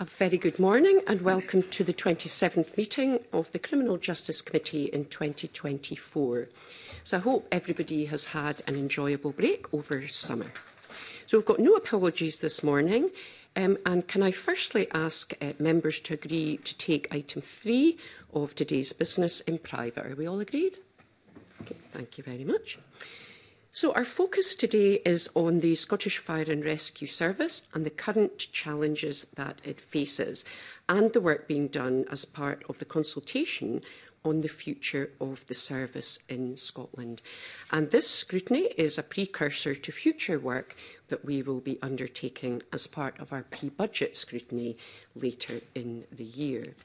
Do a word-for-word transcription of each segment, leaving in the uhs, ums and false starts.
A very good morning and welcome to the twenty-seventh meeting of the Criminal Justice Committee in twenty twenty-four. So I hope everybody has had an enjoyable break over summer. So we've got no apologies this morning. Um, and can I firstly ask uh, members to agree to take item three of today's business in private? Are we all agreed? Okay, thank you very much. So our focus today is on the Scottish Fire and Rescue Service and the current challenges that it faces and the work being done as part of the consultation on the future of the service in Scotland. And this scrutiny is a precursor to future work that we will be undertaking as part of our pre-budget scrutiny later in the year.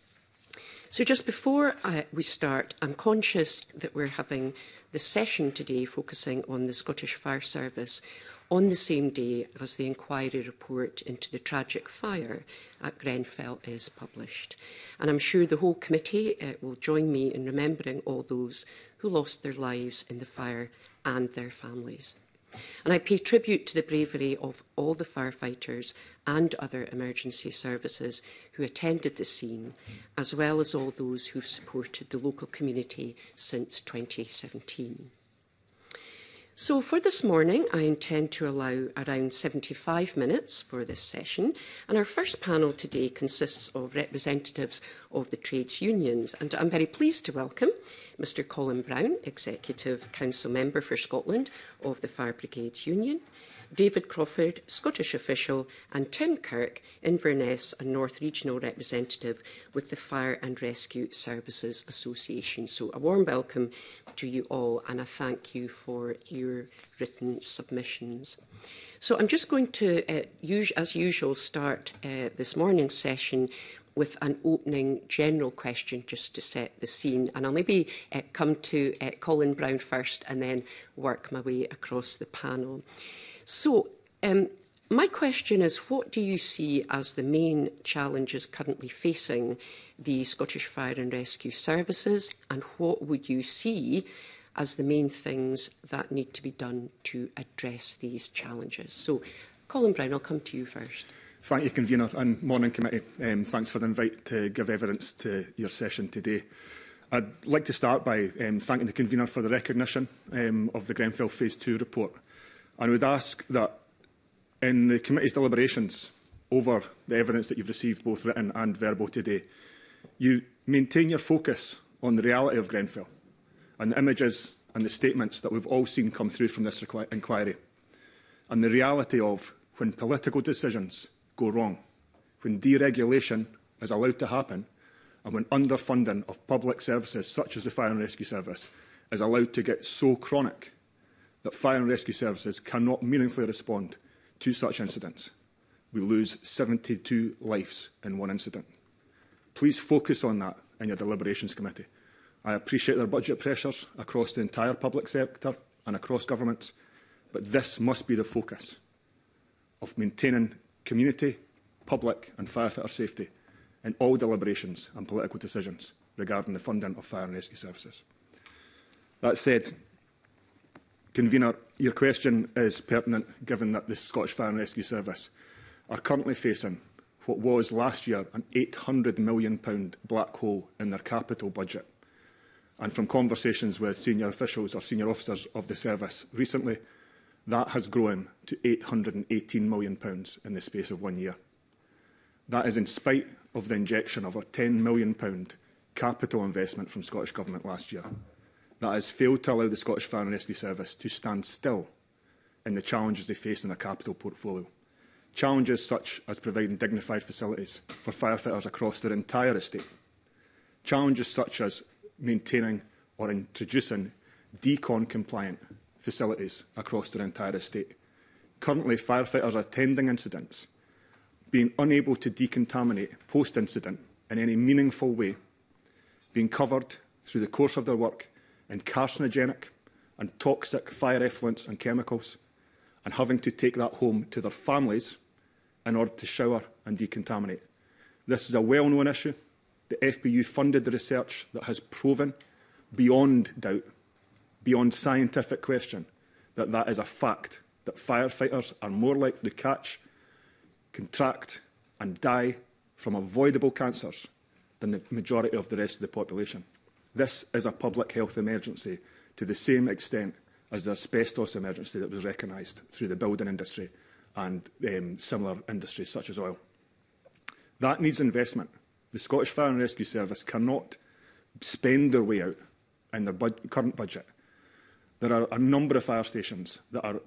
So just before uh, we start, I'm conscious that we're having the session today focusing on the Scottish Fire Service on the same day as the inquiry report into the tragic fire at Grenfell is published. And I'm sure the whole committee uh, will join me in remembering all those who lost their lives in the fire and their families. And I pay tribute to the bravery of all the firefighters and other emergency services who attended the scene, as well as all those who've supported the local community since twenty seventeen. So for this morning, I intend to allow around seventy-five minutes for this session. And our first panel today consists of representatives of the trades unions. And I'm very pleased to welcome Mr Colin Brown, Executive Council Member for Scotland of the Fire Brigades Union, David Crawford, Scottish official, and Tim Kirk, Inverness and North Regional Representative with the Fire and Rescue Services Association. So a warm welcome to you all, and a thank you for your written submissions. So I'm just going to, uh, us as usual, start uh, this morning's session with an opening general question just to set the scene. And I'll maybe uh, come to uh, Colin Brown first and then work my way across the panel. So um, my question is, what do you see as the main challenges currently facing the Scottish Fire and Rescue Services, and what would you see as the main things that need to be done to address these challenges? So, Colin Brown, I'll come to you first. Thank you, Convener, and morning committee. Um, thanks for the invite to give evidence to your session today. I'd like to start by um, thanking the Convener for the recognition um, of the Grenfell Phase two report. And would ask that in the committee's deliberations over the evidence that you've received, both written and verbal today, you maintain your focus on the reality of Grenfell and the images and the statements that we've all seen come through from this inquiry, and the reality of when political decisions go wrong, when deregulation is allowed to happen, and when underfunding of public services such as the Fire and Rescue Service is allowed to get so chronic that fire and rescue services cannot meaningfully respond to such incidents. We lose seventy-two lives in one incident. Please focus on that in your deliberations committee. I appreciate there are budget pressures across the entire public sector and across governments, but this must be the focus of maintaining community, public and firefighter safety in all deliberations and political decisions regarding the funding of fire and rescue services. That said, Convener, your question is pertinent given that the Scottish Fire and Rescue Service are currently facing what was last year an eight hundred million pounds black hole in their capital budget. And from conversations with senior officials or senior officers of the service recently, that has grown to eight hundred and eighteen million pounds in the space of one year. That is in spite of the injection of a ten million pounds capital investment from Scottish Government last year. That has failed to allow the Scottish Fire and Rescue Service to stand still in the challenges they face in their capital portfolio. Challenges such as providing dignified facilities for firefighters across their entire estate. Challenges such as maintaining or introducing decon-compliant facilities across their entire estate. Currently, firefighters are attending incidents, being unable to decontaminate post-incident in any meaningful way, being covered through the course of their work in carcinogenic and toxic fire effluents and chemicals, and having to take that home to their families in order to shower and decontaminate. This is a well-known issue. The F B U funded the research that has proven, beyond doubt, beyond scientific question, that that is a fact, that firefighters are more likely to catch, contract and die from avoidable cancers than the majority of the rest of the population. This is a public health emergency to the same extent as the asbestos emergency that was recognised through the building industry and um, similar industries such as oil. That needs investment. The Scottish Fire and Rescue Service cannot spend their way out in their bud current budget. There are a number of fire stations that are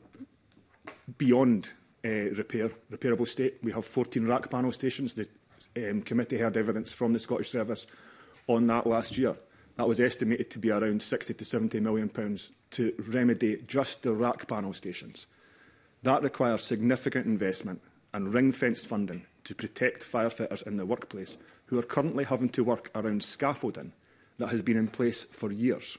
beyond uh, repair, repairable state. We have fourteen rack panel stations. The um, committee heard evidence from the Scottish Service on that last year. That was estimated to be around sixty to seventy million pounds to remedy just the rack panel stations. That requires significant investment and ring-fenced funding to protect firefitters in the workplace who are currently having to work around scaffolding that has been in place for years.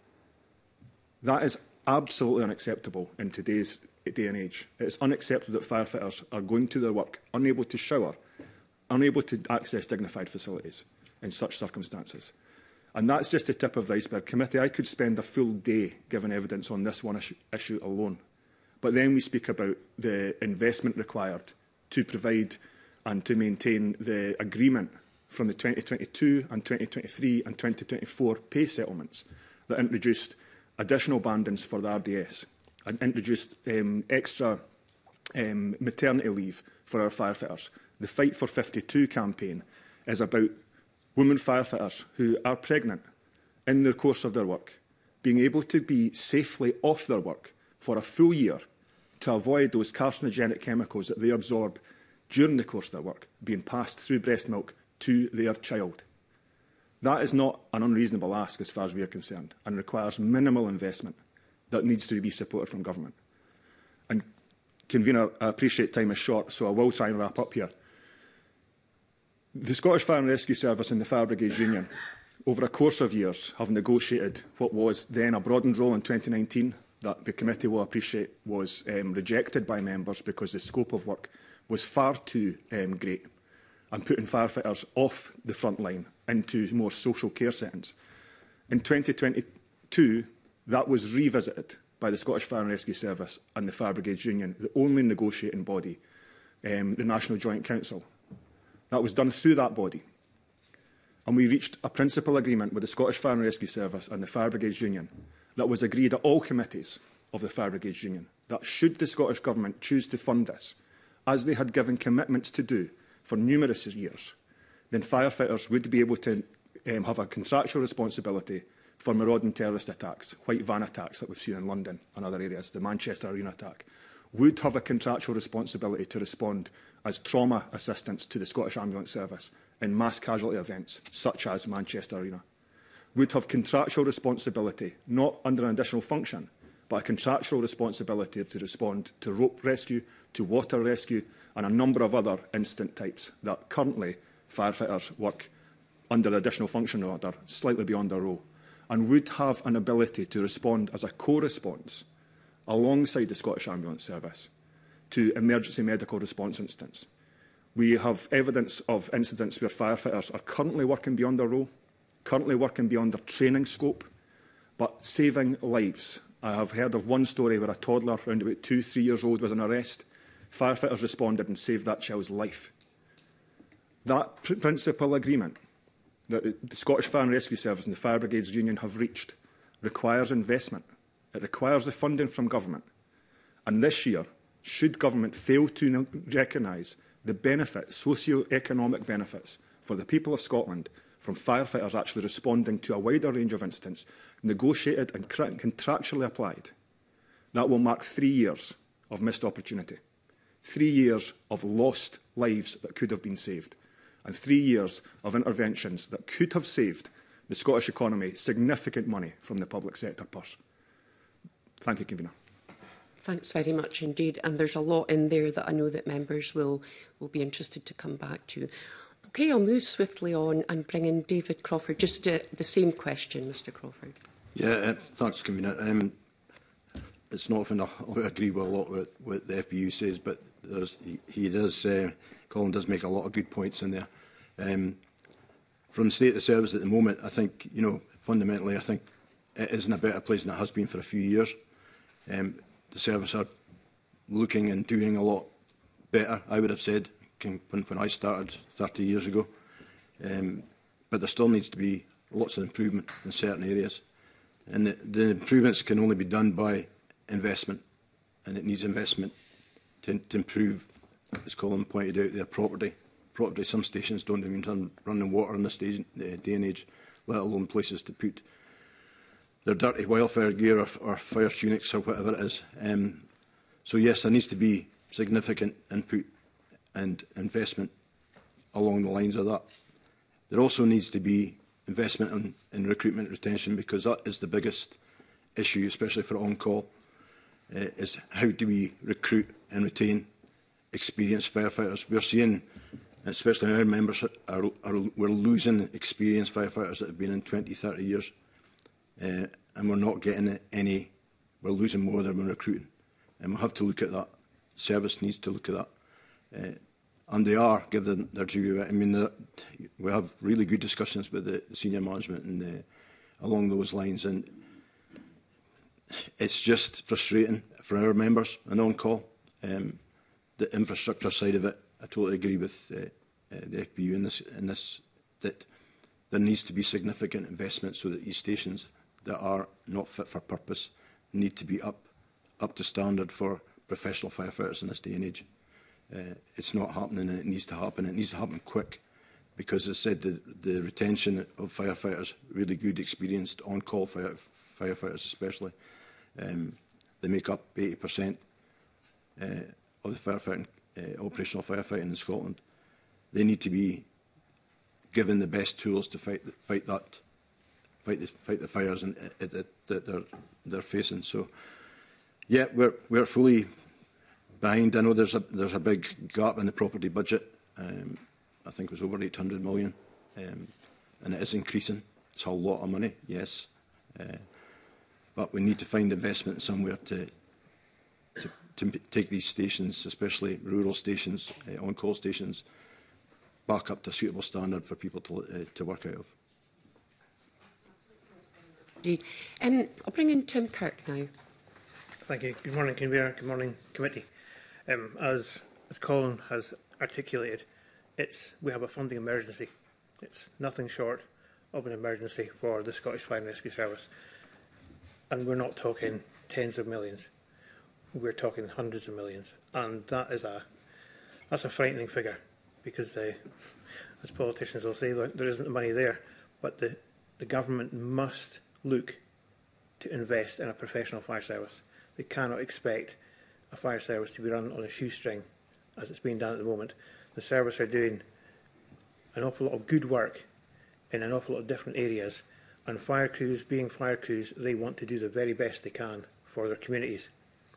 That is absolutely unacceptable in today's day and age. It is unacceptable that firefighters are going to their work unable to shower, unable to access dignified facilities in such circumstances. And that's just the tip of the iceberg. Committee, I could spend a full day giving evidence on this one issue, issue alone. But then we speak about the investment required to provide and to maintain the agreement from the twenty twenty-two and twenty twenty-three and twenty twenty-four pay settlements that introduced additional bandings for the R D S and introduced um, extra um, maternity leave for our firefighters. The Fight for fifty-two campaign is about women firefighters who are pregnant in the course of their work, being able to be safely off their work for a full year to avoid those carcinogenic chemicals that they absorb during the course of their work being passed through breast milk to their child. That is not an unreasonable ask as far as we are concerned and requires minimal investment that needs to be supported from government. And, Convener, I appreciate time is short, so I will try and wrap up here. The Scottish Fire and Rescue Service and the Fire Brigades Union, over a course of years, have negotiated what was then a broadened role in twenty nineteen that the committee will appreciate was um, rejected by members because the scope of work was far too um, great and putting firefighters off the front line into more social care settings. In twenty twenty-two, that was revisited by the Scottish Fire and Rescue Service and the Fire Brigades Union, the only negotiating body, um, the National Joint Council. That was done through that body. And we reached a principal agreement with the Scottish Fire and Rescue Service and the Fire Brigades Union that was agreed at all committees of the Fire Brigades Union, that should the Scottish Government choose to fund this, as they had given commitments to do for numerous years, then firefighters would be able to um, have a contractual responsibility for marauding terrorist attacks, white van attacks that we've seen in London and other areas, the Manchester Arena attack, would have a contractual responsibility to respond as trauma assistance to the Scottish Ambulance Service in mass casualty events such as Manchester Arena, would have contractual responsibility, not under an additional function, but a contractual responsibility to respond to rope rescue, to water rescue and a number of other incident types that currently firefighters work under the additional function order, slightly beyond their role, and would have an ability to respond as a co-response alongside the Scottish Ambulance Service to emergency medical response incidents. We have evidence of incidents where firefighters are currently working beyond their role, currently working beyond their training scope, but saving lives. I have heard of one story where a toddler, around about two, three years old, was in arrest. Firefighters responded and saved that child's life. That pr principal agreement that the Scottish Fire and Rescue Service and the Fire Brigades Union have reached requires investment. It requires the funding from government. And this year, should government fail to recognise the benefit, socio-economic benefits for the people of Scotland from firefighters actually responding to a wider range of incidents, negotiated and contractually applied, that will mark three years of missed opportunity, three years of lost lives that could have been saved, and three years of interventions that could have saved the Scottish economy significant money from the public sector purse. Thank you, Convener. Thanks very much indeed. And there's a lot in there that I know that members will, will be interested to come back to. Okay, I'll move swiftly on and bring in David Crawford. Just uh, the same question, Mr Crawford. Yeah, uh, thanks, Convener. Um, it's not often I agree with a lot of what the F B U says, but there's, he, he does, uh, Colin does make a lot of good points in there. Um, from the state of the service at the moment, I think, you know, fundamentally, I think it is in a better place than it has been for a few years. Um, the service are looking and doing a lot better, I would have said, can, when, when I started thirty years ago. Um, but there still needs to be lots of improvement in certain areas. And the, the improvements can only be done by investment, and it needs investment to, to improve, as Colin pointed out, their property. Property, some stations don't even turn running water in this day, uh, day and age, let alone places to put their dirty welfare gear or, or fire tunics or whatever it is. Um, so yes, there needs to be significant input and investment along the lines of that. There also needs to be investment in, in recruitment and retention, because that is the biggest issue, especially for on-call, uh, is how do we recruit and retain experienced firefighters. We're seeing, especially in our members, are, are, we're losing experienced firefighters that have been in twenty, thirty years, uh, and we're not getting any, we're losing more than we're recruiting. And we'll have to look at that. Service needs to look at that. Uh, and they are, give them their due. I mean, we have really good discussions with the, the senior management and uh, along those lines. And it's just frustrating for our members and on-call. Um, the infrastructure side of it, I totally agree with uh, uh, the F B U in this, in this, that there needs to be significant investment so that these stations that are not fit for purpose need to be up, up to standard for professional firefighters in this day and age. Uh, it's not happening, and it needs to happen. It needs to happen quick, because as I said, the, the retention of firefighters, really good, experienced on-call fire, firefighters especially, um, they make up eighty percent uh, of the firefighting, uh, operational firefighting in Scotland. They need to be given the best tools to fight, fight that, fight the, fight the fires and, uh, that, that they're, they're facing. So, yeah, we're, we're fully behind. I know there's a, there's a big gap in the property budget. Um, I think it was over eight hundred million, um, and it is increasing. It's a lot of money, yes. Uh, but we need to find investment somewhere to, to, to take these stations, especially rural stations, uh, on-call stations, back up to a suitable standard for people to, uh, to work out of. Um, I'll bring in Tim Kirk now. Thank you. Good morning, Convener. Good morning, Committee. Um, as, as Colin has articulated, it's, we have a funding emergency. It's nothing short of an emergency for the Scottish Fire and Rescue Service. And we're not talking tens of millions. We're talking hundreds of millions. And that is a, that's a frightening figure, because the, as politicians will say, there isn't the money there. But the, the government must look to invest in a professional fire service. They cannot expect a fire service to be run on a shoestring, as it's being done at the moment. The service are doing an awful lot of good work in an awful lot of different areas, and fire crews, being fire crews, they want to do the very best they can for their communities.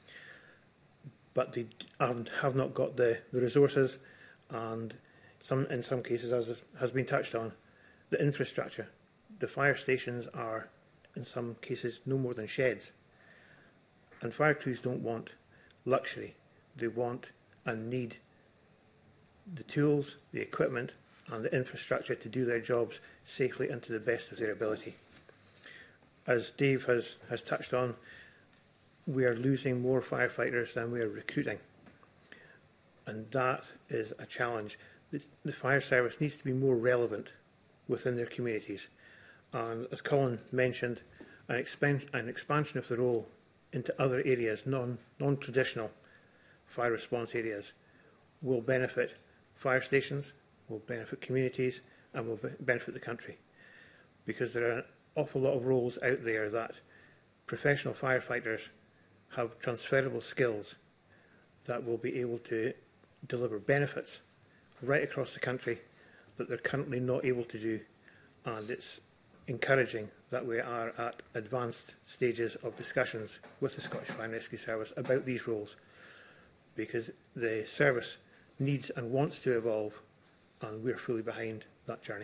But they have not got the, the resources, and some, in some cases, as has been touched on, the infrastructure. The fire stations are, in some cases, no more than sheds. And fire crews don't want luxury. They want and need the tools, the equipment and the infrastructure to do their jobs safely and to the best of their ability. As Dave has, has touched on, we are losing more firefighters than we are recruiting. And that is a challenge. The, the fire service needs to be more relevant within their communities. And as Colin mentioned, an, expan an expansion of the role into other areas, non, non-traditional fire response areas, will benefit fire stations, will benefit communities, and will be benefit the country. Because there are an awful lot of roles out there that professional firefighters have transferable skills that will be able to deliver benefits right across the country that they're currently not able to do. And it's encouraging that we are at advanced stages of discussions with the Scottish Fire and Rescue Service about these roles, because the service needs and wants to evolve, and we're fully behind that journey.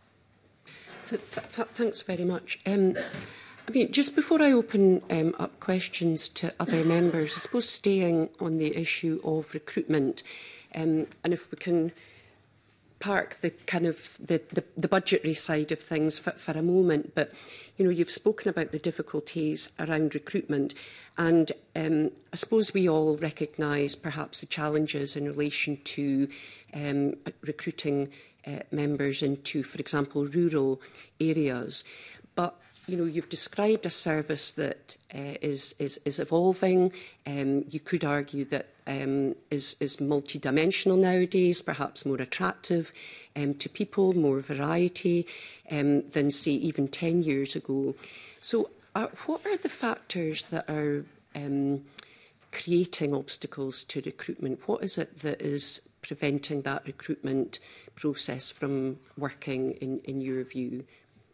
Th th th thanks very much. Um, I mean, just before I open um, up questions to other members, I suppose staying on the issue of recruitment, um, and if we can park the kind of the, the, the budgetary side of things for, for a moment, but you know, you've spoken about the difficulties around recruitment, and um, I suppose we all recognise perhaps the challenges in relation to um, recruiting uh, members into, for example, rural areas. But you know, you've described a service that uh, is, is, is evolving. Um, you could argue that um, is, is multidimensional nowadays, perhaps more attractive um, to people, more variety um, than, say, even ten years ago. So uh, what are the factors that are um, creating obstacles to recruitment? What is it that is preventing that recruitment process from working, in, in your view?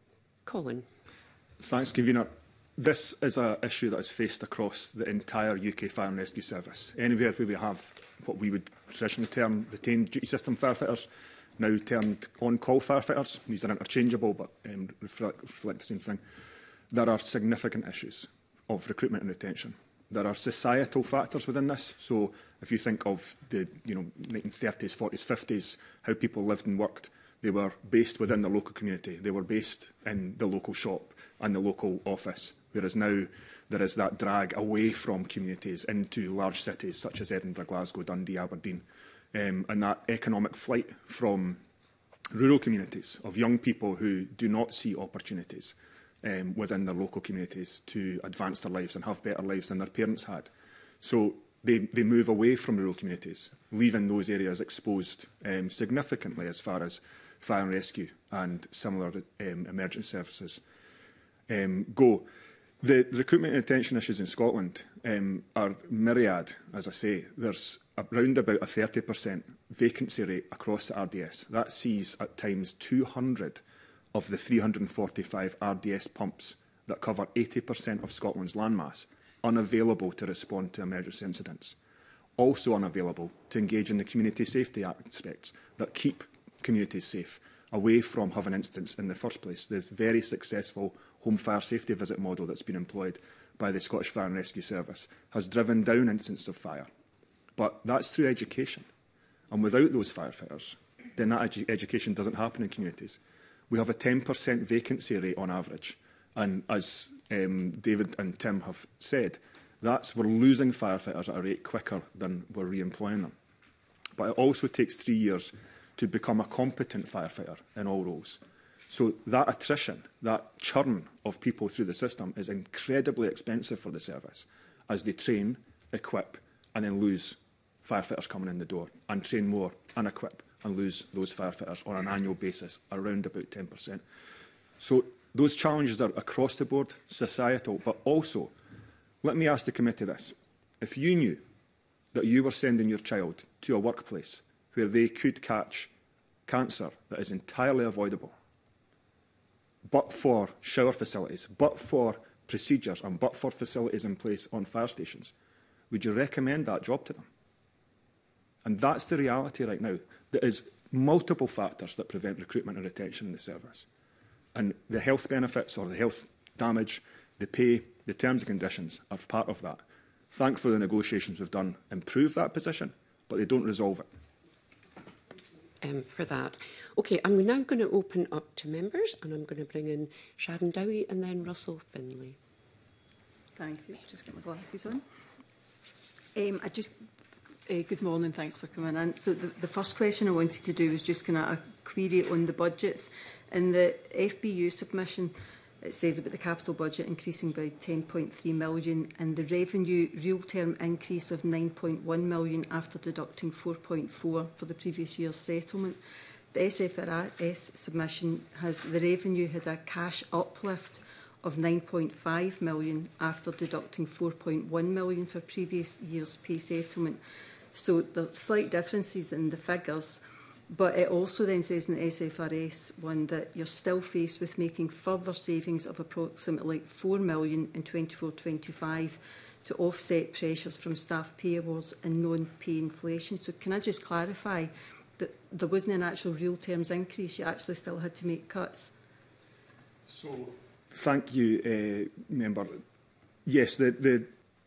Colin. Thanks, Convener. This is an issue that is faced across the entire U K Fire and Rescue Service. Anywhere where we have what we would traditionally term retained duty system firefighters, now termed on-call firefighters. These are interchangeable but um, reflect, reflect the same thing. There are significant issues of recruitment and retention. There are societal factors within this. So if you think of the you know, nineteen thirties, forties, fifties, how people lived and worked, they were based within the local community. They were based in the local shop and the local office, whereas now there is that drag away from communities into large cities such as Edinburgh, Glasgow, Dundee, Aberdeen, um, and that economic flight from rural communities of young people who do not see opportunities um, within their local communities to advance their lives and have better lives than their parents had. So they, they move away from rural communities, leaving those areas exposed um, significantly as far as fire and rescue and similar um, emergency services um, go. The recruitment and retention issues in Scotland um, are myriad, as I say. There's around about a thirty percent vacancy rate across the R D S. That sees at times two hundred of the three hundred and forty-five R D S pumps that cover eighty percent of Scotland's landmass unavailable to respond to emergency incidents. Also unavailable to engage in the community safety aspects that keep communities safe, away from having incidents in the first place. The very successful home fire safety visit model that's been employed by the Scottish Fire and Rescue Service has driven down incidents of fire. But that's through education. And without those firefighters, then that edu education doesn't happen in communities. We have a ten percent vacancy rate on average. And as um, David and Tim have said, that's we're losing firefighters at a rate quicker than we're re-employing them. But it also takes three years to become a competent firefighter in all roles. So that attrition, that churn of people through the system is incredibly expensive for the service as they train, equip and then lose firefighters coming in the door, and train more and equip and lose those firefighters on an annual basis, around about ten percent. So those challenges are across the board, societal, but also, let me ask the committee this. If you knew that you were sending your child to a workplace where they could catch cancer that is entirely avoidable, but for shower facilities, but for procedures and but for facilities in place on fire stations, would you recommend that job to them? And that's the reality right now. There is multiple factors that prevent recruitment and retention in the service. And the health benefits or the health damage, the pay, the terms and conditions are part of that. Thankfully, the negotiations we've done improve that position, but they don't resolve it. Um, for that. Okay, I'm now going to open up to members, and I'm going to bring in Sharon Dowie and then Russell Finlay. Thank you. Just get my glasses on. Um, I just uh, good morning. Thanks for coming in. So the, the first question I wanted to do was just kind of a query on the budgets. In the F B U submission, it says about the capital budget increasing by ten point three million and the revenue real term increase of nine point one million after deducting four point four for the previous year's settlement. The S F R S submission has the revenue had a cash uplift of nine point five million after deducting four point one million for previous year's pay settlement. So there's slight differences in the figures. But it also then says in the S F R S one that you're still faced with making further savings of approximately four million in twenty-four twenty-five to offset pressures from staff pay awards and non-pay inflation. So can I just clarify that there wasn't an actual real terms increase, you actually still had to make cuts? So, thank you, uh, Member. Yes, the, the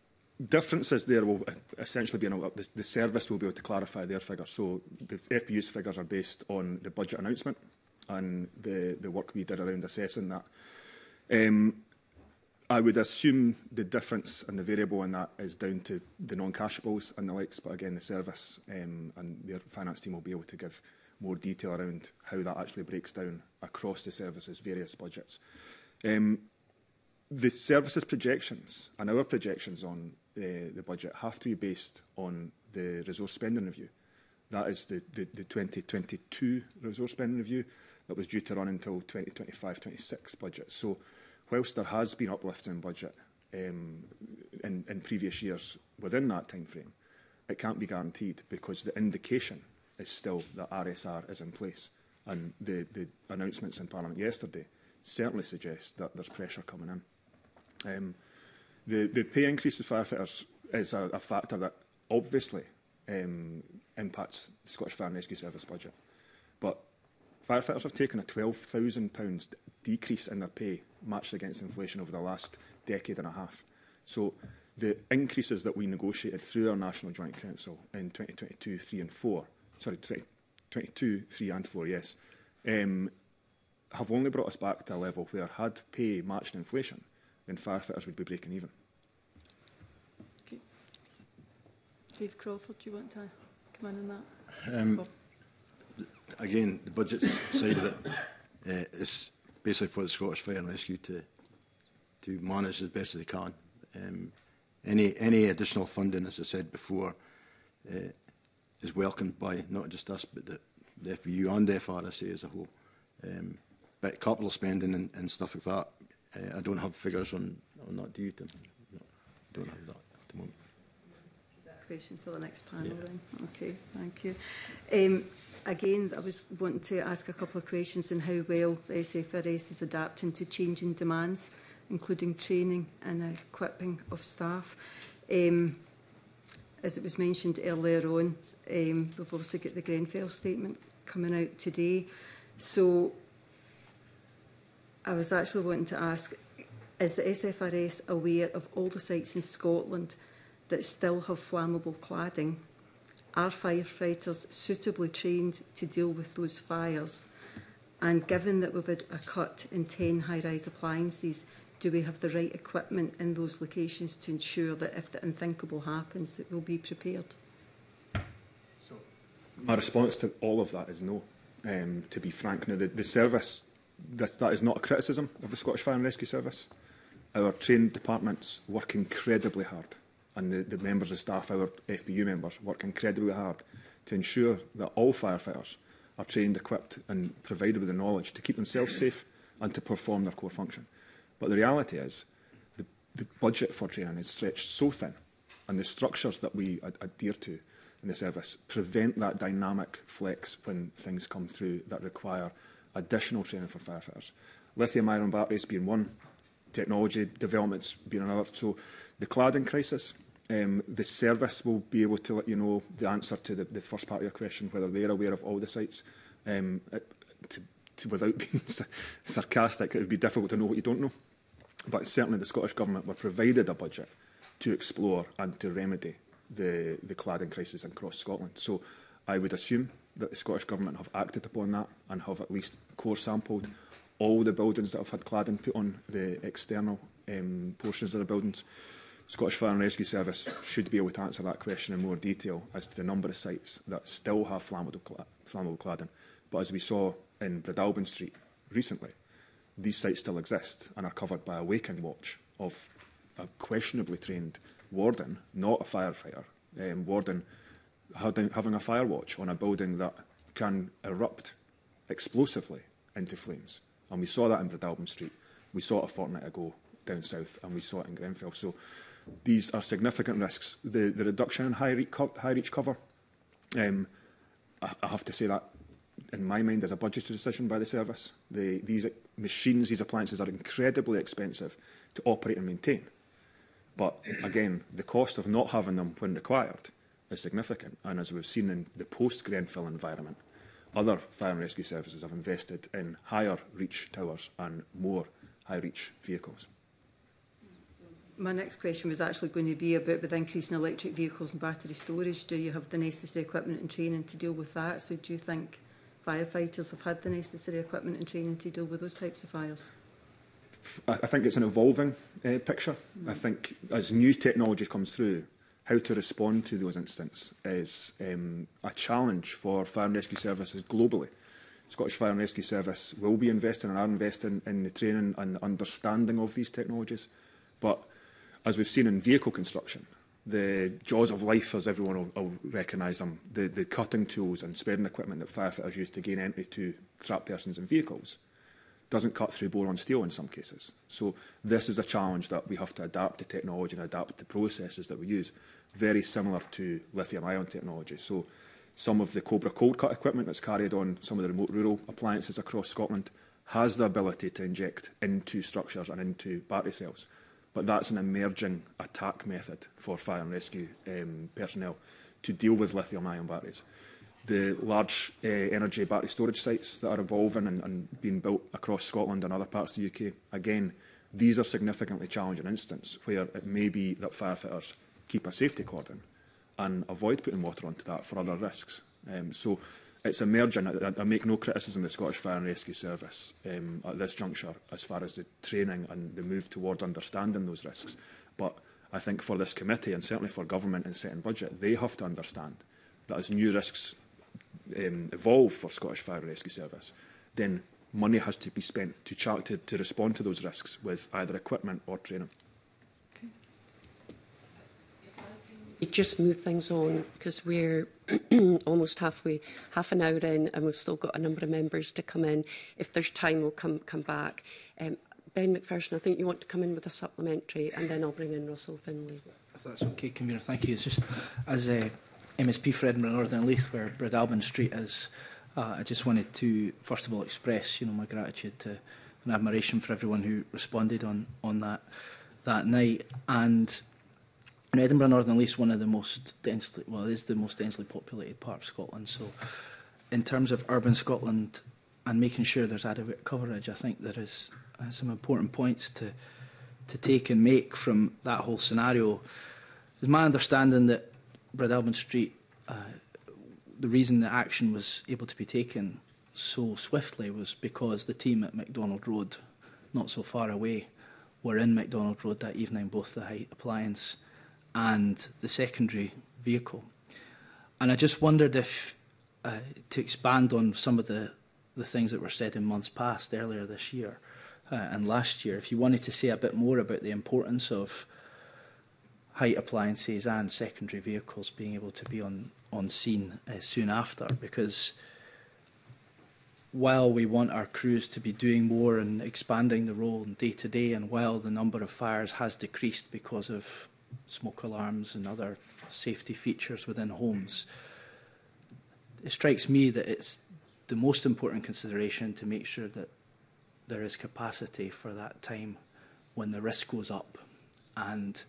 differences there will essentially be, the, the service will be able to clarify their figures. So the F B U's figures are based on the budget announcement and the, the work we did around assessing that. Um, I would assume the difference and the variable in that is down to the non-cashables and the likes, but again, the service um, and their finance team will be able to give more detail around how that actually breaks down across the services' various budgets. Um, the services projections and our projections on uh, the budget have to be based on the resource spending review. That is the, the, the twenty twenty-two resource spending review that was due to run until twenty twenty-five twenty-six budget. So, whilst there has been uplifts in budget um, in, in previous years within that time frame, it can't be guaranteed because the indication is still that R S R is in place. And the, the announcements in Parliament yesterday certainly suggest that there's pressure coming in. Um, the, the pay increase of firefighters is a, a factor that obviously um, impacts the Scottish Fire and Rescue Service budget. But firefighters have taken a twelve thousand pounds decrease in their pay matched against inflation over the last decade and a half. So the increases that we negotiated through our National Joint Council in twenty twenty-two, three and four, sorry, twenty twenty-two, three and four, yes, um, have only brought us back to a level where had pay matched inflation, then firefighters would be breaking even. Okay. Dave Crawford, do you want to come in on that? Um, again, the budget side of it uh, is basically for the Scottish Fire and Rescue to to manage as best as they can. Um, any any additional funding, as I said before, uh, is welcomed by not just us, but the, the F B U and the F R S A as a whole. Um, but capital spending and, and stuff like that, uh, I don't have figures on, on that, do you, Tim? No, I don't have that at the moment. Question for the next panel Yeah. then. Okay, thank you. Um, again, I was wanting to ask a couple of questions on how well the S F R S is adapting to changing demands, including training and equipping of staff. Um, as it was mentioned earlier on, um, we've obviously got the Grenfell statement coming out today. So I was actually wanting to ask, is the S F R S aware of all the sites in Scotland that still have flammable cladding? Are firefighters suitably trained to deal with those fires? And given that we've had a cut in ten high-rise appliances, do we have the right equipment in those locations to ensure that if the unthinkable happens, that we'll be prepared? So, my response to all of that is no, um, to be frank. Now, the, the service, this, that is not a criticism of the Scottish Fire and Rescue Service. Our trained departments work incredibly hard, and the, the members of staff, our F B U members, work incredibly hard to ensure that all firefighters are trained, equipped and provided with the knowledge to keep themselves safe and to perform their core function. But the reality is the, the budget for training is stretched so thin, and the structures that we ad adhere to in the service prevent that dynamic flex when things come through that require additional training for firefighters. Lithium-ion batteries being one, technology developments being another. So the cladding crisis, um, the service will be able to let you know the answer to the, the first part of your question, whether they're aware of all the sites. Um, it, to, to, without being sarcastic, it would be difficult to know what you don't know. But certainly the Scottish Government were provided a budget to explore and to remedy the, the cladding crisis across Scotland. So I would assume that the Scottish Government have acted upon that and have at least core sampled all the buildings that have had cladding put on the external um, portions of the buildings. Scottish Fire and Rescue Service should be able to answer that question in more detail as to the number of sites that still have flammable, cl flammable cladding. But as we saw in Bredalbin Street recently, these sites still exist and are covered by a waiting watch of a questionably trained warden, not a firefighter, um, warden having, having a fire watch on a building that can erupt explosively into flames. And we saw that in Bredalbin Street. We saw it a fortnight ago down south, and we saw it in Grenfell. So these are significant risks. The, the reduction in high reach, co high reach cover, um, I, I have to say that, in my mind, is a budgetary decision by the service. The, these machines, these appliances are incredibly expensive to operate and maintain. But again, the cost of not having them when required is significant. And as we've seen in the post-Grenfell environment, other fire and rescue services have invested in higher reach towers and more high reach vehicles. my next question was actually going to be about with increasing electric vehicles and battery storage. Do you have the necessary equipment and training to deal with that? So do you think firefighters have had the necessary equipment and training to deal with those types of fires? I think it's an evolving uh, picture. Mm. I think as new technology comes through, how to respond to those incidents is um, a challenge for fire and rescue services globally. Scottish Fire and Rescue Service will be investing and are investing in the training and understanding of these technologies. But as we've seen in vehicle construction, the jaws of life, as everyone will, will recognise them, the, the cutting tools and spreading equipment that firefighters use to gain entry to trapped persons in vehicles doesn't cut through boron steel in some cases. So this is a challenge that we have to adapt the technology and adapt the processes that we use, very similar to lithium-ion technology. So some of the Cobra cold cut equipment that's carried on some of the remote rural appliances across Scotland has the ability to inject into structures and into battery cells. But that's an emerging attack method for fire and rescue um, personnel to deal with lithium-ion batteries. The large uh, energy battery storage sites that are evolving and, and being built across Scotland and other parts of the U K, again, these are significantly challenging instances where it may be that firefighters keep a safety cordon and avoid putting water onto that for other risks. Um, so it's emerging. I, I make no criticism of the Scottish Fire and Rescue Service um, at this juncture as far as the training and the move towards understanding those risks. But I think for this committee and certainly for government in setting budget, they have to understand that as new risks um, evolve for Scottish Fire and Rescue Service, then money has to be spent to, to, to respond to those risks with either equipment or training. Just move things on because we're almost halfway, half an hour in, and we've still got a number of members to come in. If there's time, we'll come come back. Um, Ben McPherson, I think you want to come in with a supplementary, and then I'll bring in Russell Finlay. If that's okay, Convener, thank you. It's just as uh, M S P for Edinburgh Northern and Leith, where Breadalbin Street is, uh, I just wanted to first of all express, you know, my gratitude to and admiration for everyone who responded on on that that night. And in Edinburgh Northern and Leith is one of the most densely, well, it is the most densely populated part of Scotland. So, in terms of urban Scotland and making sure there's adequate coverage, I think there is uh, some important points to to take and make from that whole scenario. It's my understanding that Breadalbin Street, uh, the reason that action was able to be taken so swiftly was because the team at MacDonald Road, not so far away, were in MacDonald Road that evening, both the height appliance and the secondary vehicle. And I just wondered if, uh, to expand on some of the, the things that were said in months past, earlier this year uh, and last year, if you wanted to say a bit more about the importance of height appliances and secondary vehicles being able to be on, on scene uh, soon after, because while we want our crews to be doing more and expanding the role day to day, and while the number of fires has decreased because of smoke alarms and other safety features within homes, it strikes me that it's the most important consideration to make sure that there is capacity for that time when the risk goes up, and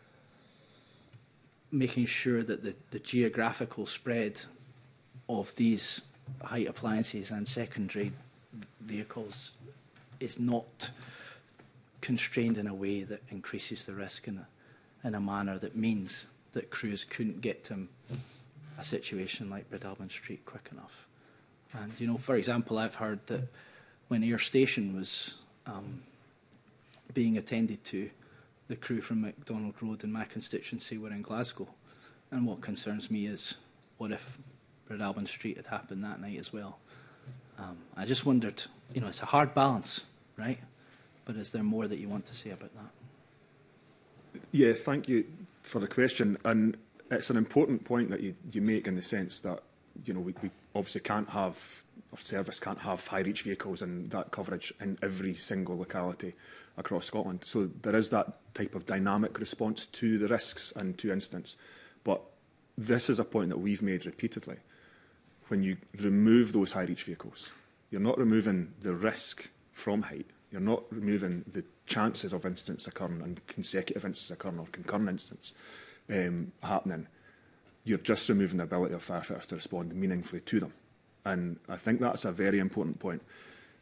making sure that the, the geographical spread of these height appliances and secondary vehicles is not constrained in a way that increases the risk in a in a manner that means that crews couldn't get to a situation like Breadalbin Street quick enough. And, you know, for example, I've heard that when Ayr Station was um, being attended to, the crew from MacDonald Road in my constituency were in Glasgow. And what concerns me is, what if Breadalbin Street had happened that night as well? Um, I just wondered, you know, it's a hard balance, right? But is there more that you want to say about that? Yeah, thank you for the question. And it's an important point that you, you make in the sense that, you know, we, we obviously can't have, our service can't have high-reach vehicles and that coverage in every single locality across Scotland. So there is that type of dynamic response to the risks and to incidents. But this is a point that we've made repeatedly. When you remove those high-reach vehicles, you're not removing the risk from height. You're not removing the chances of incidents occurring and consecutive incidents occurring or concurrent incidents um, happening. You're just removing the ability of firefighters to respond meaningfully to them. And I think that's a very important point.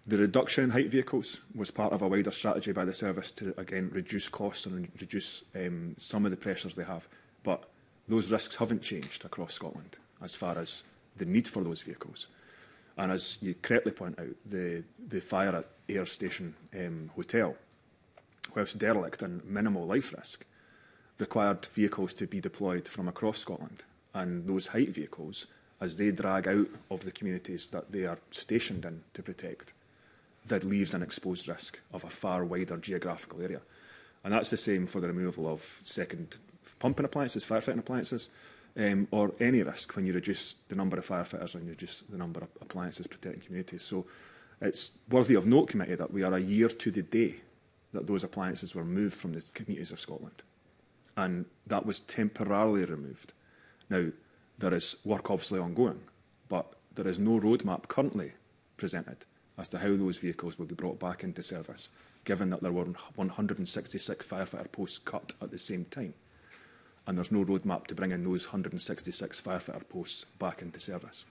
The reduction in height vehicles was part of a wider strategy by the service to, again, reduce costs and reduce um, some of the pressures they have. But those risks haven't changed across Scotland as far as the need for those vehicles. And as you correctly point out, the, the fire at Ayr Station um, Hotel, whilst derelict and minimal life risk, required vehicles to be deployed from across Scotland. And those height vehicles, as they drag out of the communities that they are stationed in to protect, that leaves an exposed risk of a far wider geographical area. And that's the same for the removal of second pumping appliances, firefighting appliances, um, or any risk when you reduce the number of firefighters and you reduce the number of appliances protecting communities. So it's worthy of note, committee, that we are a year to the day that those appliances were moved from the communities of Scotland. And that was temporarily removed. Now, there is work obviously ongoing, but there is no roadmap currently presented as to how those vehicles will be brought back into service, given that there were one hundred and sixty-six firefighter posts cut at the same time. And there's no roadmap to bring in those one hundred and sixty-six firefighter posts back into service.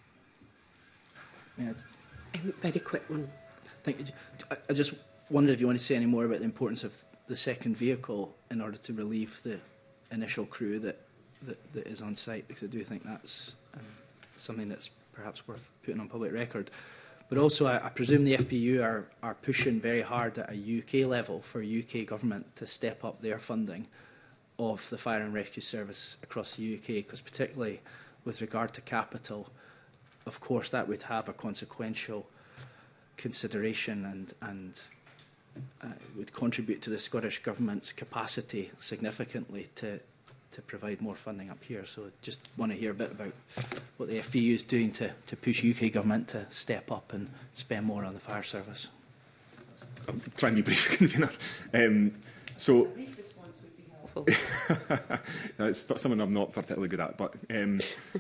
Yeah. Um, very quick one. Thank you. I, I just wondered if you want to say any more about the importance of the second vehicle in order to relieve the initial crew that, that, that is on site, because I do think that's um, something that's perhaps worth putting on public record. But also, I, I presume the F P U are, are pushing very hard at a U K level for U K government to step up their funding of the fire and rescue service across the U K, because particularly with regard to capital, of course, that would have a consequential consideration and, and uh, would contribute to the Scottish Government's capacity significantly to, to provide more funding up here. So just want to hear a bit about what the F P U is doing to, to push U K Government to step up and spend more on the fire service. I'll try and be brief, convener. Um, so, A brief response would be helpful. it's something I'm not particularly good at, but um,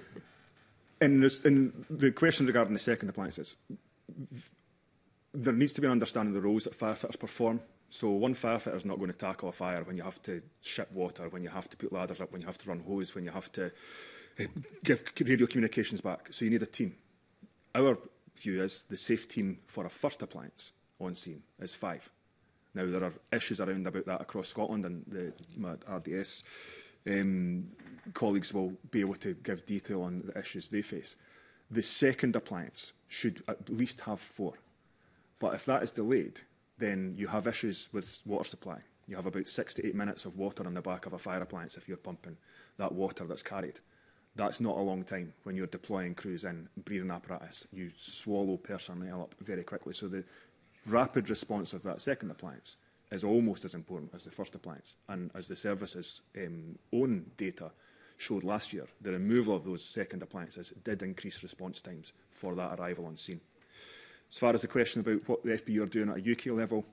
in, this, in the question regarding the second appliances, there needs to be an understanding of the roles that firefighters perform. So one firefighter is not going to tackle a fire when you have to ship water, when you have to put ladders up, when you have to run hose, when you have to uh, give radio communications back. So you need a team. Our view is the safe team for a first appliance on scene is five. Now, there are issues around about that across Scotland, and the my R D S um, colleagues will be able to give detail on the issues they face. The second appliance should at least have four. But if that is delayed, then you have issues with water supply. You have about six to eight minutes of water on the back of a fire appliance if you're pumping that water that's carried. That's not a long time when you're deploying crews in, breathing apparatus. You swallow personnel up very quickly. So the rapid response of that second appliance is almost as important as the first appliance. And as the service's um, own data showed last year, the removal of those second appliances did increase response times for that arrival on scene. As far as the question about what the F P U are doing at a U K level,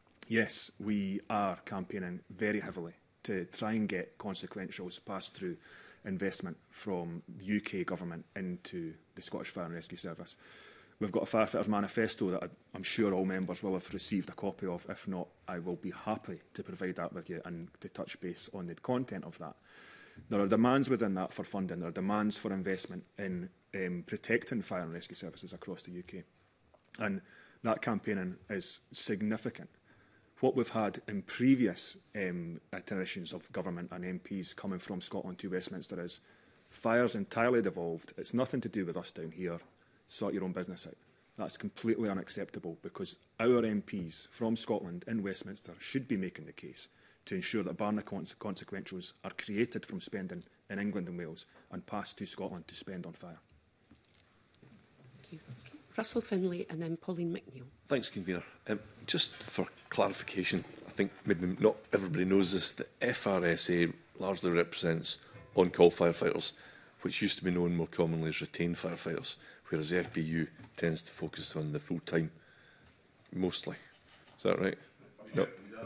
yes, we are campaigning very heavily to try and get consequentials passed through investment from the U K Government into the Scottish Fire and Rescue Service. We've got a Firefighters Manifesto that I'm sure all members will have received a copy of. If not, I will be happy to provide that with you and to touch base on the content of that. There are demands within that for funding. There are demands for investment in um, protecting fire and rescue services across the U K. And that campaigning is significant. What we've had in previous um, iterations of government and M Ps coming from Scotland to Westminster is fire's entirely devolved. It's nothing to do with us down here. Sort your own business out. That's completely unacceptable, because our M Ps from Scotland in Westminster should be making the case to ensure that Barnacon's consequentials are created from spending in England and Wales and passed to Scotland to spend on fire. Thank you. Okay. Russell Finlay and then Pauline McNeill. Thanks, Convener. Um, just for clarification, I think maybe not everybody knows this, the F R S A largely represents on-call firefighters, which used to be known more commonly as retained firefighters, whereas the F P U tends to focus on the full-time, mostly. Is that right? No.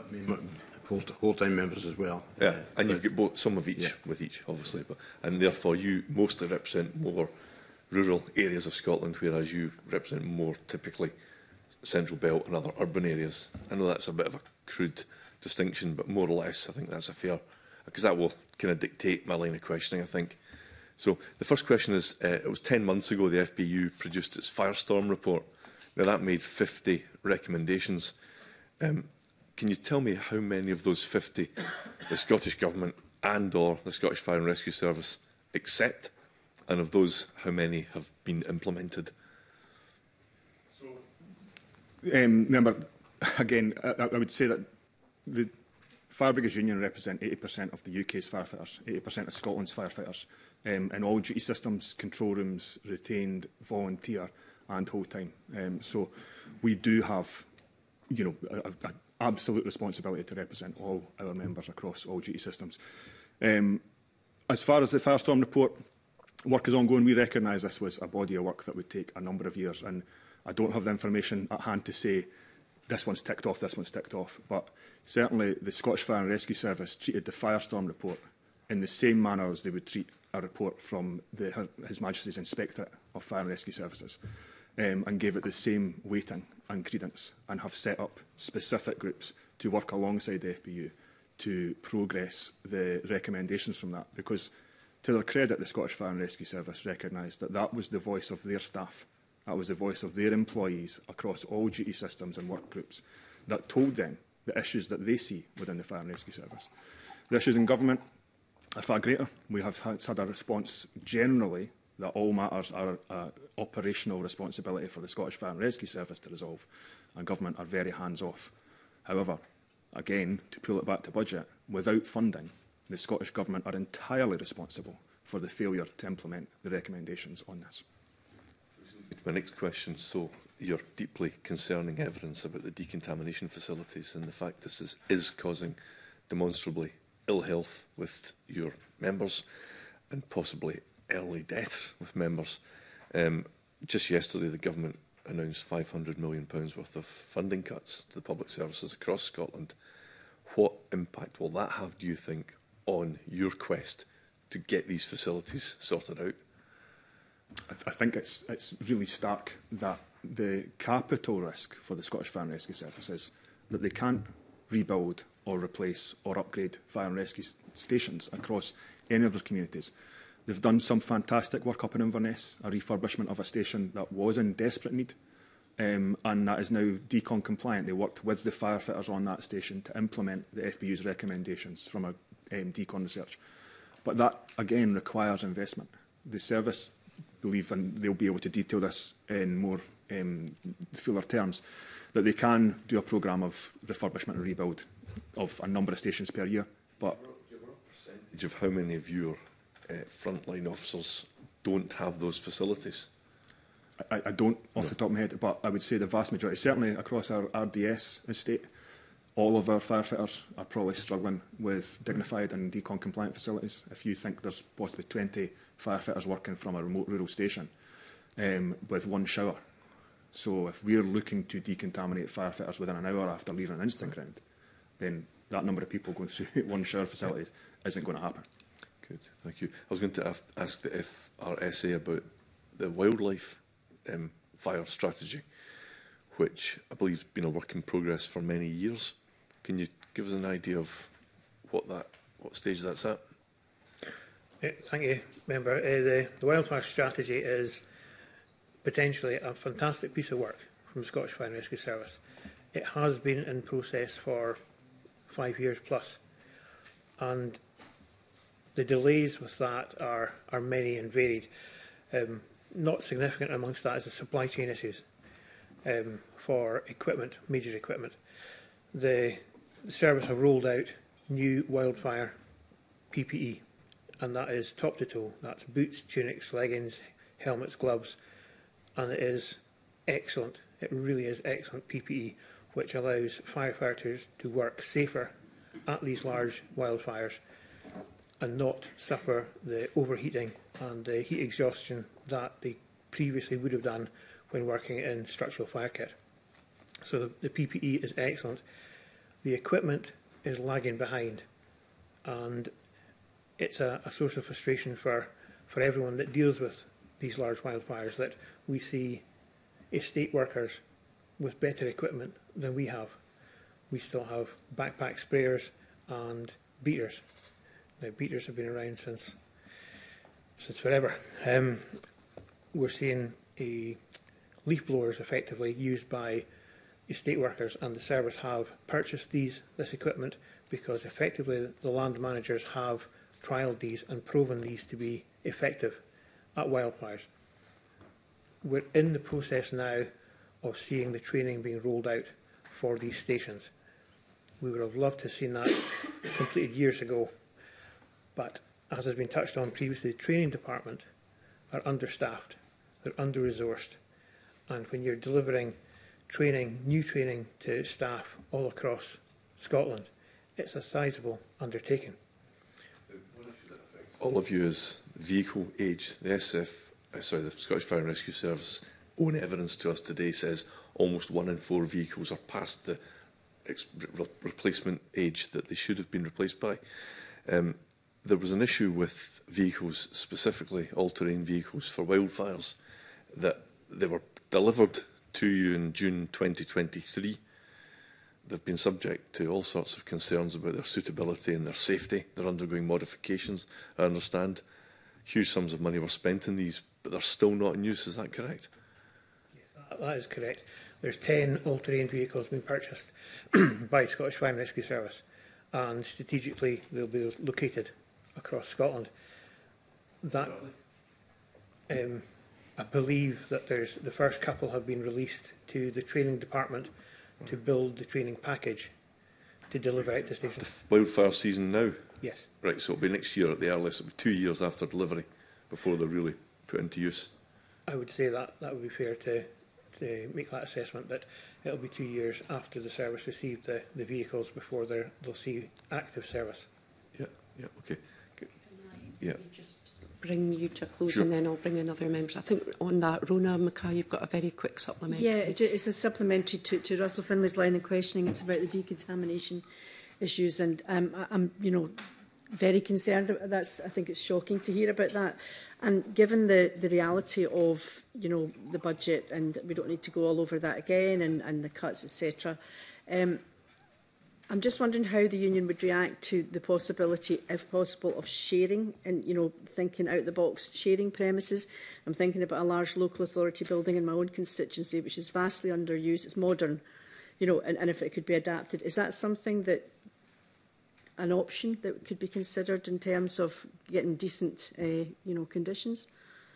Whole-time members as well. Yeah, uh, and you've got both, some of each, yeah. with each, obviously, but and therefore you mostly represent more rural areas of Scotland, whereas you represent more typically Central Belt and other urban areas. I know that's a bit of a crude distinction, but more or less I think that's a fair, because that will kind of dictate my line of questioning, I think. So the first question is, uh, it was ten months ago the F P U produced its Firestorm report. Now, that made fifty recommendations. Um, can you tell me how many of those fifty the Scottish Government and or the Scottish Fire and Rescue Service accept, and of those, how many have been implemented? Um, remember, again, I, I would say that the Fire Brigades Union represent eighty percent of the U K's firefighters, eighty percent of Scotland's firefighters, um, in all duty systems, control rooms, retained, volunteer and whole time. Um, so we do have, you know, a, a absolute responsibility to represent all our members across all duty systems. Um, as far as the Firestorm report, work is ongoing. We recognise this was a body of work that would take a number of years, and I don't have the information at hand to say this one's ticked off, this one's ticked off, but certainly the Scottish Fire and Rescue Service treated the Firestorm report in the same manner as they would treat a report from the, His Majesty's Inspectorate of Fire and Rescue Services, um, and gave it the same weighting and credence, and have set up specific groups to work alongside the F B U to progress the recommendations from that, because to their credit, the Scottish Fire and Rescue Service recognised that that was the voice of their staff. That was the voice of their employees across all duty systems and work groups that told them the issues that they see within the Fire and Rescue Service. The issues in government are far greater. We have had a response generally that all matters are an operational responsibility for the Scottish Fire and Rescue Service to resolve, and government are very hands-off. However, again, to pull it back to budget, without funding, the Scottish Government are entirely responsible for the failure to implement the recommendations on this. My next question, so your deeply concerning evidence about the decontamination facilities and the fact this is, is causing demonstrably ill health with your members and possibly early deaths with members. Um, just yesterday, the government announced five hundred million pounds worth of funding cuts to the public services across Scotland. What impact will that have, do you think, on your quest to get these facilities sorted out? I, th I think it's, it's really stark that the capital risk for the Scottish Fire and Rescue Service is that they can't rebuild or replace or upgrade fire and rescue stations across any of their communities. They've done some fantastic work up in Inverness, a refurbishment of a station that was in desperate need, um, and that is now decon compliant. They worked with the firefitters on that station to implement the F B U's recommendations from a um, decon research. But that, again, requires investment. The service believe, and they'll be able to detail this in more um, fuller terms, that they can do a programme of refurbishment and rebuild of a number of stations per year. But percentage of how many of your uh, frontline officers don't have those facilities? I, I don't off no. the top of my head, but I would say the vast majority, certainly across our R D S estate, all of our firefighters are probably struggling with dignified and decon compliant facilities. If you think there's possibly twenty firefitters working from a remote rural station um, with one shower, so if we're looking to decontaminate firefighters within an hour after leaving an incident ground, then that number of people going through one shower facilities isn't going to happen. Good, thank you. I was going to ask the F R S A about the wildlife um, fire strategy, which I believe has been a work in progress for many years. Can you give us an idea of what that, what stage that's at? Yeah, thank you, Member. Uh, the, the wildfire strategy is potentially a fantastic piece of work from the Scottish Fire and Rescue Service. It has been in process for five years plus, and the delays with that are, are many and varied. Um, not significant amongst that is the supply chain issues um, for equipment, major equipment. The, the service have rolled out new wildfire P P E, and that is top to toe. That's boots, tunics, leggings, helmets, gloves, and it is excellent. It really is excellent P P E, which allows firefighters to work safer at these large wildfires and not suffer the overheating and the heat exhaustion that they previously would have done when working in structural fire kit. So the, the P P E is excellent. The equipment is lagging behind, and it's a, a source of frustration for, for everyone that deals with these large wildfires, that we see estate workers with better equipment than we have. We still have backpack sprayers and beaters. Now, beaters have been around since since forever. Um, we're seeing a leaf blowers effectively used by estate workers, and the service have purchased these this equipment because effectively the land managers have trialled these and proven these to be effective at wildfires. We're in the process now of seeing the training being rolled out for these stations. We would have loved to have seen that completed years ago, but as has been touched on previously, the training department are understaffed, they're under-resourced, and when you're delivering training, new training to staff all across Scotland, it's a sizable undertaking. All of you is vehicle age. The S F, uh, sorry, the Scottish Fire and Rescue Service own evidence to us today says almost one in four vehicles are past the ex re replacement age that they should have been replaced by. Um, there was an issue with vehicles, specifically all-terrain vehicles for wildfires, that they were delivered to you in June twenty twenty-three. They've been subject to all sorts of concerns about their suitability and their safety. They're undergoing modifications, I understand. Huge sums of money were spent in these, but they're still not in use. Is that correct? Yes, that is correct. There's ten all-terrain vehicles being purchased by Scottish Fire and Rescue Service, and strategically they'll be located across Scotland. That, um, I believe that there's the first couple have been released to the training department to build the training package to deliver out to stations. The wildfire season now? Yes. Right, so it'll be next year at the earliest. It'll be two years after delivery before they're really put into use. I would say that that would be fair to, to make that assessment, that it'll be two years after the service received the, the vehicles before they're, they'll see active service. Yeah, yeah, okay. Can I Yeah. just bring you to a close, Sure. and then I'll bring in other members. I think on that, Rona Mackay, you've got a very quick supplement. Yeah, it ju- it's a supplementary to, to Russell Finley's line of questioning. It's about the decontamination issues, and um, I, I'm, you know, very concerned about that. I think it's shocking to hear about that. And given the, the reality of, you know, the budget, and we don't need to go all over that again, and, and the cuts, et cetera. Um, I'm just wondering how the union would react to the possibility, if possible, of sharing and, you know, thinking out the box, sharing premises. I'm thinking about a large local authority building in my own constituency, which is vastly underused. It's modern, you know, and, and if it could be adapted. Is that something that, an option that could be considered in terms of getting decent, uh, you know, conditions?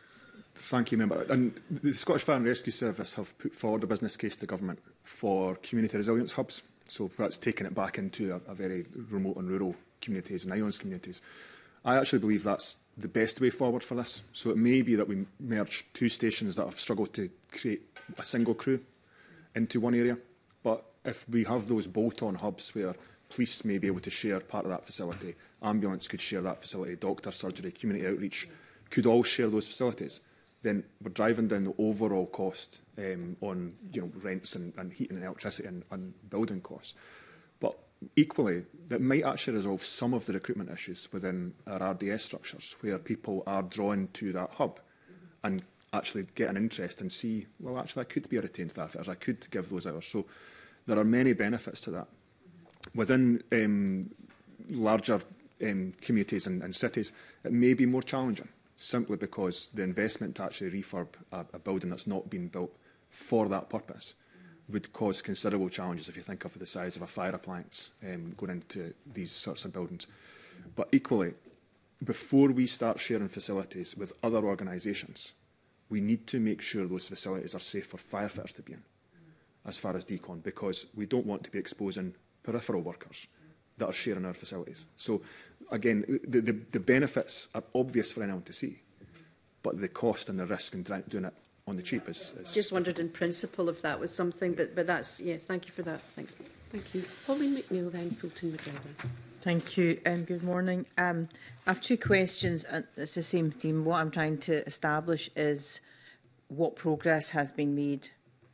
Thank you, Member. And the Scottish Fire and Rescue Service have put forward a business case to Government for community resilience hubs. So that's taken it back into a, a very remote and rural communities and islands communities. I actually believe that's the best way forward for this. So it may be that we merge two stations that have struggled to create a single crew into one area. But if we have those bolt-on hubs where police may be able to share part of that facility, ambulance could share that facility, doctor, surgery, community outreach could all share those facilities, then we're driving down the overall cost um, on, you know, rents and, and heating and electricity and, and building costs. But equally, that might actually resolve some of the recruitment issues within our R D S structures, where people are drawn to that hub and actually get an interest and see, well, actually, I could be a retained firefighter, I could give those hours. So there are many benefits to that. Within um, larger um, communities and, and cities, it may be more challenging, simply because the investment to actually refurb a, a building that's not been built for that purpose would cause considerable challenges if you think of the size of a fire appliance um, going into these sorts of buildings. But equally, before we start sharing facilities with other organisations, we need to make sure those facilities are safe for firefighters to be in, as far as decon, because we don't want to be exposing peripheral workers that are sharing our facilities. So, again, the, the, the benefits are obvious for anyone to see, but the cost and the risk in doing it on the cheap is... is Just wondered in principle if that was something, but, but that's, yeah, thank you for that. Thanks. Thank you. Pauline McNeill, then Fulton McGregor. Thank you and good morning. Um, I have two questions, and it's the same theme. What I'm trying to establish is what progress has been made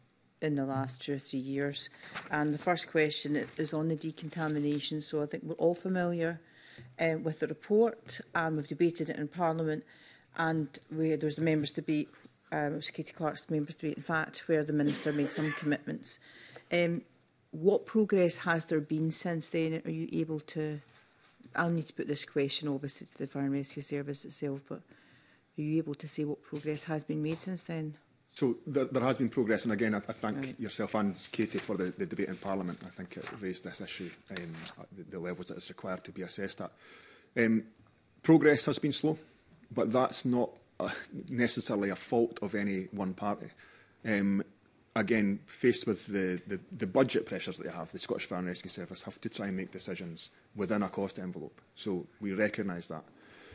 in the last two or three years. And the first question is on the decontamination. So I think we're all familiar uh, with the report, and we've debated it in Parliament. And we, there was a members' debate, um, it was Katie Clark's members' debate, in fact, where the Minister made some commitments. Um, what progress has there been since then? Are you able to... I'll need to put this question, obviously, to the Fire and Rescue Service itself, but are you able to say what progress has been made since then? So there, there has been progress, and again, I, I thank Right. yourself and Katie for the, the debate in Parliament. I think it raised this issue um, at the, the levels that it's required to be assessed at. Um, progress has been slow, but that's not uh, necessarily a fault of any one party. Um, again, faced with the, the, the budget pressures that they have, the Scottish Fire and Rescue Service have to try and make decisions within a cost envelope. So we recognise that.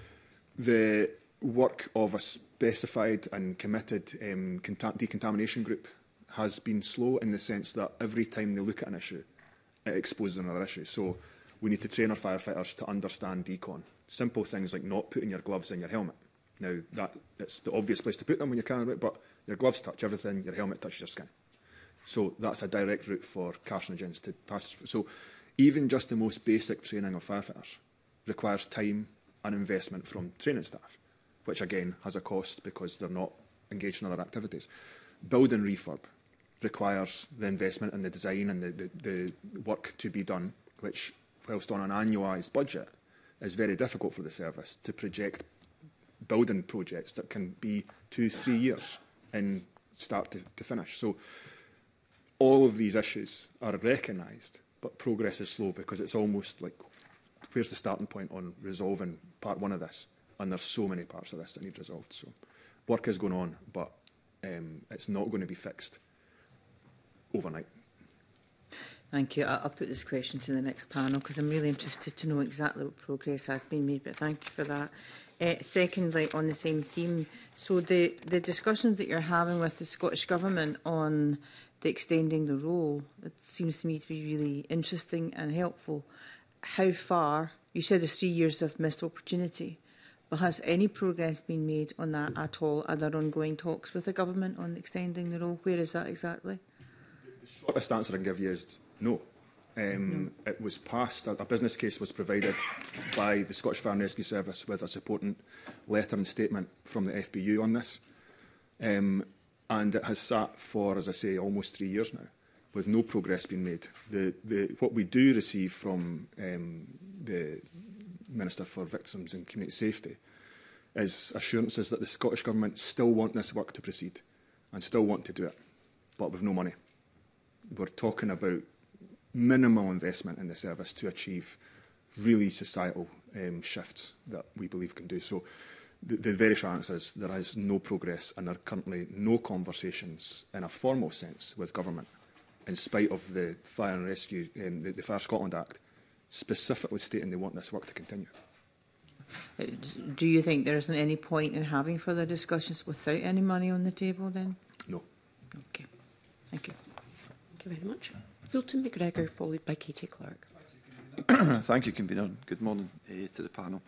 The work of a specified and committed um, decontamination group has been slow in the sense that every time they look at an issue, it exposes another issue. So we need to train our firefighters to understand decon. Simple things like not putting your gloves in your helmet. Now, that, it's the obvious place to put them when you're carrying it, but your gloves touch everything, your helmet touches your skin. So that's a direct route for carcinogens to pass through. So even just the most basic training of firefighters requires time and investment from training staff, which again has a cost because they're not engaged in other activities. Building refurb requires the investment in the design and the, the, the work to be done, which, whilst on an annualised budget, is very difficult for the service to project building projects that can be two, three years in start to, to finish. So all of these issues are recognised, but progress is slow because it's almost like, where's the starting point on resolving part one of this? And there's so many parts of this that need resolved. So work is going on, but um, it's not going to be fixed overnight. Thank you. I'll put this question to the next panel because I'm really interested to know exactly what progress has been made, but thank you for that. Uh, secondly, on the same theme, so the, the discussions that you're having with the Scottish Government on the extending the role, it seems to me to be really interesting and helpful. How far, you said there's three years of missed opportunity, but has any progress been made on that at all? Are there ongoing talks with the Government on extending the role? Where is that exactly? The shortest answer I can give you is no. Um, no. It was passed, a, a business case was provided by the Scottish Fire and Rescue Service with a supporting letter and statement from the F B U on this. Um, and it has sat for, as I say, almost three years now, with no progress being made. The, the, what we do receive from um, the Minister for Victims and Community Safety is assurances that the Scottish Government still want this work to proceed and still want to do it, but with no money. We're talking about minimal investment in the service to achieve really societal um, shifts that we believe can do. So the, the very short answer is there is no progress and there are currently no conversations in a formal sense with government, in spite of the Fire and Rescue, um, the, the Fire Scotland Act, specifically stating they want this work to continue. Do you think there isn't any point in having further discussions without any money on the table then? No. Okay. Thank you. Thank you very much. Wilton McGregor, followed by Katie Clark. Thank you, Convener. Good morning uh, to the panel.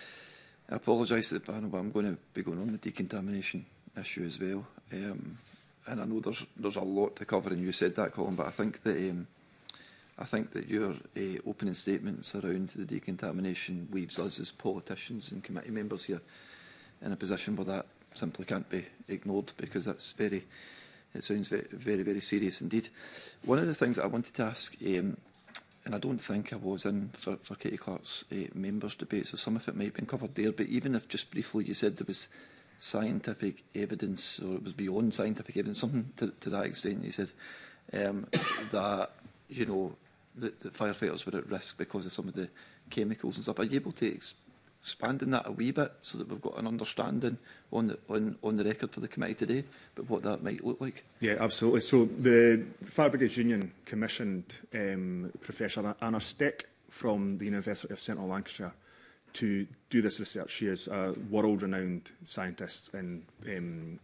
I apologise to the panel, but I'm going to be going on the decontamination issue as well. Um, and I know there's there's a lot to cover, and you said that, Colin. But I think that um, I think that your uh, opening statements around the decontamination leaves us as politicians and committee members here in a position where that simply can't be ignored, because that's very. It sounds very, very, very serious indeed. One of the things that I wanted to ask, um, and I don't think I was in for, for Katie Clark's uh, members' debate, so some of it might have been covered there, but even if just briefly you said there was scientific evidence, or it was beyond scientific evidence, something to, to that extent, you said um, that, you know, the, the firefighters were at risk because of some of the chemicals and stuff. Are you able to ex expand on that a wee bit so that we've got an understanding on the, on, on the record for the committee today about what that might look like? Yeah, absolutely. So the Fire Brigades Union commissioned um, Professor Anna Steck from the University of Central Lancashire to do this research. She is a world-renowned scientist in um,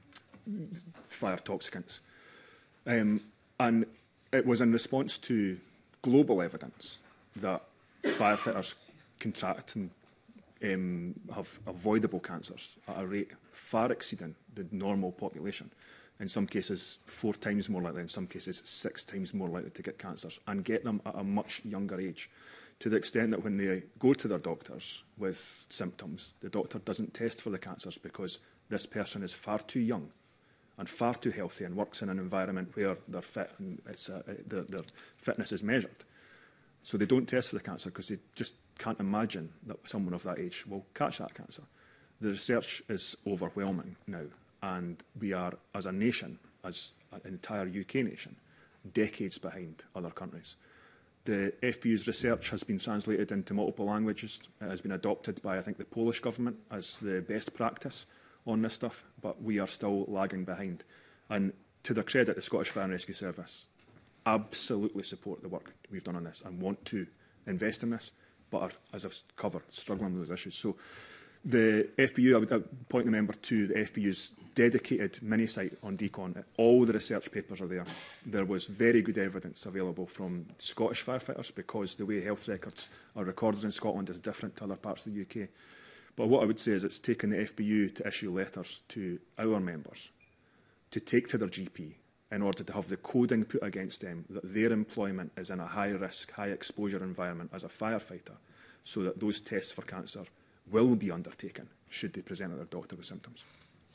fire toxicants. Um, and it was in response to global evidence that firefighters contract and um, have avoidable cancers at a rate far exceeding the normal population. In some cases, four times more likely, in some cases, six times more likely to get cancers, and get them at a much younger age, to the extent that when they go to their doctors with symptoms, the doctor doesn't test for the cancers because this person is far too young and far too healthy and works in an environment where they're fit and it's a, their, their fitness is measured. So they don't test for the cancer because they just can't imagine that someone of that age will catch that cancer. The research is overwhelming now, and we are, as a nation, as an entire U K nation, decades behind other countries. The F B U's research has been translated into multiple languages. It has been adopted by, I think, the Polish government as the best practice on this stuff, but we are still lagging behind. And to their credit, the Scottish Fire and Rescue Service absolutely support the work we've done on this and want to invest in this, but are, as I've covered, struggling with those issues. So the F B U, I would, I would point the member to the F B U's dedicated mini-site on Decon. All the research papers are there. There was very good evidence available from Scottish firefighters, because the way health records are recorded in Scotland is different to other parts of the U K. But what I would say is it's taken the F B U to issue letters to our members to take to their G P in order to have the coding put against them that their employment is in a high-risk, high-exposure environment as a firefighter, so that those tests for cancer will be undertaken should they present at their doctor with symptoms.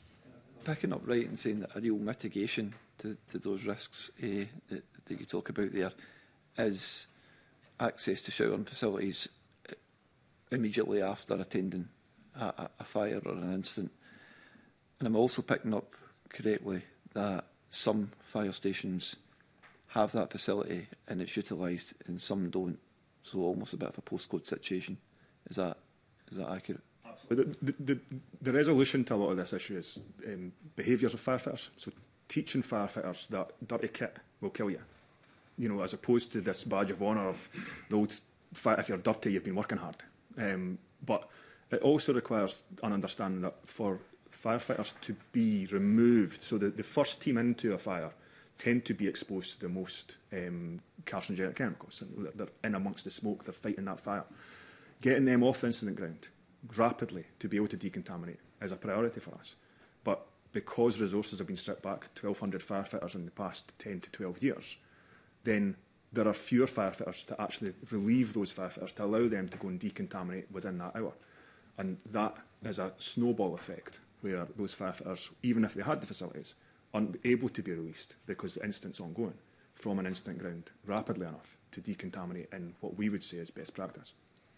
Picking up right and saying that a real mitigation to, to those risks eh, that, that you talk about there is access to showering facilities immediately after attending a, a, a fire or an incident. And I'm also picking up correctly that some fire stations have that facility and it's utilised and some don't. So almost a bit of a postcode situation. Is that is that accurate? The, the, the, the resolution to a lot of this issue is um, behaviours of firefighters. So teaching firefighters that dirty kit will kill you, you know, as opposed to this badge of honour of the old, if you're dirty, you've been working hard. Um, but it also requires an understanding that for firefighters to be removed, so that the first team into a fire tend to be exposed to the most um, carcinogenic chemicals. And they're in amongst the smoke, they're fighting that fire. Getting them off the incident ground rapidly to be able to decontaminate is a priority for us. But because resources have been stripped back, twelve hundred firefighters in the past ten to twelve years, then there are fewer firefighters to actually relieve those firefighters, to allow them to go and decontaminate within that hour. And that is a snowball effect, where those firefighters, even if they had the facilities, aren't able to be released because the incident's ongoing from an incident ground rapidly enough to decontaminate in what we would say is best practice.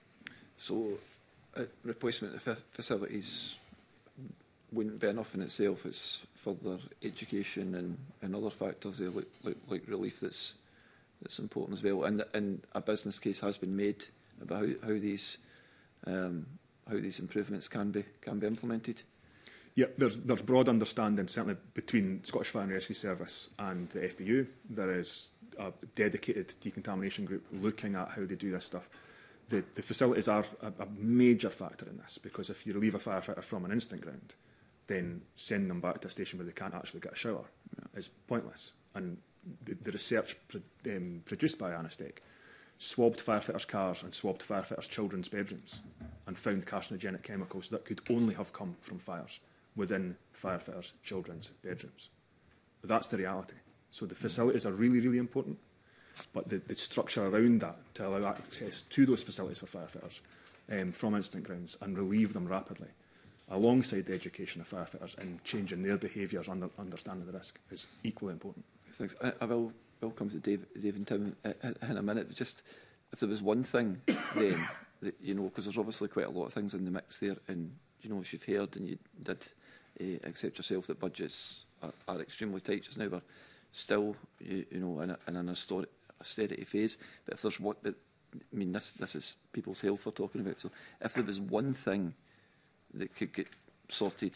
So uh, replacement of fa facilities wouldn't be enough in itself. It's further education and, and other factors there, like, like, like relief, that's that's important as well. And, and a business case has been made about how, how these um, how these improvements can be can be implemented. Yeah, there's, there's broad understanding, certainly between Scottish Fire and Rescue Service and the F B U. There is a dedicated decontamination group looking at how they do this stuff. The, the facilities are a, a major factor in this, because if you relieve a firefighter from an incident ground, then sending them back to a station where they can't actually get a shower yeah. is pointless. And the, the research pro, um, produced by Anastec swabbed firefighters' cars and swabbed firefighters' children's bedrooms and found carcinogenic chemicals that could only have come from fires within firefighters' children's bedrooms. That's the reality. So the facilities are really, really important, but the, the structure around that to allow access to those facilities for firefighters um, from incident grounds and relieve them rapidly, alongside the education of firefighters and changing their behaviours and under, understanding the risk, is equally important. Thanks. I, I will, will come to Dave, Dave and Tim in, in a minute. But just if there was one thing then, that, you know, because there's obviously quite a lot of things in the mix there, and you know, as you've heard and you did uh, accept yourself that budgets are, are extremely tight just now, but still, you, you know, in, a, in an austerity phase. But if there's what, but, I mean, this this is people's health we're talking about. So if there was one thing that could get sorted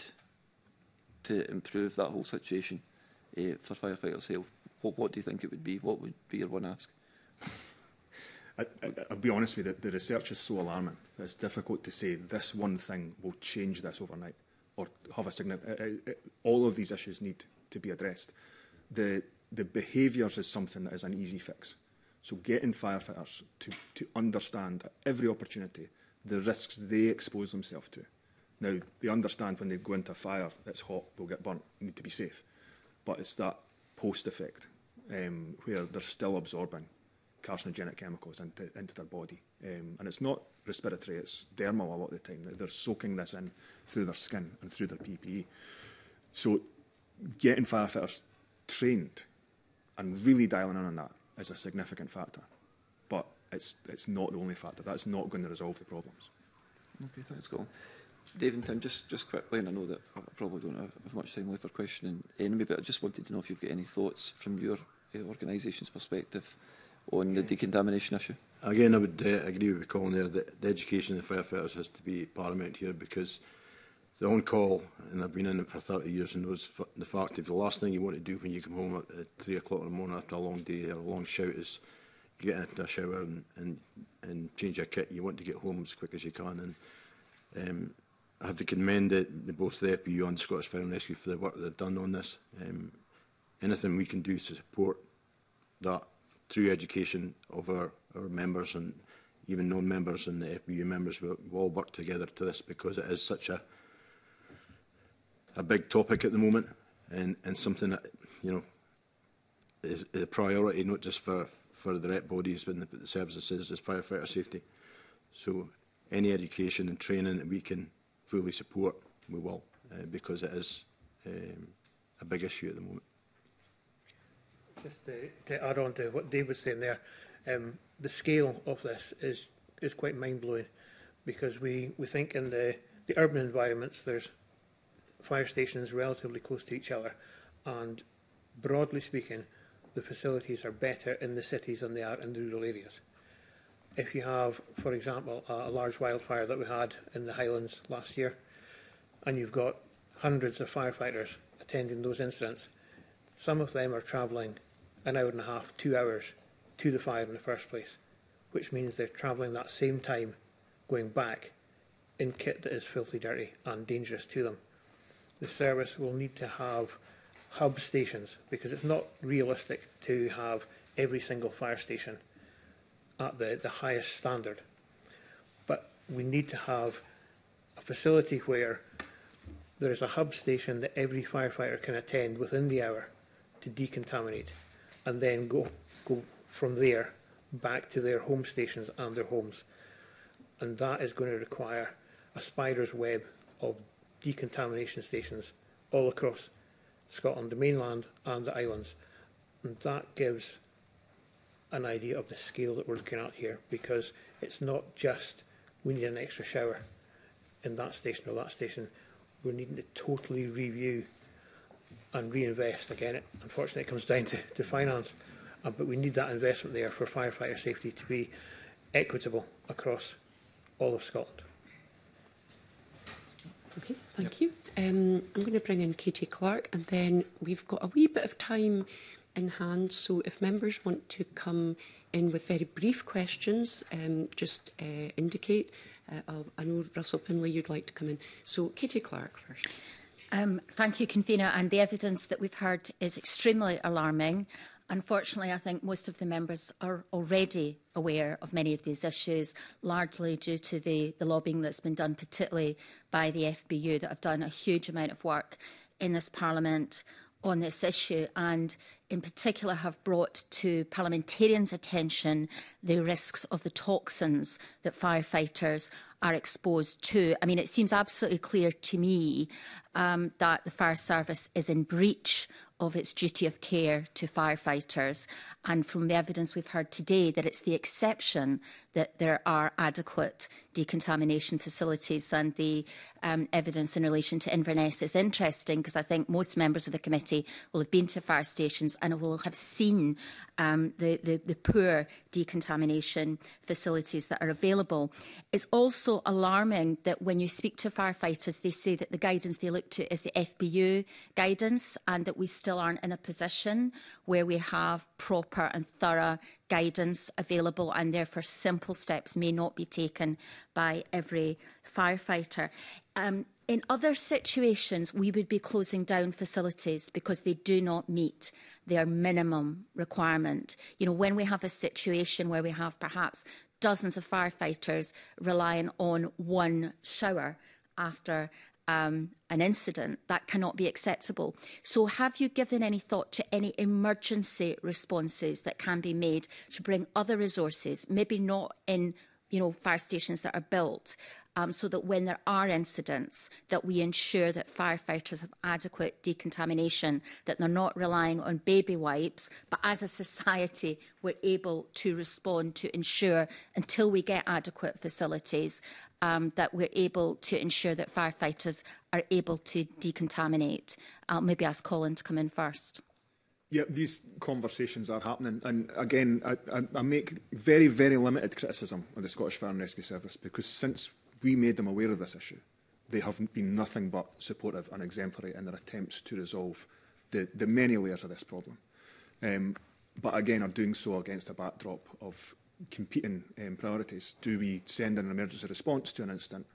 to improve that whole situation uh, for firefighters' health, what, what do you think it would be? What would be your one ask? I, I, I'll be honest with you, the, the research is so alarming that it's difficult to say this one thing will change this overnight or have a significant... All of these issues need to be addressed. The, the behaviours is something that is an easy fix. So getting firefighters to, to understand at every opportunity the risks they expose themselves to. Now, they understand when they go into a fire that's hot, will get burnt, need to be safe. But it's that post effect um, where they're still absorbing carcinogenic chemicals into, into their body. Um, and it's not respiratory, it's dermal a lot of the time. They're soaking this in through their skin and through their P P E. So getting firefighters trained and really dialing in on that is a significant factor. But it's, it's not the only factor. That's not going to resolve the problems. Okay, thanks, Colin. Dave and Tim, just, just quickly, and I know that I probably don't have, have much time left for questioning anyway, but I just wanted to know if you've got any thoughts from your uh, organisation's perspective on the decontamination issue. Again, I would uh, agree with Colin there that the education of the firefighters has to be paramount here, because the on-call, and I've been in it for thirty years, and knows the fact if the last thing you want to do when you come home at, at three o'clock in the morning after a long day or a long shout is get into a shower and, and, and change your kit. You want to get home as quick as you can. And um, I have to commend the, the, both the F B U and Scottish Fire and Rescue for the work that they've done on this. Um, anything we can do to support that through education of our, our members and even non-members and the F B U members, we'll, we'll all work together to this, because it is such a a big topic at the moment, and, and something that, you know, is a priority not just for, for the rep bodies but the, the services is firefighter safety. So any education and training that we can fully support, we will, uh, because it is um, a big issue at the moment. Just to, to add on to what Dave was saying there, um, the scale of this is is quite mind-blowing, because we, we think in the, the urban environments there's fire stations relatively close to each other, and broadly speaking the facilities are better in the cities than they are in the rural areas. If you have, for example, a, a large wildfire that we had in the Highlands last year, and you've got hundreds of firefighters attending those incidents, some of them are travelling an hour and a half, two hours to the fire in the first place, which means they're travelling that same time going back in kit that is filthy dirty and dangerous to them. The service will need to have hub stations, because it's not realistic to have every single fire station at the, the highest standard. But we need to have a facility where there is a hub station that every firefighter can attend within the hour to decontaminate, and then go, go from there back to their home stations and their homes. And that is going to require a spider's web of decontamination stations all across Scotland, the mainland and the islands. And that gives an idea of the scale that we're looking at here, because it's not just we need an extra shower in that station or that station. We're needing to totally review and reinvest. Again, it, unfortunately, it comes down to, to finance, uh, but we need that investment there for firefighter safety to be equitable across all of Scotland. Okay, thank you. Um, I'm going to bring in Katie Clark, and then we've got a wee bit of time in hand, so if members want to come in with very brief questions, um, just uh, indicate. Uh, I'll, I know, Russell Finlay, you'd like to come in. So, Katie Clark first. Um, thank you, Convener. And the evidence that we've heard is extremely alarming. Unfortunately, I think most of the members are already aware of many of these issues, largely due to the, the lobbying that's been done, particularly by the F B U, that have done a huge amount of work in this Parliament on this issue, and in particular have brought to parliamentarians' attention the risks of the toxins that firefighters are exposed to. I mean, it seems absolutely clear to me um, that the fire service is in breach of its duty of care to firefighters, and from the evidence we've heard today that it's the exception that there are adequate decontamination facilities, and the um, evidence in relation to Inverness is interesting, because I think most members of the committee will have been to fire stations and will have seen um, the, the, the poor decontamination facilities that are available. It's also alarming that when you speak to firefighters, they say that the guidance they look to is the F B U guidance, and that we still aren't in a position where we have proper and thorough guidance available, and therefore simple steps may not be taken by every firefighter. Um, in other situations, we would be closing down facilities because they do not meet their minimum requirement. You know, when we have a situation where we have perhaps dozens of firefighters relying on one shower after Um, an incident, that cannot be acceptable. So have you given any thought to any emergency responses that can be made to bring other resources, maybe not in, you know, fire stations that are built, um, so that when there are incidents, that we ensure that firefighters have adequate decontamination, that they're not relying on baby wipes, but as a society we're able to respond to ensure, until we get adequate facilities, um, that we're able to ensure that firefighters are able to decontaminate. I'll maybe ask Colin to come in first. Yeah, these conversations are happening. And again, I, I, I make very, very limited criticism of the Scottish Fire and Rescue Service, because since we made them aware of this issue, they have been nothing but supportive and exemplary in their attempts to resolve the, the many layers of this problem. Um, but again, are doing so against a backdrop of competing um, priorities. Do we send an emergency response to an incident?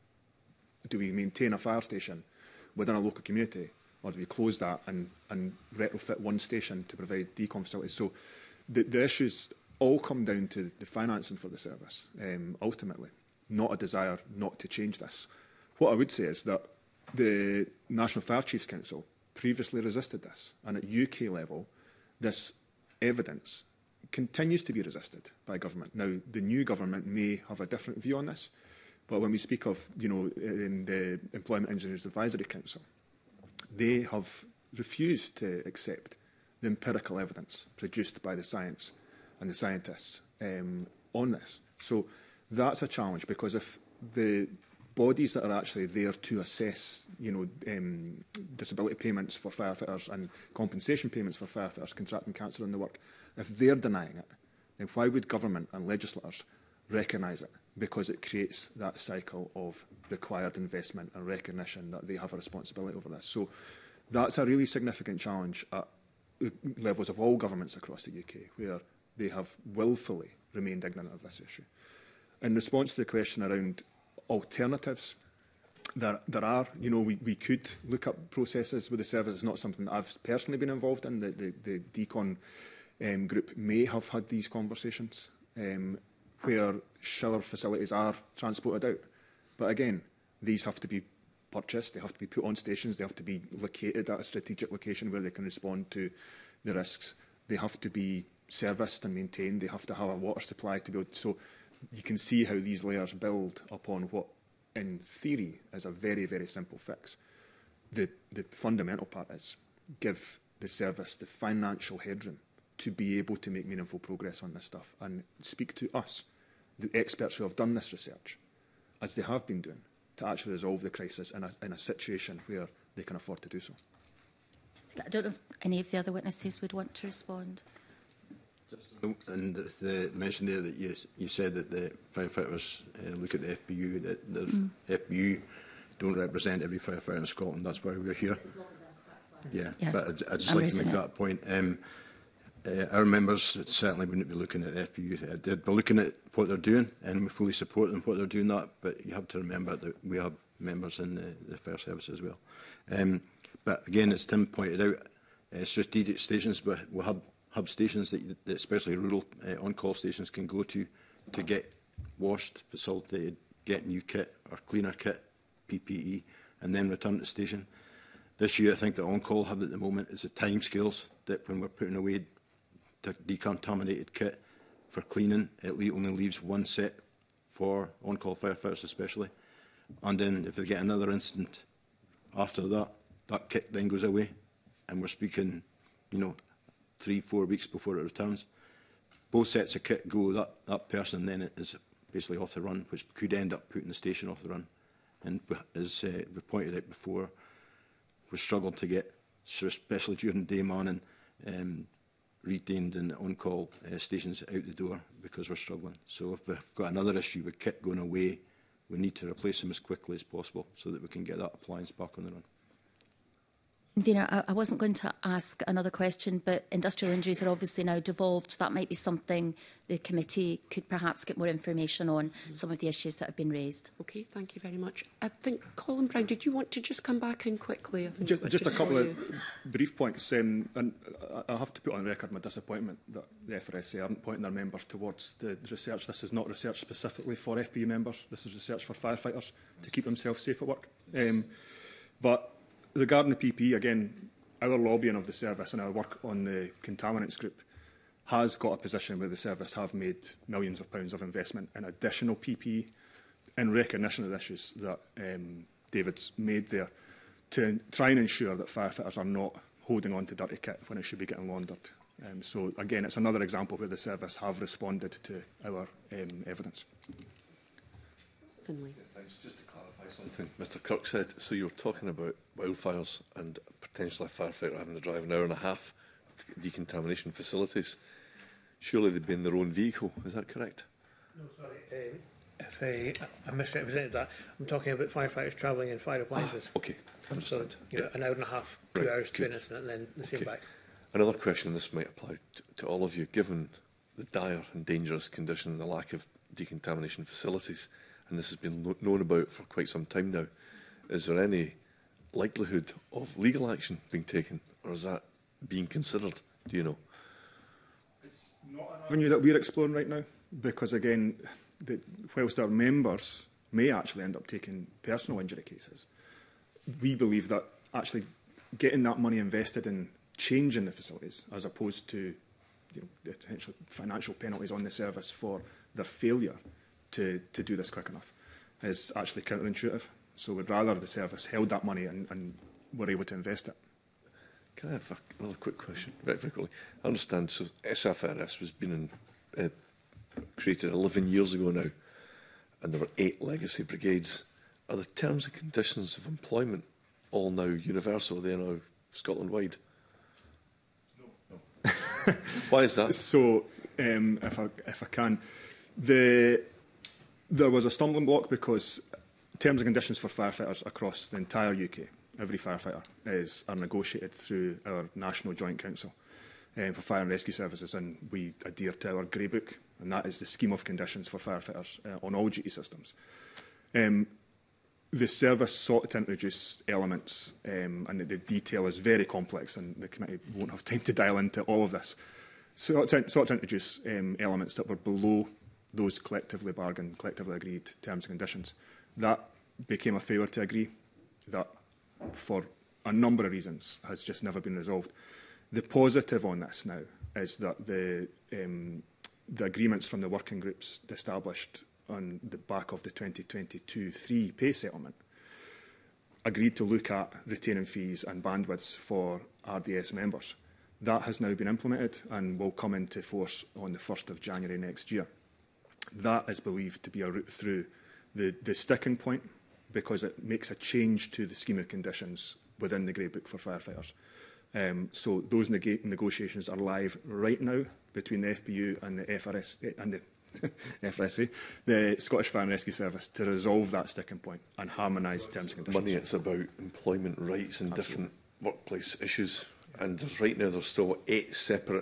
Do we maintain a fire station within a local community? Or do we close that and, and retrofit one station to provide decon facilities? So the, the issues all come down to the financing for the service, um, ultimately, not a desire not to change this. What I would say is that the National Fire Chiefs Council previously resisted this, and at U K level, this evidence continues to be resisted by government. Now, the new government may have a different view on this, but when we speak of, you know, in the Employment Engineers Advisory Council, they have refused to accept the empirical evidence produced by the science and the scientists um, on this. So that's a challenge, because if the bodies that are actually there to assess, you know, um, disability payments for firefighters and compensation payments for firefighters contracting cancer in the work, if they're denying it, then why would government and legislators recognise it? Because it creates that cycle of required investment and recognition that they have a responsibility over this. So that's a really significant challenge at the levels of all governments across the U K, where they have willfully remained ignorant of this issue. In response to the question around alternatives, there, there are, you know, we, we could look up processes with the service. It's not something that I've personally been involved in. The, the, the decon um, group may have had these conversations um, where shower facilities are transported out. But again, these have to be purchased, they have to be put on stations, they have to be located at a strategic location where they can respond to the risks. They have to be serviced and maintained, they have to have a water supply to be able to, so you can see how these layers build upon what, in theory, is a very, very simple fix. The, the fundamental part is give the service the financial headroom to be able to make meaningful progress on this stuff and speak to us, the experts who have done this research, as they have been doing, to actually resolve the crisis in a, in a situation where they can afford to do so. I don't know if any of the other witnesses would want to respond. And the, the mention there that you, you said that the firefighters uh, look at the F B U, that the mm. F B U don't represent every firefighter in Scotland. That's why we're here. Yeah, yeah. But I'd, I'd just I'm like to make that point. Um, uh, our members certainly wouldn't be looking at the F B U. They'd be looking at what they're doing, and we fully support them what they're doing that. But you have to remember that we have members in the, the fire service as well. Um, but again, as Tim pointed out, uh, strategic stations will we'll have hub stations that, that especially rural uh, on-call stations can go to to get washed, facilitated, get new kit or cleaner kit, P P E, and then return to the station. This year, I think the on-call hub at the moment is the timescales that when we're putting away decontaminated kit for cleaning, it only leaves one set for on-call firefighters especially. And then if they get another incident after that, that kit then goes away. And we're speaking, you know, three, four weeks before it returns. Both sets of kit go, that, that person then is basically off the run, which could end up putting the station off the run. And as uh, we pointed out before, we struggled to get, especially during day morning, um, retained and on-call uh, stations out the door because we're struggling. So if we've got another issue with kit going away, we need to replace them as quickly as possible so that we can get that appliance back on the run. Convener, I, I wasn't going to ask another question, but industrial injuries are obviously now devolved. That might be something the committee could perhaps get more information on, mm. some of the issues that have been raised. Okay, thank you very much. I think, Colin Brown, did you want to just come back in quickly? I think just just, just a couple you. of brief points. Um, and I have to put on record my disappointment that the F R S A aren't pointing their members towards the research. This is not research specifically for F B U members. This is research for firefighters to keep themselves safe at work. Um, but regarding the P P E, again, our lobbying of the service and our work on the contaminants group has got a position where the service have made millions of pounds of investment in additional P P E in recognition of the issues that um, David's made there to try and ensure that firefighters are not holding on to dirty kit when it should be getting laundered. Um, so, again, it's another example where the service have responded to our um, evidence. Finlay. Thanks, Just to clarify something Mr Kirk said, so you were talking about wildfires and potentially a firefighter having to drive an hour and a half to decontamination facilities. Surely they'd be in their own vehicle, is that correct? No, sorry. Um, if I, I misrepresented that, I'm talking about firefighters travelling in fire appliances. Ah, okay, understand. So, you know, yeah. an hour and a half, two Right, hours to good. an incident, and then the same Okay. back. Another question, this might apply to, to all of you, given the dire and dangerous condition and the lack of decontamination facilities, and this has been lo known about for quite some time now, is there any likelihood of legal action being taken, or is that being considered, do you know? It's not an avenue that we're exploring right now, because again, the, whilst our members may actually end up taking personal injury cases, we believe that actually getting that money invested in changing the facilities, as opposed to you know, the potential financial penalties on the service for their failure to, to do this quick enough, is actually counterintuitive. So we'd rather the service held that money and, and were able to invest it. Can I have a, another quick question, very, very quickly? I understand, so S F R S was been in, uh, created eleven years ago now, and there were eight legacy brigades. Are the terms and conditions of employment all now universal? Are they now Scotland-wide? No. no. Why is that? So, um, if, I, if I can, the, there was a stumbling block because terms and conditions for firefighters across the entire U K, every firefighter, is, are negotiated through our National Joint Council um, for Fire and Rescue Services, and we adhere to our Grey Book, and that is the scheme of conditions for firefighters uh, on all duty systems. Um, the service sought to introduce elements, um, and the, the detail is very complex, and the committee won't have time to dial into all of this. Sought to, sought to introduce um, elements that were below those collectively bargained, collectively agreed terms and conditions. That became a failure to agree. That, for a number of reasons, has just never been resolved. The positive on this now is that the, um, the agreements from the working groups established on the back of the twenty twenty-two three pay settlement agreed to look at retaining fees and bandwidths for R D S members. That has now been implemented and will come into force on the first of January next year. That is believed to be a route through the, the sticking point, because it makes a change to the scheme of conditions within the Grey Book for firefighters. Um, so those neg negotiations are live right now between the F P U and the F R S and the F R S A, the Scottish Fire and Rescue Service, to resolve that sticking point and harmonise terms and conditions. Money, it's about employment rights and Absolutely. different workplace issues, and there's, right now there's still eight separate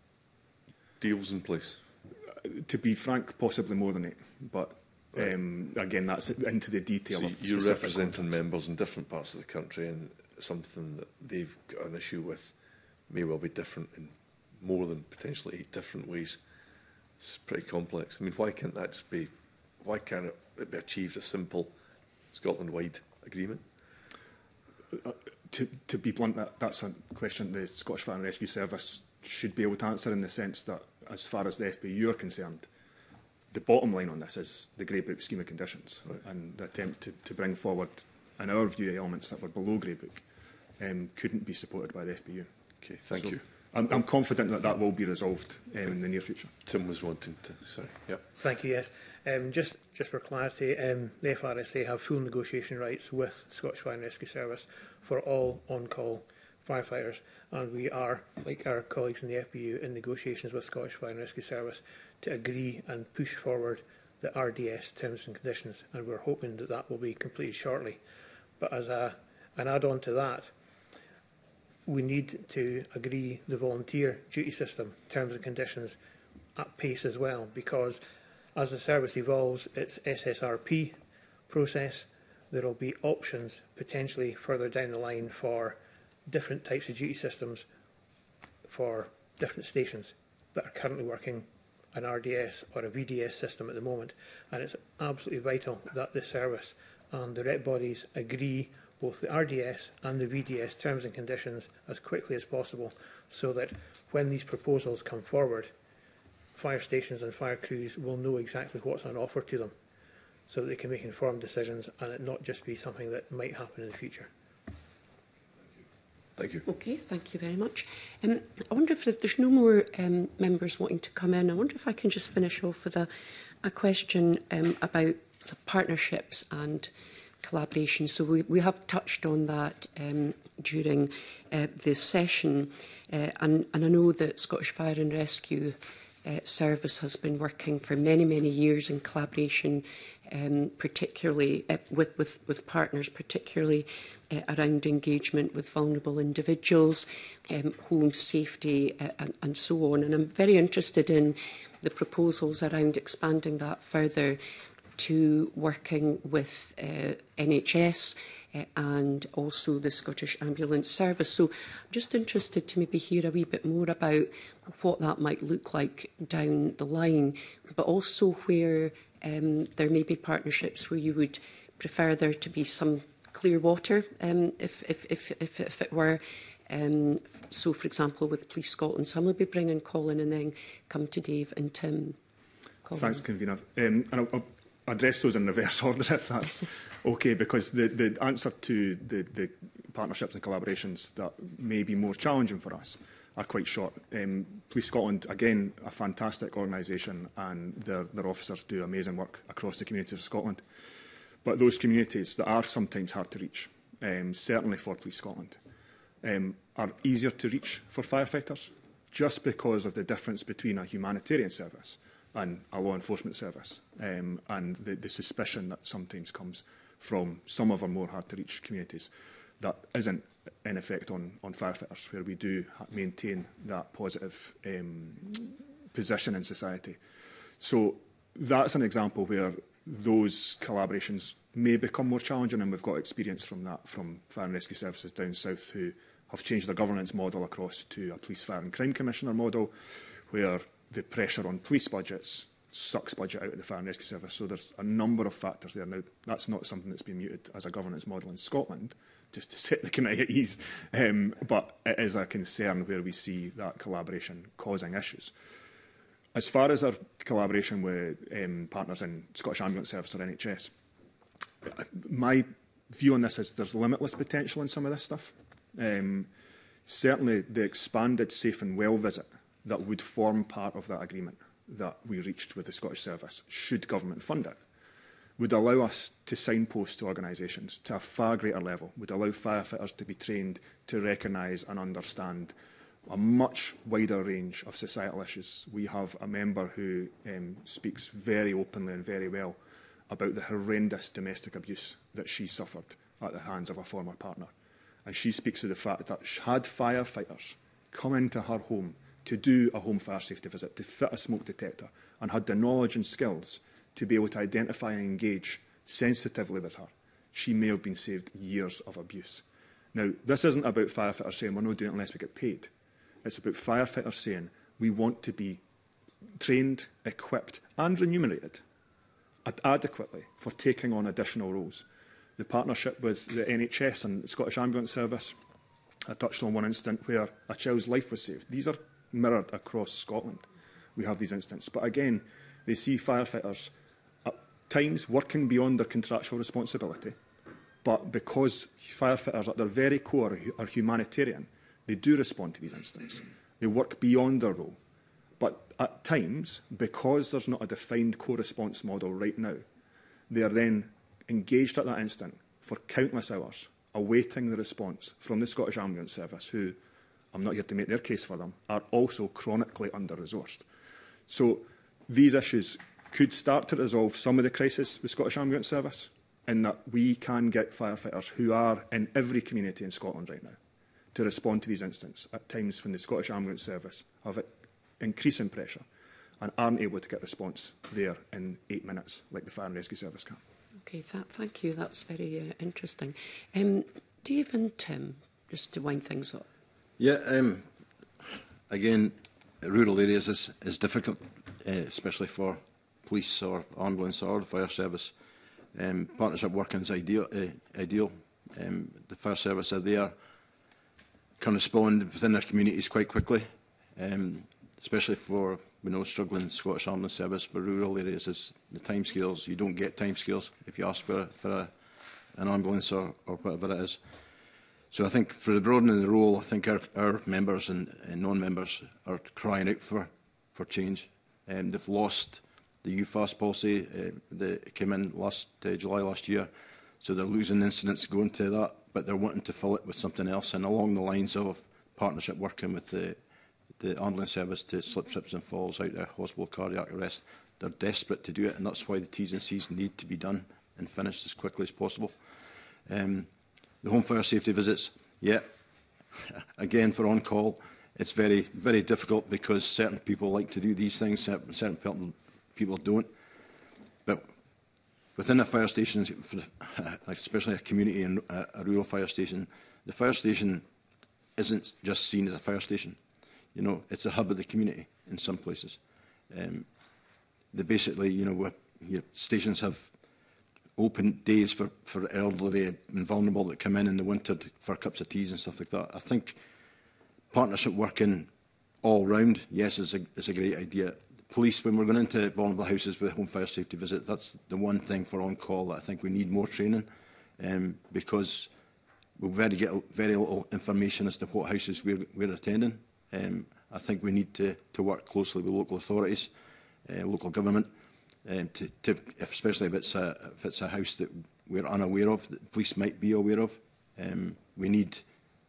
deals in place. Uh, to be frank, possibly more than eight, but um, again, that's into the detail So of you're specific representing contracts. members in different parts of the country, and something that they've got an issue with may well be different in more than potentially eight different ways. It's pretty complex. I mean, why can't that just be, why can't it be achieved a simple Scotland-wide agreement? Uh, to, to be blunt, that, that's a question the Scottish Fire and Rescue Service should be able to answer, in the sense that, as far as the F P U are concerned, the bottom line on this is the Grey Book scheme of conditions, right, and the attempt to, to bring forward, in our view, elements that were below Grey Book um, couldn't be supported by the F P U. Okay, thank so you. I'm, I'm confident that that will be resolved um, in the near future. Tim was wanting to, sorry, yep. Thank you, yes. Um, just, just for clarity, um, the F R S A have full negotiation rights with Scottish Fire and Rescue Service for all on-call firefighters, and we are, like our colleagues in the F P U, in negotiations with Scottish Fire and Rescue Service to agree and push forward the R D S terms and conditions, and we're hoping that that will be completed shortly. But as a, an add-on to that, we need to agree the volunteer duty system terms and conditions at pace as well, because as the service evolves its S S R P process, there will be options potentially further down the line for different types of duty systems for different stations that are currently working an R D S or a V D S system at the moment. And it's absolutely vital that the service and the rep bodies agree both the R D S and the V D S terms and conditions as quickly as possible, so that when these proposals come forward, fire stations and fire crews will know exactly what's on offer to them, so that they can make informed decisions and it not just be something that might happen in the future. Thank you. Okay, thank you very much. Um, I wonder if, if there's no more um, members wanting to come in, I wonder if I can just finish off with a, a question um, about partnerships and collaboration. So we, we have touched on that um, during uh, this session, uh, and, and I know that Scottish Fire and Rescue uh, Service has been working for many, many years in collaboration, um, particularly uh, with, with, with partners, particularly uh, around engagement with vulnerable individuals, um, home safety uh, and, and so on. And I'm very interested in the proposals around expanding that further to working with uh, N H S uh, and also the Scottish Ambulance Service. So I'm just interested to maybe hear a wee bit more about what that might look like down the line, but also where um, there may be partnerships where you would prefer there to be some clear water, um, if, if, if, if, if it were. Um, so, for example, with Police Scotland. So I'm going to be bringing Colin and then come to Dave and Tim. Colin. Thanks, Convener. Um, and I'll, I'll address those in reverse order if that's okay, because the, the answer to the, the partnerships and collaborations that may be more challenging for us are quite short. Um, Police Scotland, again, a fantastic organisation, and their, their officers do amazing work across the community of Scotland. But those communities that are sometimes hard to reach, um, certainly for Police Scotland, um, are easier to reach for firefighters just because of the difference between a humanitarian service and a law enforcement service, um, and the, the suspicion that sometimes comes from some of our more hard-to-reach communities that isn't in effect on, on firefighters, where we do maintain that positive um, position in society. So that's an example where those collaborations may become more challenging, and we've got experience from that from Fire and Rescue Services down south who have changed their governance model across to a Police, Fire and Crime Commissioner model, where the pressure on police budgets sucks budget out of the Fire and Rescue Service. So there's a number of factors there. Now, that's not something that's been muted as a governance model in Scotland, just to set the committee at ease, um, but it is a concern where we see that collaboration causing issues. As far as our collaboration with um, partners in Scottish Ambulance Service or N H S, my view on this is there's limitless potential in some of this stuff. Um, certainly the expanded Safe and Well visit that would form part of that agreement that we reached with the Scottish Service, should government fund it, would allow us to signpost to organisations to a far greater level, would allow firefighters to be trained to recognise and understand a much wider range of societal issues. We have a member who um, speaks very openly and very well about the horrendous domestic abuse that she suffered at the hands of a former partner. And she speaks of the fact that had firefighters come into her home to do a home fire safety visit, to fit a smoke detector, and had the knowledge and skills to be able to identify and engage sensitively with her, she may have been saved years of abuse. Now, this isn't about firefighters saying we're not doing it unless we get paid. It's about firefighters saying we want to be trained, equipped and remunerated adequately for taking on additional roles. The partnership with the N H S and the Scottish Ambulance Service, I touched on one incident where a child's life was saved. These are mirrored across Scotland. We have these instances. But again, they see firefighters at times working beyond their contractual responsibility. But because firefighters at their very core are humanitarian, they do respond to these incidents. They work beyond their role. But at times, because there's not a defined co-response model right now, they are then engaged at that instant for countless hours, awaiting the response from the Scottish Ambulance Service, who, I'm not here to make their case for them, are also chronically under-resourced. So these issues could start to resolve some of the crisis with Scottish Ambulance Service, in that we can get firefighters who are in every community in Scotland right now to respond to these incidents at times when the Scottish Ambulance Service have increasing pressure and aren't able to get response there in eight minutes like the Fire and Rescue Service can. Okay, th thank you. That's very uh, interesting. Um, Dave and Tim, just to wind things up. Yeah, um, again, rural areas is, is difficult, uh, especially for police or ambulance or fire service. Um, partnership working is ideal. Uh, ideal. Um, the fire service are there, can respond within their communities quite quickly, um, especially for we know struggling Scottish Ambulance Service for rural areas. Is the timescales, you don't get timescales if you ask for, for a, an ambulance or, or whatever it is. So I think for the broadening the role, I think our, our members and, and non-members are crying out for, for change. Um, they've lost the U FAST policy uh, that came in last uh, July last year. So they're losing incidents going to that, but they're wanting to fill it with something else. And along the lines of partnership working with the, the ambulance service to slip, trips and falls out of hospital cardiac arrest, they're desperate to do it, and that's why the T's and C's need to be done and finished as quickly as possible. Um, the home fire safety visits, yeah, again for on-call, it's very, very difficult because certain people like to do these things, certain, certain people, people don't. But within a fire station, for, especially a community and a, a rural fire station, the fire station isn't just seen as a fire station. You know, it's a hub of the community in some places. Um, they basically, you know, where, you know, stations have open days for, for elderly and vulnerable that come in in the winter to, for cups of teas and stuff like that. I think partnership working all round, yes, is a, is a great idea. Police, when we're going into vulnerable houses with home fire safety visit, that's the one thing for on-call that I think we need more training, um, because we very get very little information as to what houses we're, we're attending. Um, I think we need to, to work closely with local authorities, uh, local government, um, to, to, if, especially if it's, a, if it's a house that we're unaware of, that the police might be aware of. Um, we need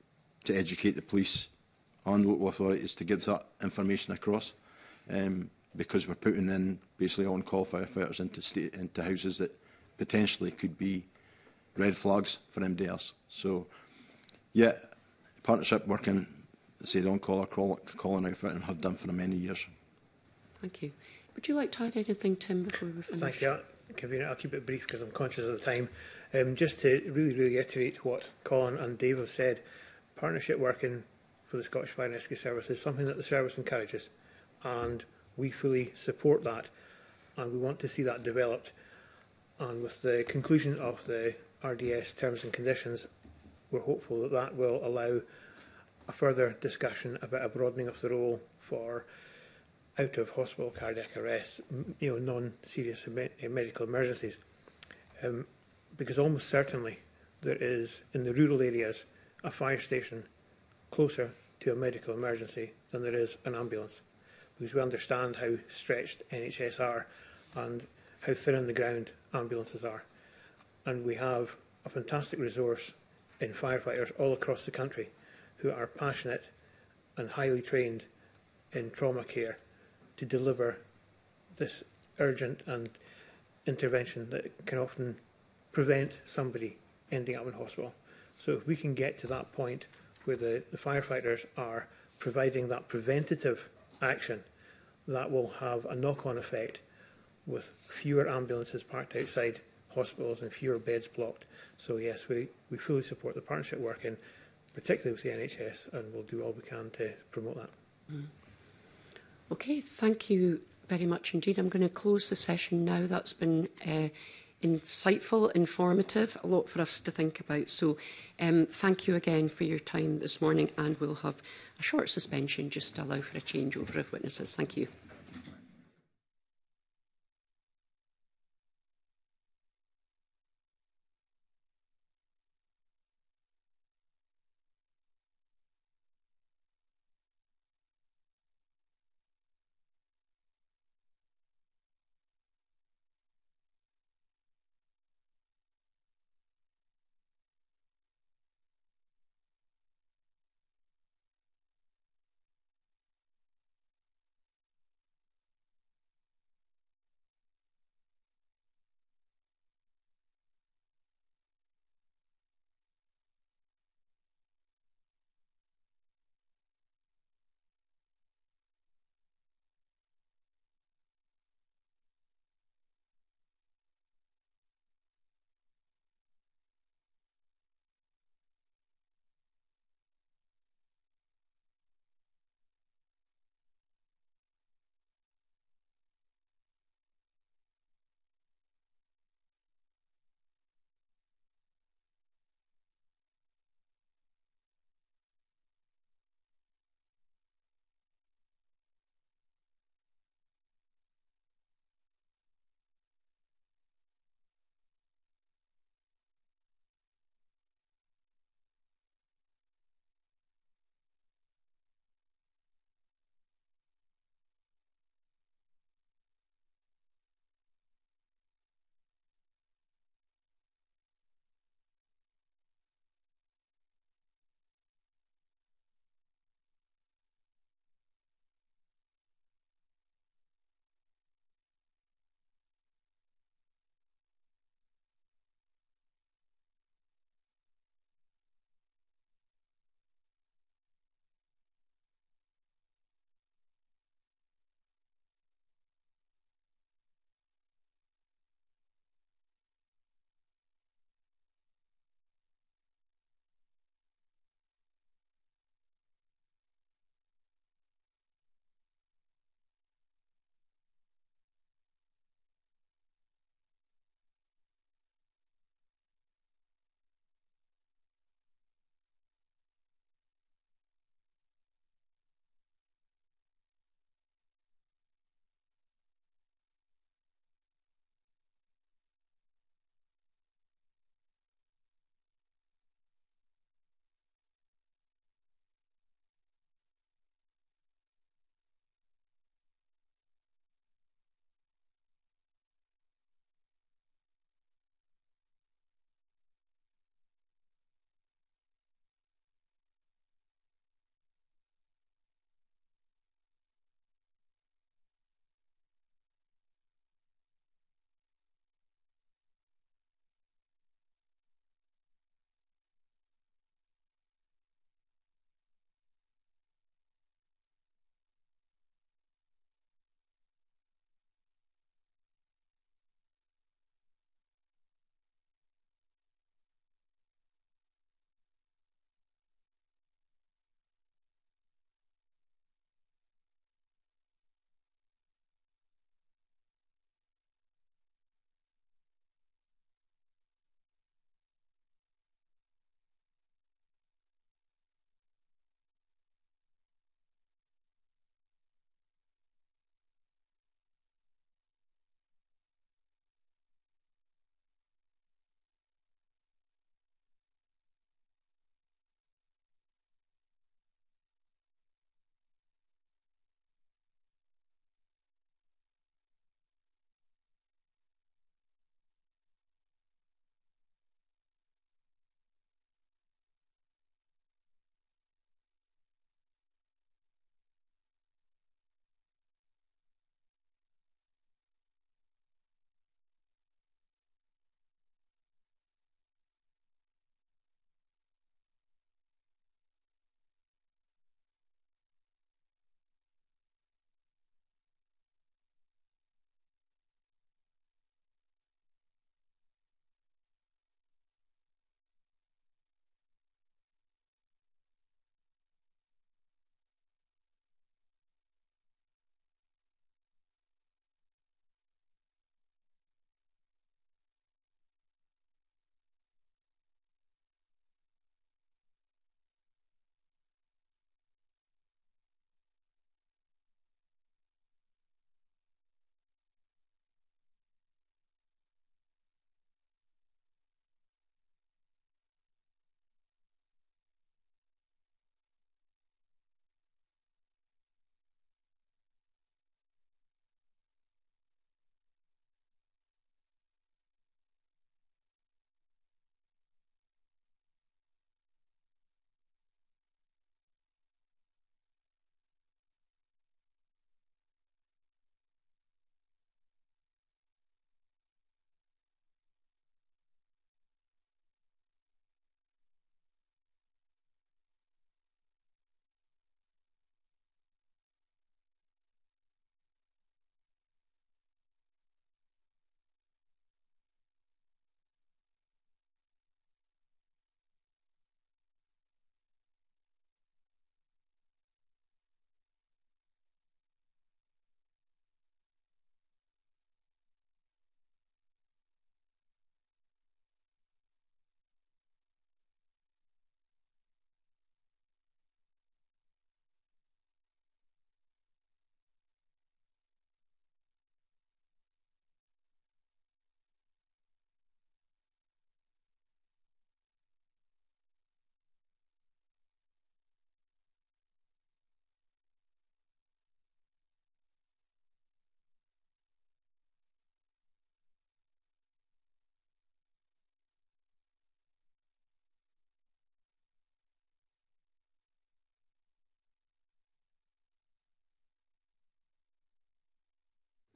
to educate the police and local authorities to get that information across, um, because we're putting in basically on-call firefighters into, state, into houses that potentially could be red flags for M D S. So, yeah, partnership working, say the on-call or calling out for it, and have done for many years. Thank you. Would you like to add anything, Tim, before we finish? Thank you. Convener, I'll keep it brief because I'm conscious of the time. Um, just to really, really reiterate what Colin and Dave have said, partnership working for the Scottish Fire and Rescue Service is something that the service encourages, and we fully support that, and we want to see that developed. And with the conclusion of the R D S terms and conditions, we're hopeful that that will allow a further discussion about a broadening of the role for out of hospital cardiac arrest, you know, non-serious me medical emergencies. Um, because almost certainly there is, in the rural areas, a fire station closer to a medical emergency than there is an ambulance. Because we understand how stretched N H S are and how thin on the ground ambulances are. And we have a fantastic resource in firefighters all across the country who are passionate and highly trained in trauma care to deliver this urgent and intervention that can often prevent somebody ending up in hospital. So if we can get to that point where the, the firefighters are providing that preventative action, that will have a knock-on effect with fewer ambulances parked outside hospitals and fewer beds blocked. So yes, we, we fully support the partnership working, particularly with the N H S, and we'll do all we can to promote that. Mm. Okay, thank you very much indeed. I'm going to close the session now. That's been uh, insightful, informative, a lot for us to think about. So um, thank you again for your time this morning, and we'll have a short suspension just to allow for a changeover of witnesses. Thank you.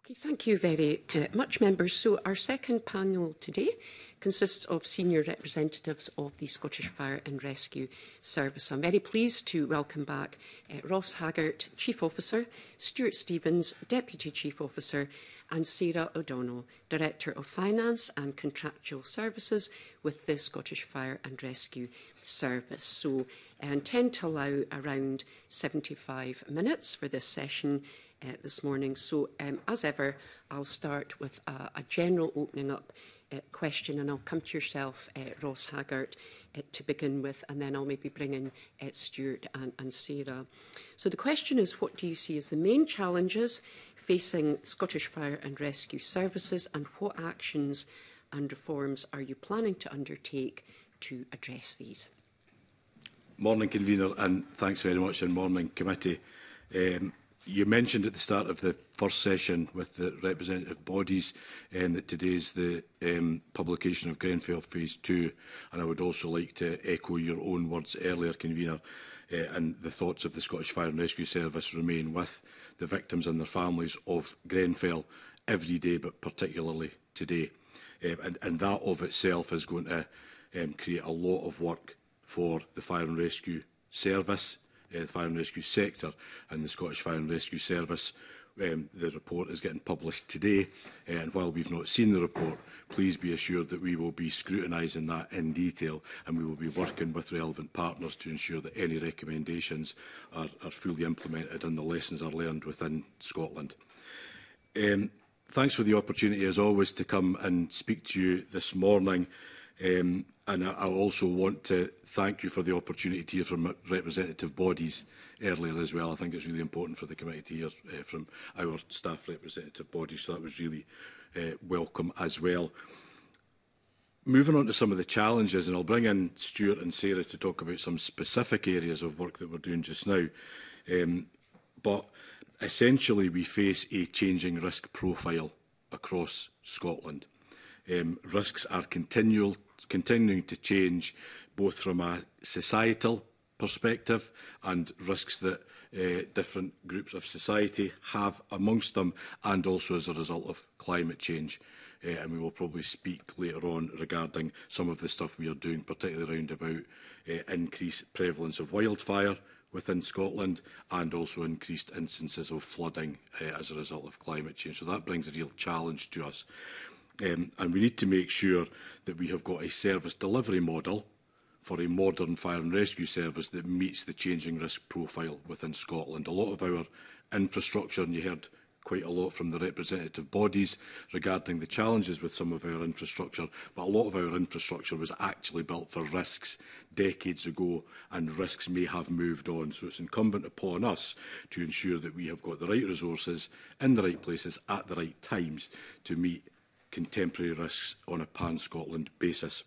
Okay, thank you very uh, much, members. So our second panel today consists of senior representatives of the Scottish Fire and Rescue Service. I'm very pleased to welcome back uh, Ross Haggart, Chief Officer, Stuart Stevens, Deputy Chief Officer, and Sarah O'Donnell, Director of Finance and Contractual Services with the Scottish Fire and Rescue Service. So I intend to allow around seventy-five minutes for this session uh, this morning. So um, as ever, I'll start with a, a general opening up uh, question, and I'll come to yourself, uh, Ross Haggart, uh, to begin with, and then I'll maybe bring in uh, Stuart and, and Sarah. So the question is, what do you see as the main challenges facing Scottish Fire and Rescue Services, and what actions and reforms are you planning to undertake to address these? Morning, Convener, and thanks very much, and morning, Committee. Um, you mentioned at the start of the first session with the representative bodies um, that today is the um, publication of Grenfell Phase two, and I would also like to echo your own words earlier, Convener, uh, and the thoughts of the Scottish Fire and Rescue Service remain with the victims and their families of Grenfell every day, but particularly today. Um, and, and that of itself is going to um, create a lot of work for the Fire and Rescue Service, uh, the Fire and Rescue sector, and the Scottish Fire and Rescue Service. Um, the report is getting published today, uh, and while we've not seen the report, please be assured that we will be scrutinising that in detail, and we will be working with relevant partners to ensure that any recommendations are, are fully implemented and the lessons are learned within Scotland. Um, thanks for the opportunity, as always, to come and speak to you this morning. Um, and I, I also want to thank you for the opportunity to hear from representative bodies earlier as well. I think it's really important for the committee to hear uh, from our staff representative bodies, so that was really uh, welcome as well. Moving on to some of the challenges, and I'll bring in Stuart and Sarah to talk about some specific areas of work that we're doing just now. Um, but essentially, we face a changing risk profile across Scotland. Um, risks are continual, continuing to change, both from a societal perspective and risks that uh, different groups of society have amongst them, and also as a result of climate change. Uh, and we will probably speak later on regarding some of the stuff we are doing, particularly around about uh, increased prevalence of wildfire within Scotland, and also increased instances of flooding uh, as a result of climate change. So that brings a real challenge to us. Um, and we need to make sure that we have got a service delivery model for a modern fire and rescue service that meets the changing risk profile within Scotland. A lot of our infrastructure, and you heard quite a lot from the representative bodies regarding the challenges with some of our infrastructure, but a lot of our infrastructure was actually built for risks decades ago, and risks may have moved on. So it's incumbent upon us to ensure that we have got the right resources in the right places at the right times to meet contemporary risks on a pan-Scotland basis.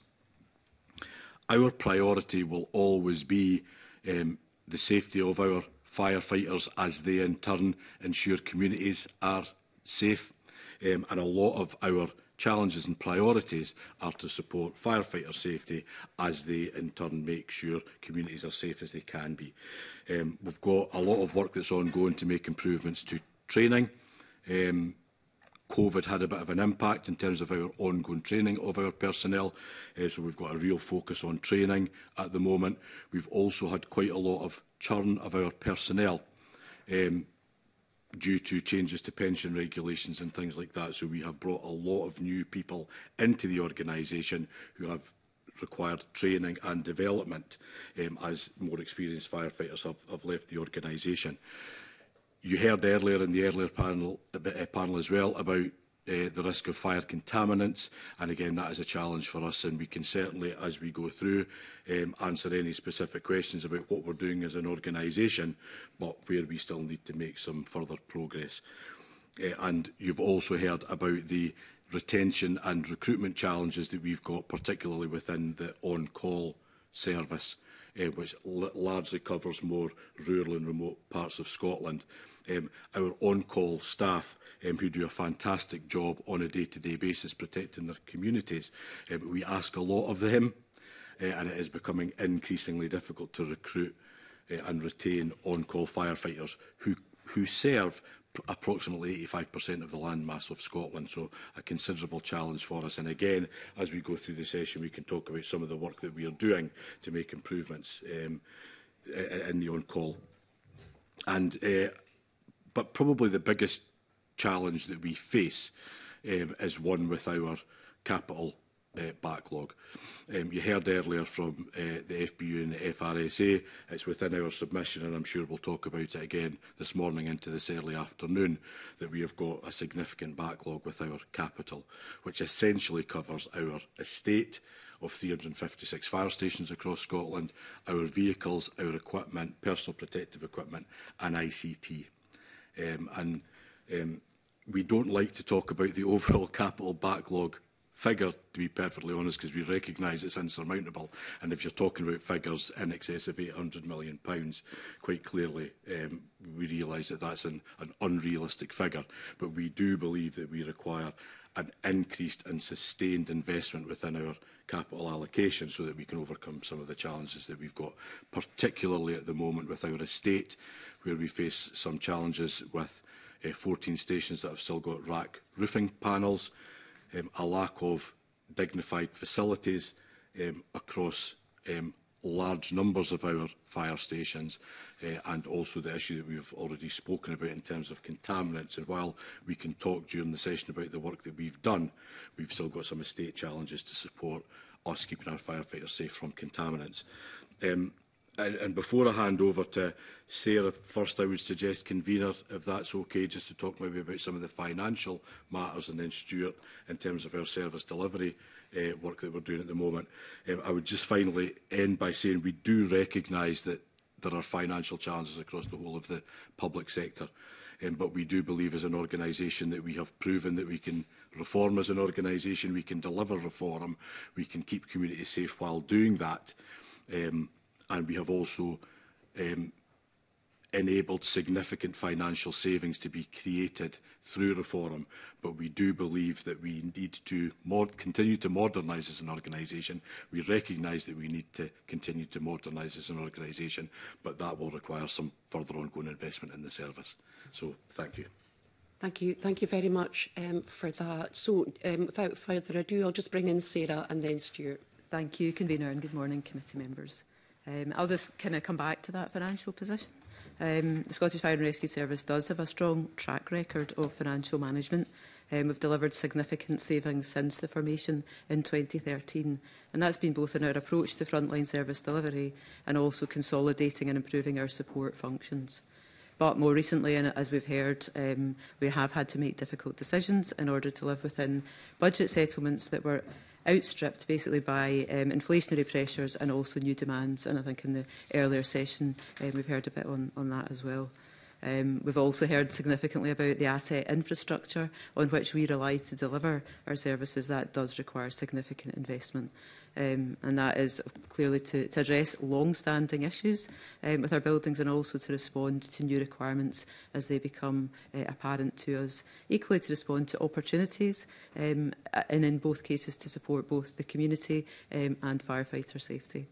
Our priority will always be um, the safety of our firefighters as they in turn ensure communities are safe. Um, and a lot of our challenges and priorities are to support firefighter safety as they in turn make sure communities are safe as they can be. Um, we've got a lot of work that's ongoing to make improvements to training. Um, COVID had a bit of an impact in terms of our ongoing training of our personnel, uh, so we've got a real focus on training at the moment. We've also had quite a lot of churn of our personnel um, due to changes to pension regulations and things like that, so we have brought a lot of new people into the organisation who have required training and development um, as more experienced firefighters have, have left the organisation. You heard earlier in the earlier panel, uh, panel as well about uh, the risk of fire contaminants, and again that is a challenge for us, and we can certainly, as we go through, um, answer any specific questions about what we're doing as an organisation, but where we still need to make some further progress. Uh, and you've also heard about the retention and recruitment challenges that we've got, particularly within the on-call service, uh, which largely covers more rural and remote parts of Scotland. Um, our on-call staff, um, who do a fantastic job on a day-to-day basis protecting their communities, um, we ask a lot of them, uh, and it is becoming increasingly difficult to recruit uh, and retain on-call firefighters who, who serve approximately eighty-five percent of the land mass of Scotland, so a considerable challenge for us. And again, as we go through the session, we can talk about some of the work that we are doing to make improvements um, in the on-call. And uh, but probably the biggest challenge that we face um, is one with our capital Uh, backlog. Um, you heard earlier from uh, the F B U and the F R S A. It's within our submission, and I'm sure we'll talk about it again this morning into this early afternoon, that we have got a significant backlog with our capital, which essentially covers our estate of three hundred and fifty-six fire stations across Scotland, our vehicles, our equipment, personal protective equipment, and I C T. Um, and um, we don't like to talk about the overall capital backlog figure, to be perfectly honest, because we recognise it's insurmountable. And if you're talking about figures in excess of eight hundred million pounds, quite clearly um, we realise that that's an, an unrealistic figure. But we do believe that we require an increased and sustained investment within our capital allocation so that we can overcome some of the challenges that we've got, particularly at the moment with our estate, where we face some challenges with uh, fourteen stations that have still got rack roofing panels, Um, a lack of dignified facilities um, across um, large numbers of our fire stations, uh, and also the issue that we've already spoken about in terms of contaminants. And while we can talk during the session about the work that we've done, we've still got some estate challenges to support us keeping our firefighters safe from contaminants. Um, And, and before I hand over to Sarah, first I would suggest, convener, if that's okay, just to talk maybe about some of the financial matters, and then Stuart in terms of our service delivery uh, work that we're doing at the moment. Um, I would just finally end by saying we do recognise that there are financial challenges across the whole of the public sector, um, but we do believe as an organisation that we have proven that we can reform as an organisation, we can deliver reform, we can keep communities safe while doing that. Um, And we have also um, enabled significant financial savings to be created through reform. But we do believe that we need to mod continue to modernise as an organisation. We recognise that we need to continue to modernise as an organisation, but that will require some further ongoing investment in the service. So, thank you. Thank you. Thank you very much um, for that. So, um, without further ado, I'll just bring in Sarah and then Stuart. Thank you, convener, and good morning, committee members. Um, I'll just kind of come back to that financial position. Um, the Scottish Fire and Rescue Service does have a strong track record of financial management. Um, we've delivered significant savings since the formation in twenty thirteen, and that's been both in our approach to frontline service delivery and also consolidating and improving our support functions. But more recently, and as we've heard, um, we have had to make difficult decisions in order to live within budget settlements that were outstripped basically by um, inflationary pressures and also new demands. And I think in the earlier session um, we've heard a bit on, on that as well. Um, we've also heard significantly about the asset infrastructure on which we rely to deliver our services. That does require significant investment. Um, and that is clearly to, to address long-standing issues um, with our buildings and also to respond to new requirements as they become uh, apparent to us. Equally to respond to opportunities um, and in both cases to support both the community um, and firefighter safety.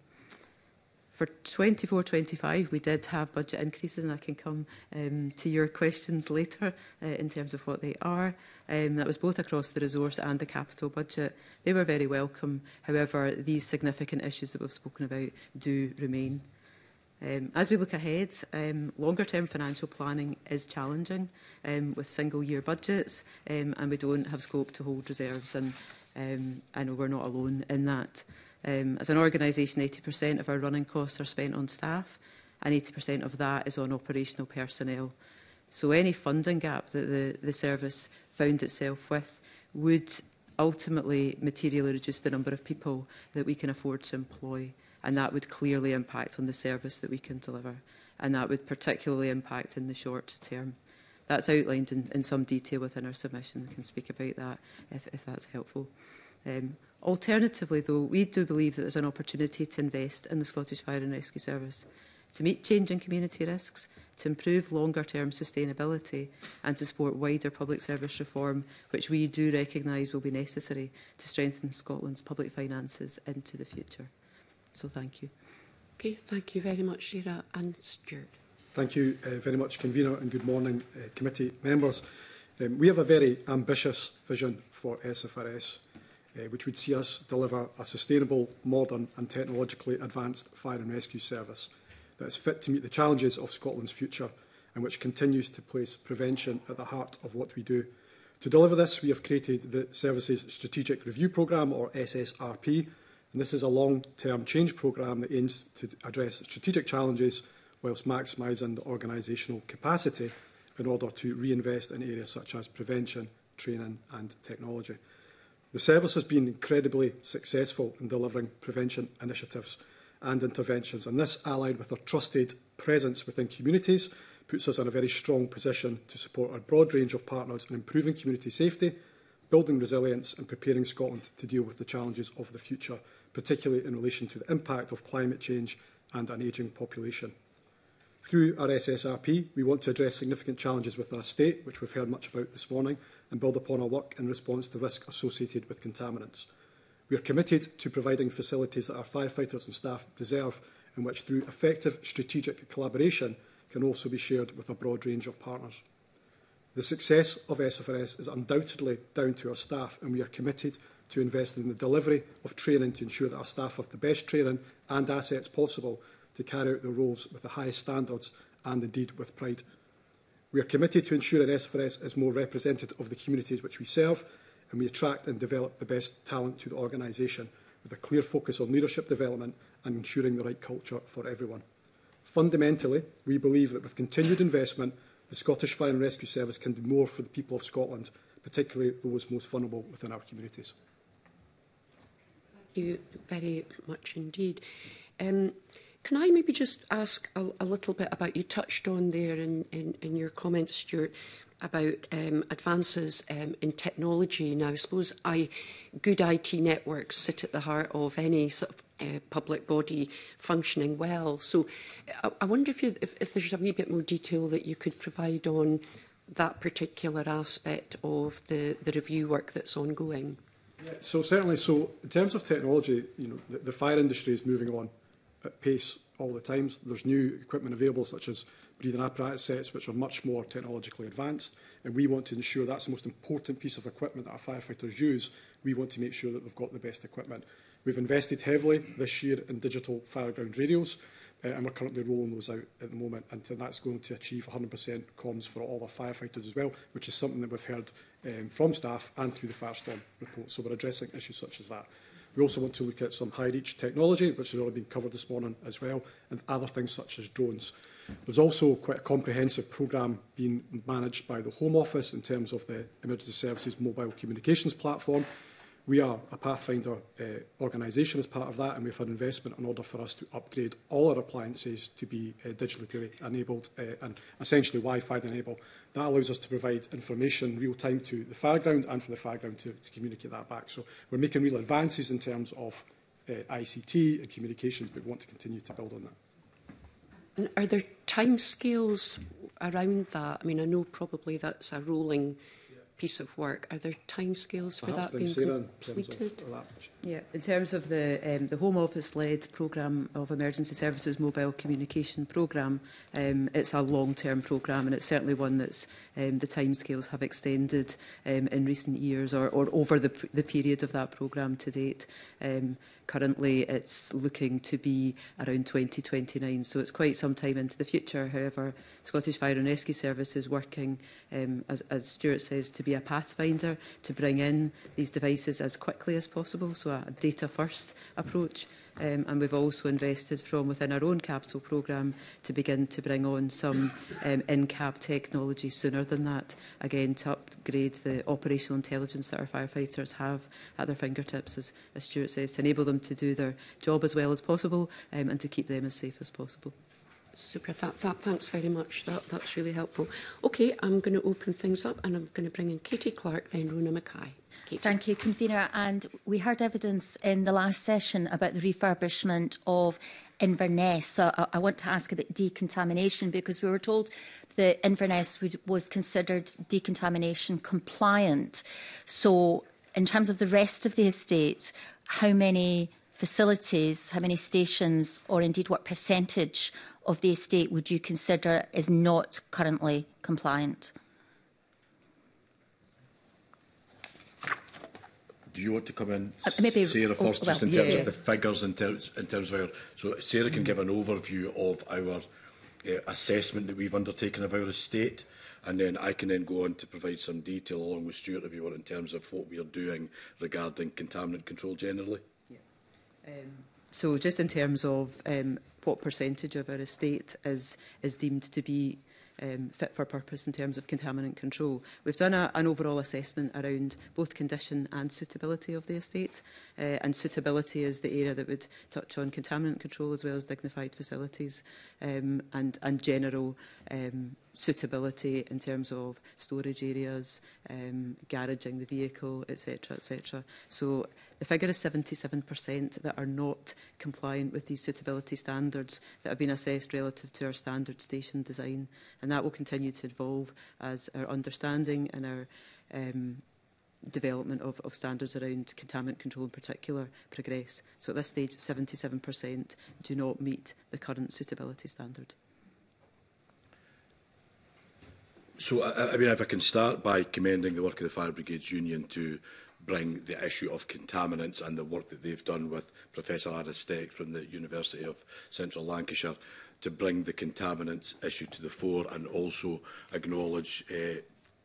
For twenty-four twenty-five, we did have budget increases, and I can come um, to your questions later uh, in terms of what they are. Um, that was both across the resource and the capital budget. They were very welcome. However, these significant issues that we've spoken about do remain. Um, as we look ahead, um, longer-term financial planning is challenging um, with single-year budgets, um, and we don't have scope to hold reserves, and um, I know we're not alone in that. Um, as an organisation, eighty percent of our running costs are spent on staff, and eighty percent of that is on operational personnel. So any funding gap that the, the service found itself with would ultimately materially reduce the number of people that we can afford to employ, and that would clearly impact on the service that we can deliver, and that would particularly impact in the short term. That's outlined in, in some detail within our submission. I can speak about that if, if that's helpful. Um, Alternatively, though, we do believe that there's an opportunity to invest in the Scottish Fire and Rescue Service, to meet changing community risks, to improve longer-term sustainability and to support wider public service reform, which we do recognise will be necessary to strengthen Scotland's public finances into the future. So thank you. Okay, thank you very much, Sarah and Stuart. Thank you uh, very much, Convener, and good morning, uh, committee members. Um, we have a very ambitious vision for S F R S, uh, which would see us deliver a sustainable, modern and technologically advanced fire and rescue service that is fit to meet the challenges of Scotland's future and which continues to place prevention at the heart of what we do. To deliver this, we have created the Services Strategic Review Programme, or S S R P, and this is a long-term change programme that aims to address strategic challenges whilst maximising the organisational capacity in order to reinvest in areas such as prevention, training and technology. The service has been incredibly successful in delivering prevention initiatives and interventions, and this, allied with our trusted presence within communities, puts us in a very strong position to support a broad range of partners in improving community safety, building resilience and preparing Scotland to deal with the challenges of the future, particularly in relation to the impact of climate change and an ageing population. Through our S S R P, we want to address significant challenges with our estate, which we've heard much about this morning, and build upon our work in response to risk associated with contaminants. We are committed to providing facilities that our firefighters and staff deserve, and which, through effective strategic collaboration, can also be shared with a broad range of partners. The success of S F R S is undoubtedly down to our staff, and we are committed to investing in the delivery of training to ensure that our staff have the best training and assets possible to carry out their roles with the highest standards and indeed with pride. We are committed to ensuring S F R S is more representative of the communities which we serve, and we attract and develop the best talent to the organisation with a clear focus on leadership development and ensuring the right culture for everyone. Fundamentally, we believe that with continued investment, the Scottish Fire and Rescue Service can do more for the people of Scotland, particularly those most vulnerable within our communities. Thank you very much indeed. Um, Can I maybe just ask a, a little bit about, you touched on there in, in, in your comments, Stuart, about um, advances um, in technology. Now, I suppose I, good I T networks sit at the heart of any sort of uh, public body functioning well. So I, I wonder if, you, if, if there's a wee bit more detail that you could provide on that particular aspect of the, the review work that's ongoing. Yeah, so certainly, so in terms of technology, you know, the, the fire industry is moving on at pace all the time. There's new equipment available, such as breathing apparatus sets, which are much more technologically advanced, and we want to ensure that's the most important piece of equipment that our firefighters use. We want to make sure that they've got the best equipment. We've invested heavily this year in digital fireground radios, uh, and we're currently rolling those out at the moment, and that's going to achieve one hundred percent comms for all our firefighters as well, which is something that we've heard um, from staff and through the Firestorm report. So we're addressing issues such as that. We also want to look at some high-reach technology, which has already been covered this morning as well, and other things such as drones. There's also quite a comprehensive programme being managed by the Home Office in terms of the Emergency Services Mobile Communications Platform. We are a Pathfinder uh, organisation as part of that, and we've had investment in order for us to upgrade all our appliances to be uh, digitally enabled uh, and essentially Wi-Fi enabled. That allows us to provide information real time to the fireground and for the fireground to, to communicate that back. So we're making real advances in terms of uh, I C T and communications, but we want to continue to build on that. And are there timescales around that? I mean, I know probably that's a rolling piece of work. Are there timescales for that being completed? Yeah, in terms of the um, the Home Office-led programme of Emergency Services Mobile Communication Programme, um, it's a long-term programme, and it's certainly one that's um, the timescales have extended um, in recent years, or, or over the, the period of that programme to date. Um, Currently, it's looking to be around twenty twenty-nine, so it's quite some time into the future. However, Scottish Fire and Rescue Service is working, um, as, as Stuart says, to be a pathfinder, to bring in these devices as quickly as possible, so a data-first approach. Um, and we've also invested from within our own capital programme to begin to bring on some um, in-cab technology sooner than that, again to upgrade the operational intelligence that our firefighters have at their fingertips, as, as Stuart says, to enable them to do their job as well as possible um, and to keep them as safe as possible. Super, that, that, thanks very much. That, that's really helpful. OK, I'm going to open things up and I'm going to bring in Katie Clark, then Rona Mackay. Katie. Thank you, Convener. And we heard evidence in the last session about the refurbishment of Inverness. So I, I want to ask about decontamination, because we were told that Inverness would, was considered decontamination compliant. So in terms of the rest of the estate, how many facilities, how many stations, or indeed what percentage of the estate would you consider is not currently compliant? Do you want to come in, uh, maybe, Sarah, first, oh, just well, in terms yeah. of the figures, in terms, in terms of our... So Sarah can give an overview of our uh, assessment that we've undertaken of our estate, and then I can then go on to provide some detail along with Stuart, if you want, in terms of what we are doing regarding contaminant control generally. Yeah. Um, so just in terms of um, what percentage of our estate is, is deemed to be Um, fit for purpose in terms of contaminant control. We've done a, an overall assessment around both condition and suitability of the estate, uh, and suitability is the area that would touch on contaminant control as well as dignified facilities, um, and, and general um, suitability in terms of storage areas, um, garaging the vehicle, et cetera, et cetera. So the figure is seventy-seven percent that are not compliant with these suitability standards that have been assessed relative to our standard station design, and that will continue to evolve as our understanding and our um, development of, of standards around contaminant control in particular progress. So at this stage, seventy-seven percent do not meet the current suitability standard. So, I, I mean, if I can start by commending the work of the Fire Brigades Union to bring the issue of contaminants and the work that they've done with Professor Aris Steck from the University of Central Lancashire to bring the contaminants issue to the fore, and also acknowledge uh,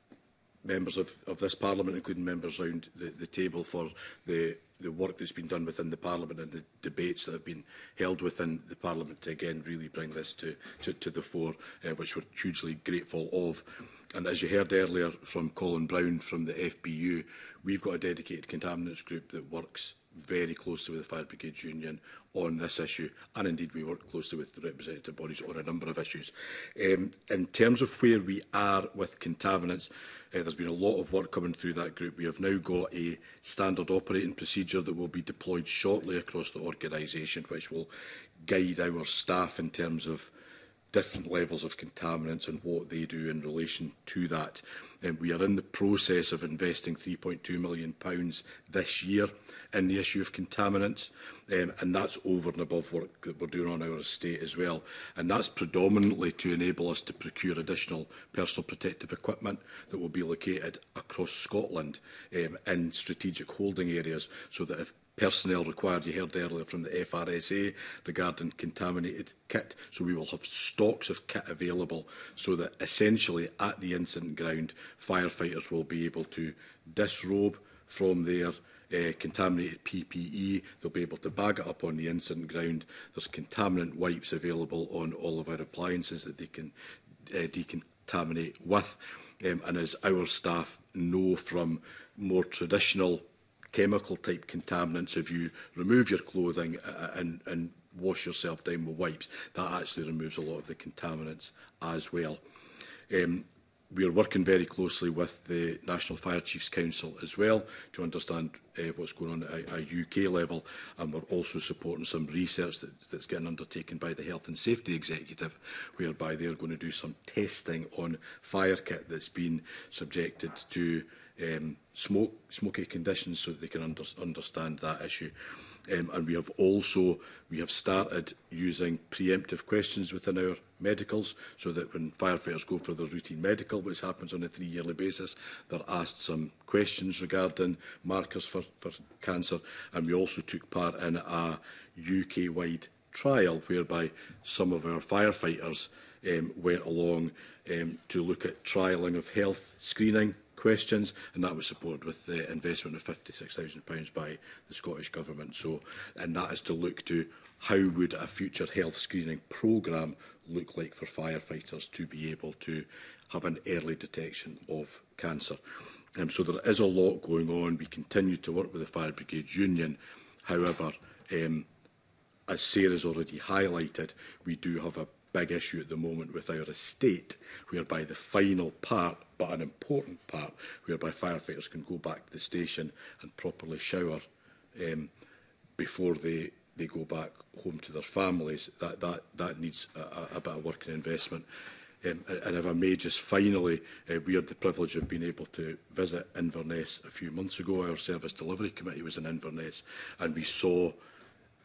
members of, of this Parliament, including members around the, the table, for the, the work that's been done within the Parliament and the debates that have been held within the Parliament to, again, really bring this to, to, to the fore, uh, which we're hugely grateful of. And as you heard earlier from Colin Brown from the F B U, we've got a dedicated contaminants group that works very closely with the Fire Brigades Union on this issue, and indeed we work closely with the representative bodies on a number of issues. Um, in terms of where we are with contaminants, uh, there's been a lot of work coming through that group. We have now got a standard operating procedure that will be deployed shortly across the organisation, which will guide our staff in terms of different levels of contaminants and what they do in relation to that. Um, we are in the process of investing three point two million pounds this year in the issue of contaminants, um, and that's over and above work that we're doing on our estate as well. And that's predominantly to enable us to procure additional personal protective equipment that will be located across Scotland um, in strategic holding areas, so that if personnel required, you heard earlier from the F R S A regarding contaminated kit, so we will have stocks of kit available, so that essentially at the incident ground, firefighters will be able to disrobe from their uh, contaminated P P E. They'll be able to bag it up on the incident ground. There's contaminant wipes available on all of our appliances that they can uh, decontaminate with. Um, and as our staff know from more traditional chemical type contaminants, if you remove your clothing uh, and, and wash yourself down with wipes, that actually removes a lot of the contaminants as well. Um, we are working very closely with the National Fire Chiefs Council as well to understand uh, what's going on at a, a U K level, and we're also supporting some research that, that's getting undertaken by the Health and Safety Executive, whereby they're going to do some testing on fire kit that's been subjected to Um, smoke, smoky conditions, so that they can under, understand that issue. Um, and we have also we have started using preemptive questions within our medicals, so that when firefighters go for their routine medical, which happens on a three-yearly basis, they're asked some questions regarding markers for, for cancer. And we also took part in a U K-wide trial whereby some of our firefighters um, went along um, to look at trialling of health screening questions, and that was supported with the investment of fifty-six thousand pounds by the Scottish Government. So, and that is to look to how would a future health screening programme look like for firefighters to be able to have an early detection of cancer. Um, so there is a lot going on. We continue to work with the Fire Brigades Union. However, um, as Sarah's already highlighted, we do have a big issue at the moment with our estate, whereby the final part, but an important part, whereby firefighters can go back to the station and properly shower um, before they, they go back home to their families. That, that, that needs a, a bit of work and investment. Um, and if I may just finally, uh, we had the privilege of being able to visit Inverness a few months ago. Our Service Delivery Committee was in Inverness, and we saw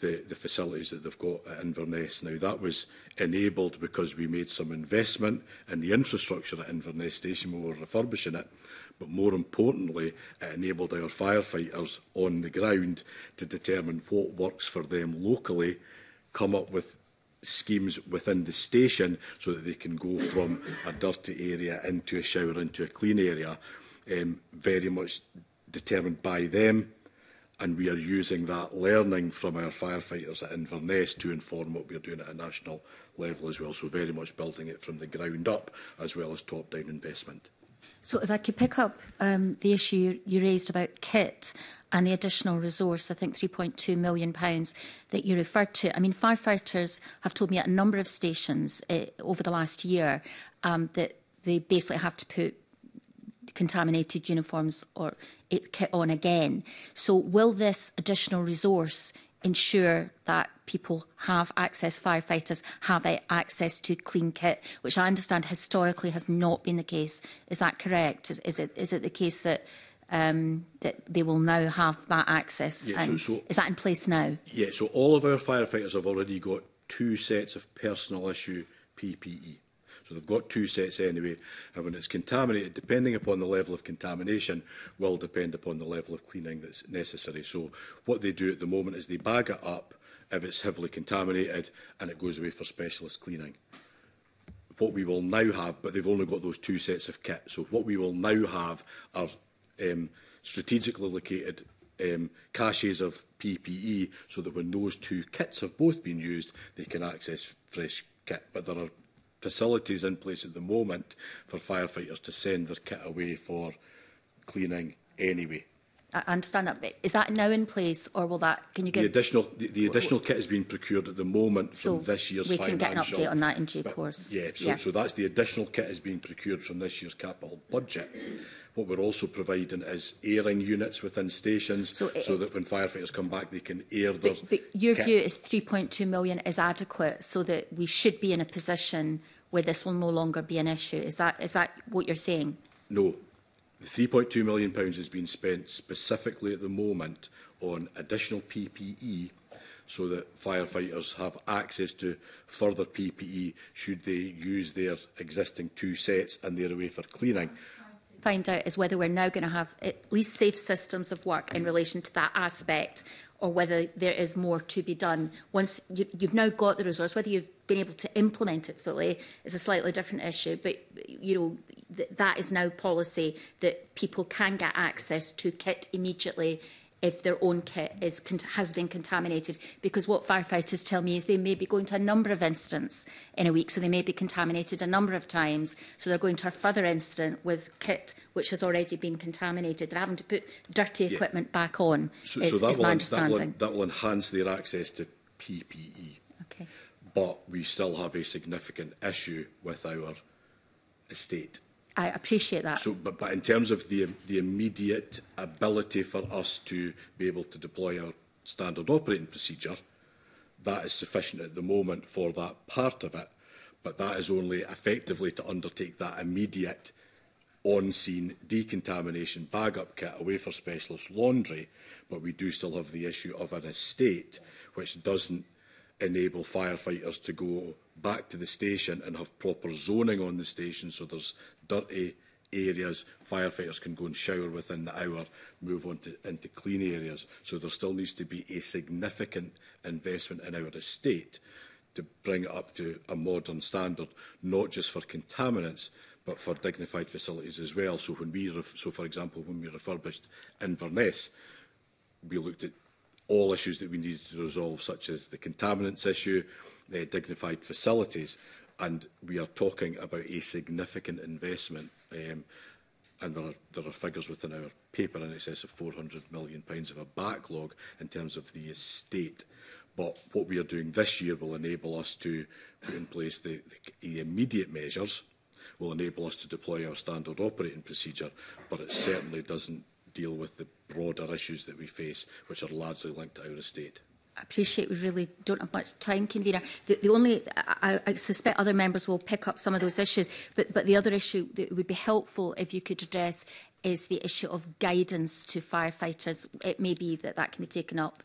the, the facilities that they've got at Inverness. Now, that was enabled because we made some investment in the infrastructure at Inverness Station when we were refurbishing it, but more importantly, it enabled our firefighters on the ground to determine what works for them locally, come up with schemes within the station so that they can go from a dirty area into a shower, into a clean area, um, very much determined by them. And we are using that learning from our firefighters at Inverness to inform what we are doing at a national level as well. So very much building it from the ground up as well as top-down investment. So if I could pick up um, the issue you raised about kit and the additional resource, I think three point two million pounds that you referred to. I mean, firefighters have told me at a number of stations uh, over the last year um, that they basically have to put contaminated uniforms or it kit on again. So will this additional resource ensure that people have access, firefighters have access to clean kit, which I understand historically has not been the case? Is that correct? Is, is, it, is it the case that um, that they will now have that access? Yeah, so, so, is that in place now? Yeah, so all of our firefighters have already got two sets of personal issue P P E. So they've got two sets anyway, and when it's contaminated, depending upon the level of contamination, will depend upon the level of cleaning that's necessary. So what they do at the moment is they bag it up if it's heavily contaminated, and it goes away for specialist cleaning. What we will now have, but they've only got those two sets of kit, so what we will now have are um, strategically located um, caches of P P E, so that when those two kits have both been used, they can access fresh kit. But there are facilities in place at the moment for firefighters to send their kit away for cleaning anyway. I understand that, but is that now in place, or will that? Can you give the additional the, the additional kit is being procured at the moment so from this year's we financial. can get an update on that in due but, course. Yeah, so, yeah. so that's the additional kit is being procured from this year's capital budget. What we're also providing is airing units within stations, so, it, so that when firefighters come back, they can air their. But, but your kit. view is three point two million is adequate, so that we should be in a position where this will no longer be an issue. Is that is that what you're saying? No. The three point two million pounds has been spent specifically at the moment on additional P P E so that firefighters have access to further P P E should they use their existing two sets and they're away for cleaning. Find out is whether we're now going to have at least safe systems of work in relation to that aspect, or whether there is more to be done. Once you, you've now got the resource, whether you've been able to implement it fully is a slightly different issue. But you know th that is now policy that people can get access to kit immediately if their own kit is, has been contaminated. Because what firefighters tell me is they may be going to a number of incidents in a week, so they may be contaminated a number of times. So they're going to a further incident with kit which has already been contaminated. They're having to put dirty yeah. equipment back on, so, is, so that is will, my That understanding. will, that will enhance their access to P P E. Okay. But we still have a significant issue with our estate. I appreciate that. So, but, but in terms of the, the immediate ability for us to be able to deploy our standard operating procedure, that is sufficient at the moment for that part of it. But that is only effectively to undertake that immediate on-scene decontamination, bag-up kit away for specialist laundry. But we do still have the issue of an estate which doesn't enable firefighters to go back to the station and have proper zoning on the station, so there's dirty areas, firefighters can go and shower within the hour, move on to, into clean areas. So there still needs to be a significant investment in our estate to bring it up to a modern standard, not just for contaminants, but for dignified facilities as well. So, when we ref so for example, when we refurbished Inverness, we looked at all issues that we needed to resolve, such as the contaminants issue, the dignified facilities, and we are talking about a significant investment, um, and there are, there are figures within our paper in excess of four hundred million pounds of a backlog in terms of the estate. But what we are doing this year will enable us to put in place the, the, the immediate measures, will enable us to deploy our standard operating procedure, but it certainly doesn't deal with the broader issues that we face, which are largely linked to our estate. I appreciate we really don't have much time, Convener. The, the only, I, I suspect other members will pick up some of those issues, but, but the other issue that would be helpful if you could address is the issue of guidance to firefighters. It may be that that can be taken up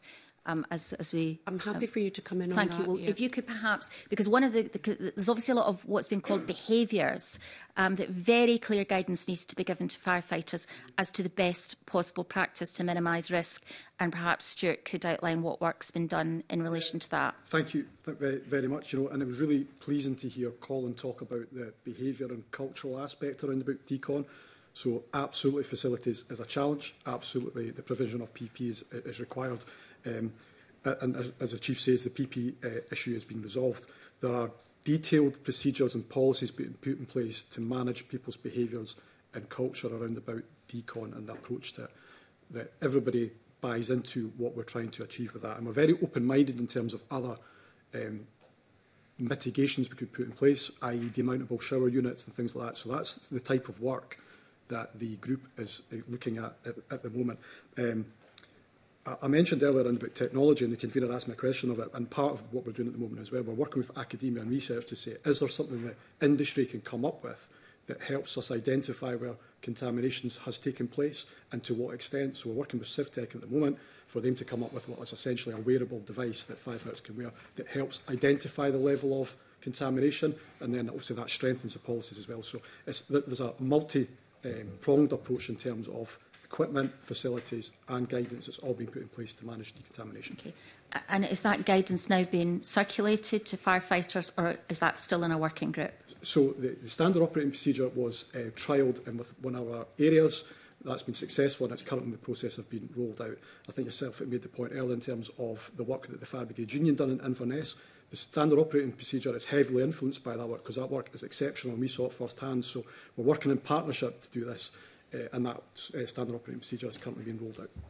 um, as, as we... I'm happy um, for you to come in thank on you. that. Well, yeah. if you could perhaps, because one of the, the there's obviously a lot of what's been called behaviours, um, that very clear guidance needs to be given to firefighters as to the best possible practice to minimise risk, and perhaps Stuart could outline what work's been done in relation to that. Thank you very, very much. You know, and it was really pleasing to hear Colin talk about the behaviour and cultural aspect around about decon. So absolutely facilities is a challenge. Absolutely the provision of P P is, is required. Um, and as, as the Chief says, the P P uh, issue has been resolved. There are detailed procedures and policies being put in place to manage people's behaviours and culture around about decon and the approach to it, that everybody buys into what we're trying to achieve with that. And we're very open-minded in terms of other um, mitigations we could put in place, that is demountable shower units and things like that. So that's the type of work that the group is looking at at, at the moment. Um, I, I mentioned earlier about technology, and the convener asked me a question of it, and part of what we're doing at the moment as well, we're working with academia and research to say, is there something that industry can come up with that helps us identify where contaminations has taken place and to what extent. So we're working with CivTech at the moment for them to come up with what is essentially a wearable device that firefighters can wear that helps identify the level of contamination, and then obviously that strengthens the policies as well. So it's, there's a multi-pronged um, approach in terms of equipment, facilities and guidance that's all been put in place to manage decontamination. Okay. And is that guidance now being circulated to firefighters, or is that still in a working group? So the, the standard operating procedure was uh, trialled in with one of our areas. That's been successful and it's currently in the process of being rolled out. I think yourself made the point earlier in terms of the work that the Fire Brigade Union done in Inverness. The standard operating procedure is heavily influenced by that work because that work is exceptional and we saw it first hand. So we're working in partnership to do this, uh, and that uh, standard operating procedure is currently being rolled out.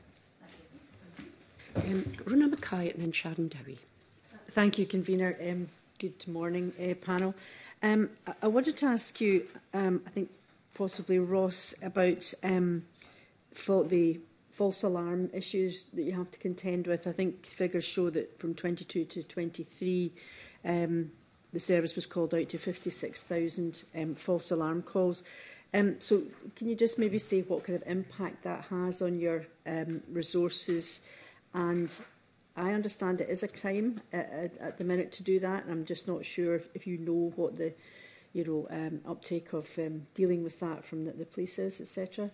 Um, Rona Mackay and then Sharon Dowie. Thank you, Convener. Um, good morning, uh, panel. Um, I, I wanted to ask you, um, I think possibly Ross, about um, for the false alarm issues that you have to contend with. I think figures show that from twenty-two to twenty-three, um, the service was called out to fifty-six thousand um, false alarm calls. Um, so can you just maybe say what kind of impact that has on your um, resources? And I understand it is a crime at, at, at the minute to do that, and I'm just not sure if, if you know what the you know, um, uptake of um, dealing with that from the, the police is, et cetera.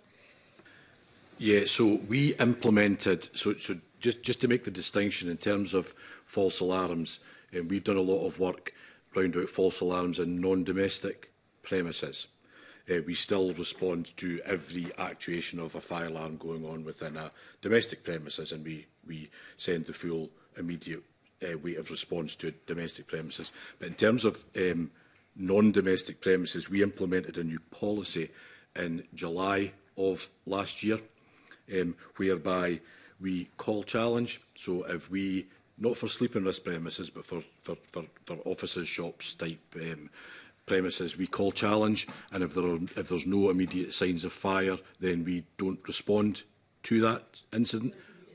Yeah, so we implemented, so, so just, just to make the distinction in terms of false alarms, um, we've done a lot of work round about false alarms in non-domestic premises. Uh, we still respond to every actuation of a fire alarm going on within a domestic premises, and we, we send the full immediate uh, weight of response to domestic premises. But in terms of um, non-domestic premises, we implemented a new policy in July of last year, um, whereby we call challenge. So if we, not for sleeping risk premises, but for, for, for, for offices, shops type um, premises, we call challenge, and if there are if there's no immediate signs of fire, then we don't respond to that incident.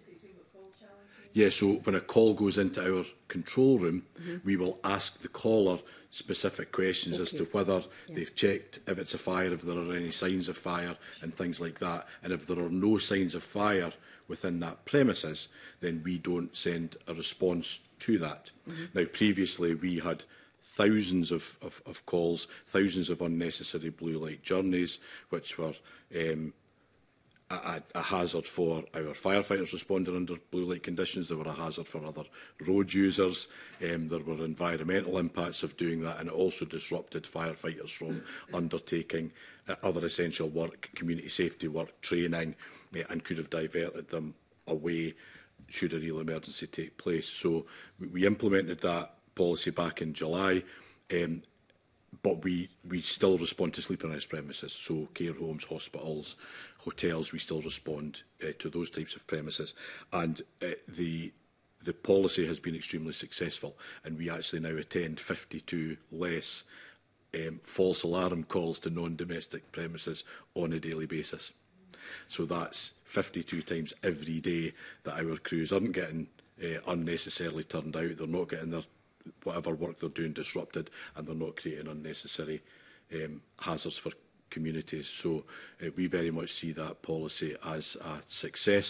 Yeah, so when a call goes into our control room, mm-hmm. we will ask the caller specific questions okay. as to whether yeah. they've checked if it's a fire, if there are any signs of fire and things like that. And if there are no signs of fire within that premises, then we don't send a response to that. Mm-hmm. Now, previously we had thousands of, of, of calls, thousands of unnecessary blue light journeys, which were um, a, a hazard for our firefighters responding under blue light conditions. They were a hazard for other road users. Um, there were environmental impacts of doing that, and it also disrupted firefighters from undertaking uh, other essential work, community safety work, training, uh, and could have diverted them away should a real emergency take place. So we, we implemented that policy back in July, um, but we, we still respond to sleeping house premises, so care homes, hospitals, hotels, we still respond uh, to those types of premises. And uh, the, the policy has been extremely successful, and we actually now attend fifty-two less um, false alarm calls to non-domestic premises on a daily basis. So that's fifty-two times every day that our crews aren't getting uh, unnecessarily turned out, they're not getting their whatever work they're doing disrupted, and they're not creating unnecessary um, hazards for communities. So uh, we very much see that policy as a success.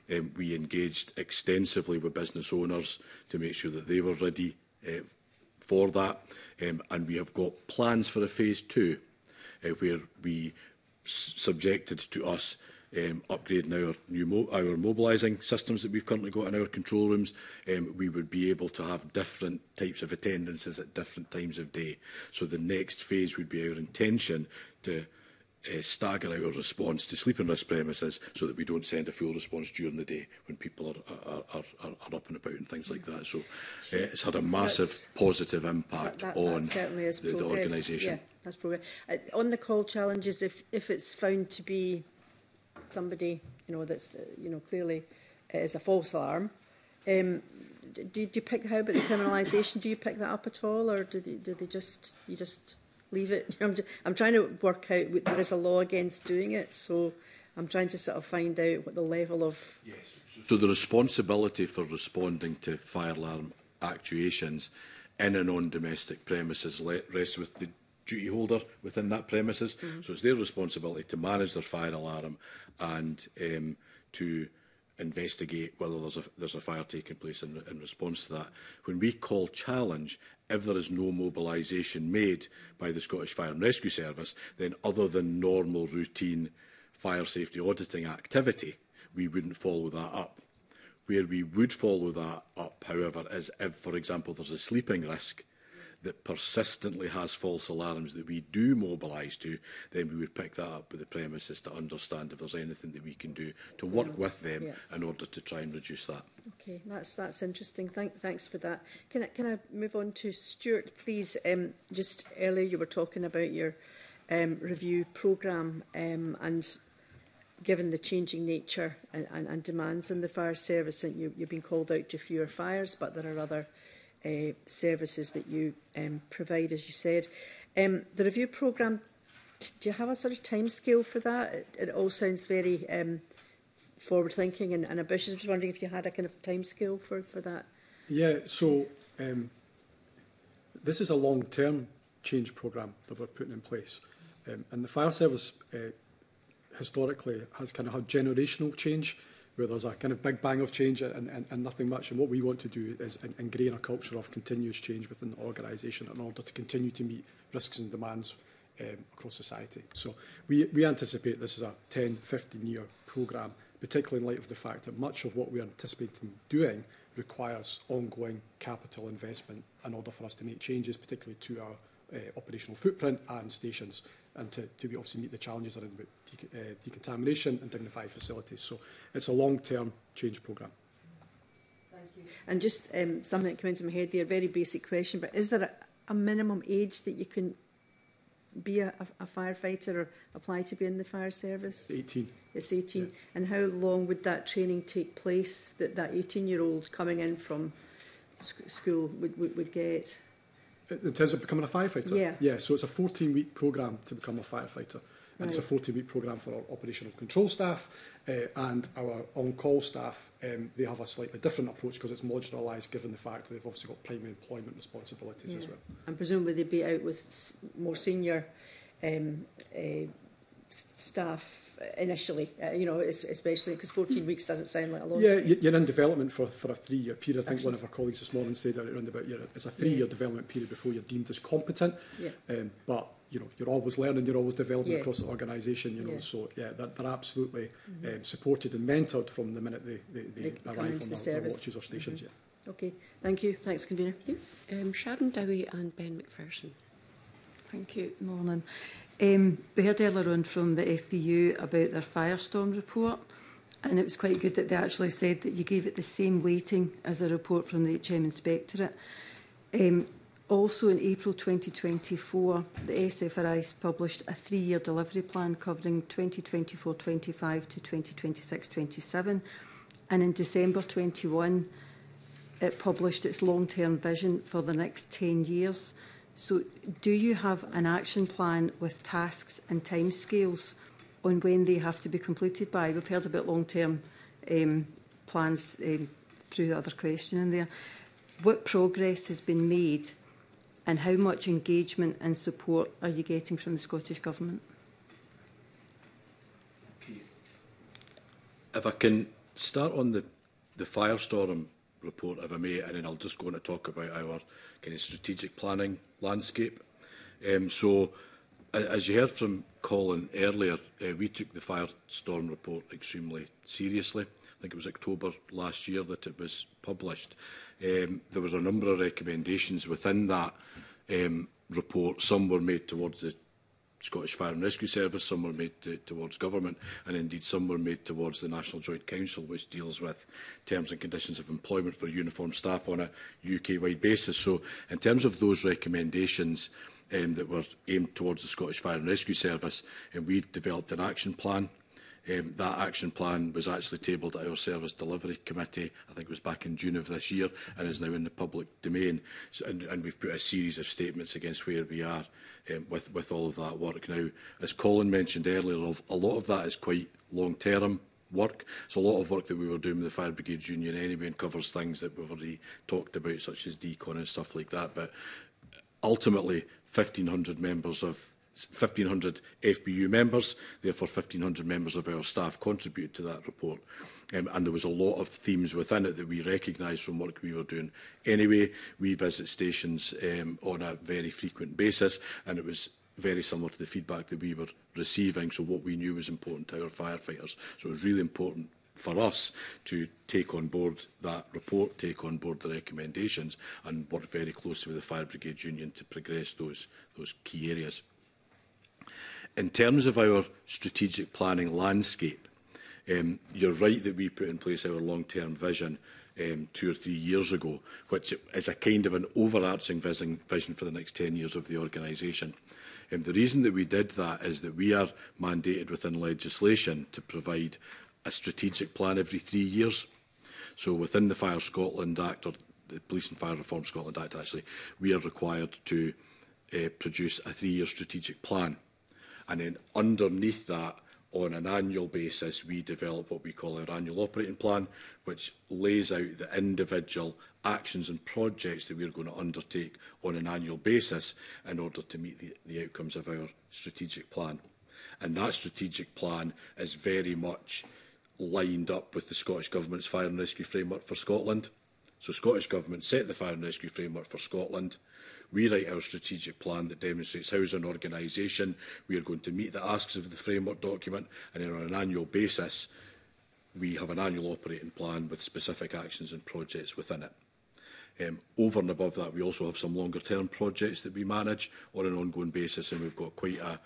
Um, we engaged extensively with business owners to make sure that they were ready uh, for that. Um, and we have got plans for a phase two, uh, where we s subjected to us um, upgrading our new mo our mobilising systems that we've currently got in our control rooms. Um, we would be able to have different types of attendances at different times of day. So the next phase would be our intention to Uh, stagger our response to sleeping risk premises so that we don't send a full response during the day when people are, are, are, are, are up and about and things like that. So uh, it's had a massive that's, positive impact that, that, on that certainly is the, the organisation. Yeah, that's progress. Uh, on the call challenges, if, if it's found to be somebody, you know, that's, uh, you know, clearly uh, is a false alarm, um, do, do you pick, how about the criminalisation? Do you pick that up at all, or do they, do they just, you just leave it? I'm, just, I'm trying to work out, there is a law against doing it, so I'm trying to sort of find out what the level of... Yes. So the responsibility for responding to fire alarm actuations in and on domestic premises rests with the duty holder within that premises. Mm-hmm. So it's their responsibility to manage their fire alarm and um, to investigate whether there's a, there's a fire taking place in, in response to that. When we call challenge, if there is no mobilisation made by the Scottish Fire and Rescue Service, then other than normal routine fire safety auditing activity, we wouldn't follow that up. Where we would follow that up, however, is if, for example, there's a sleeping risk that persistently has false alarms that we do mobilise to, then we would pick that up with the premises to understand if there's anything that we can do to work with them yeah. in order to try and reduce that. Okay, that's that's interesting. Thank, thanks for that. Can I, can I move on to Stuart, please? Um, just earlier you were talking about your um, review programme um, and given the changing nature and, and, and demands in the fire service, and you, you've been called out to fewer fires, but there are other Uh, services that you um, provide, as you said. Um, the review programme, do you have a sort of timescale for that? It, it all sounds very um, forward-thinking and, and ambitious. I was wondering if you had a kind of timescale for, for that. Yeah, so um, this is a long-term change programme that we're putting in place. Um, and the fire service uh, historically has kind of had generational change, where there's a kind of big bang of change and, and, and nothing much. And what we want to do is ingrain a culture of continuous change within the organisation in order to continue to meet risks and demands um, across society. So we, we anticipate this is a ten, fifteen year programme, particularly in light of the fact that much of what we are anticipating doing requires ongoing capital investment in order for us to make changes, particularly to our uh, operational footprint and stations, and to, to be obviously meet the challenges around de uh, decontamination and dignified facilities. So it's a long-term change programme. Thank you. And just um, something that came into my head there, a very basic question, but is there a, a minimum age that you can be a, a, a firefighter or apply to be in the fire service? eighteen. It's eighteen. Yeah. And how long would that training take place that that eighteen-year-old coming in from sc school would, would, would get? In terms of becoming a firefighter? Yeah. Yeah, so it's a fourteen week programme to become a firefighter. And right. It's a fourteen week programme for our operational control staff uh, and our on-call staff. Um, they have a slightly different approach because it's modularised given the fact that they've obviously got primary employment responsibilities Yeah. as well. And presumably they'd be out with s more senior um, uh, staff initially, uh, you know, especially because fourteen weeks doesn't sound like a long yeah, time. Yeah, you're in development for, for a three-year period. I think one of our colleagues this morning said that around about year, it's a three-year yeah. development period before you're deemed as competent. Yeah. Um, but, you know, you're always learning, you're always developing yeah. across the organisation, you know, yeah. so, yeah, they're, they're absolutely mm-hmm. um, supported and mentored from the minute they, they, they, they arrive on the their, their watches or stations, mm-hmm. yeah. Okay, thank you. Thanks, Convener. Um, Sharon Dowie and Ben McPherson. Thank you. Morning. Um, we heard earlier on from the F B U about their Firestorm report, and it was quite good that they actually said that you gave it the same weighting as a report from the H M Inspectorate. Um, also in April twenty twenty-four, the S F R I published a three-year delivery plan covering twenty twenty-four twenty-five to twenty twenty-six twenty-seven, and in December twenty-one, it published its long-term vision for the next ten years. So do you have an action plan with tasks and timescales on when they have to be completed by? We've heard about long-term um, plans um, through the other question in there. What progress has been made and how much engagement and support are you getting from the Scottish Government? Okay. If I can start on the, the Firestorm report, if I may, and then I'll just go on to talk about our kind of strategic planning landscape. Um, so, as you heard from Colin earlier, uh, we took the Firestorm report extremely seriously. I think it was October last year that it was published. Um, there was a number of recommendations within that um, report. Some were made towards the Scottish Fire and Rescue Service, some were made to, towards government, and indeed some were made towards the National Joint Council, which deals with terms and conditions of employment for uniformed staff on a U K-wide basis. So in terms of those recommendations um, that were aimed towards the Scottish Fire and Rescue Service, and we've developed an action plan. Um, that action plan was actually tabled at our Service Delivery Committee, I think it was back in June of this year, and is now in the public domain. So, and, and we've put a series of statements against where we are um, with, with all of that work. Now, as Colin mentioned earlier, a lot of that is quite long-term work. It's a lot of work that we were doing with the Fire Brigades Union anyway, and covers things that we've already talked about, such as decon and stuff like that. But ultimately, fifteen hundred members of fifteen hundred F B U members, therefore fifteen hundred members of our staff contributed to that report. Um, and there was a lot of themes within it that we recognised from work we were doing. Anyway, we visit stations um, on a very frequent basis, and it was very similar to the feedback that we were receiving, so what we knew was important to our firefighters. So it was really important for us to take on board that report, take on board the recommendations, and work very closely with the Fire Brigades Union to progress those, those key areas. In terms of our strategic planning landscape, um, you're right that we put in place our long-term vision um, two or three years ago, which is a kind of an overarching vision, vision for the next ten years of the organisation. Um, the reason that we did that is that we are mandated within legislation to provide a strategic plan every three years. So within the Fire Scotland Act, or the Police and Fire Reform Scotland Act actually, we are required to uh, produce a three-year strategic plan. And then underneath that, on an annual basis, we develop what we call our annual operating plan, which lays out the individual actions and projects that we are going to undertake on an annual basis in order to meet the, the outcomes of our strategic plan. And that strategic plan is very much lined up with the Scottish Government's Fire and Rescue Framework for Scotland. So Scottish Government set the Fire and Rescue Framework for Scotland. We write our strategic plan that demonstrates how, as an organisation, we are going to meet the asks of the framework document, and then on an annual basis, we have an annual operating plan with specific actions and projects within it. Um, over and above that, we also have some longer-term projects that we manage on an ongoing basis, and we've got quite a,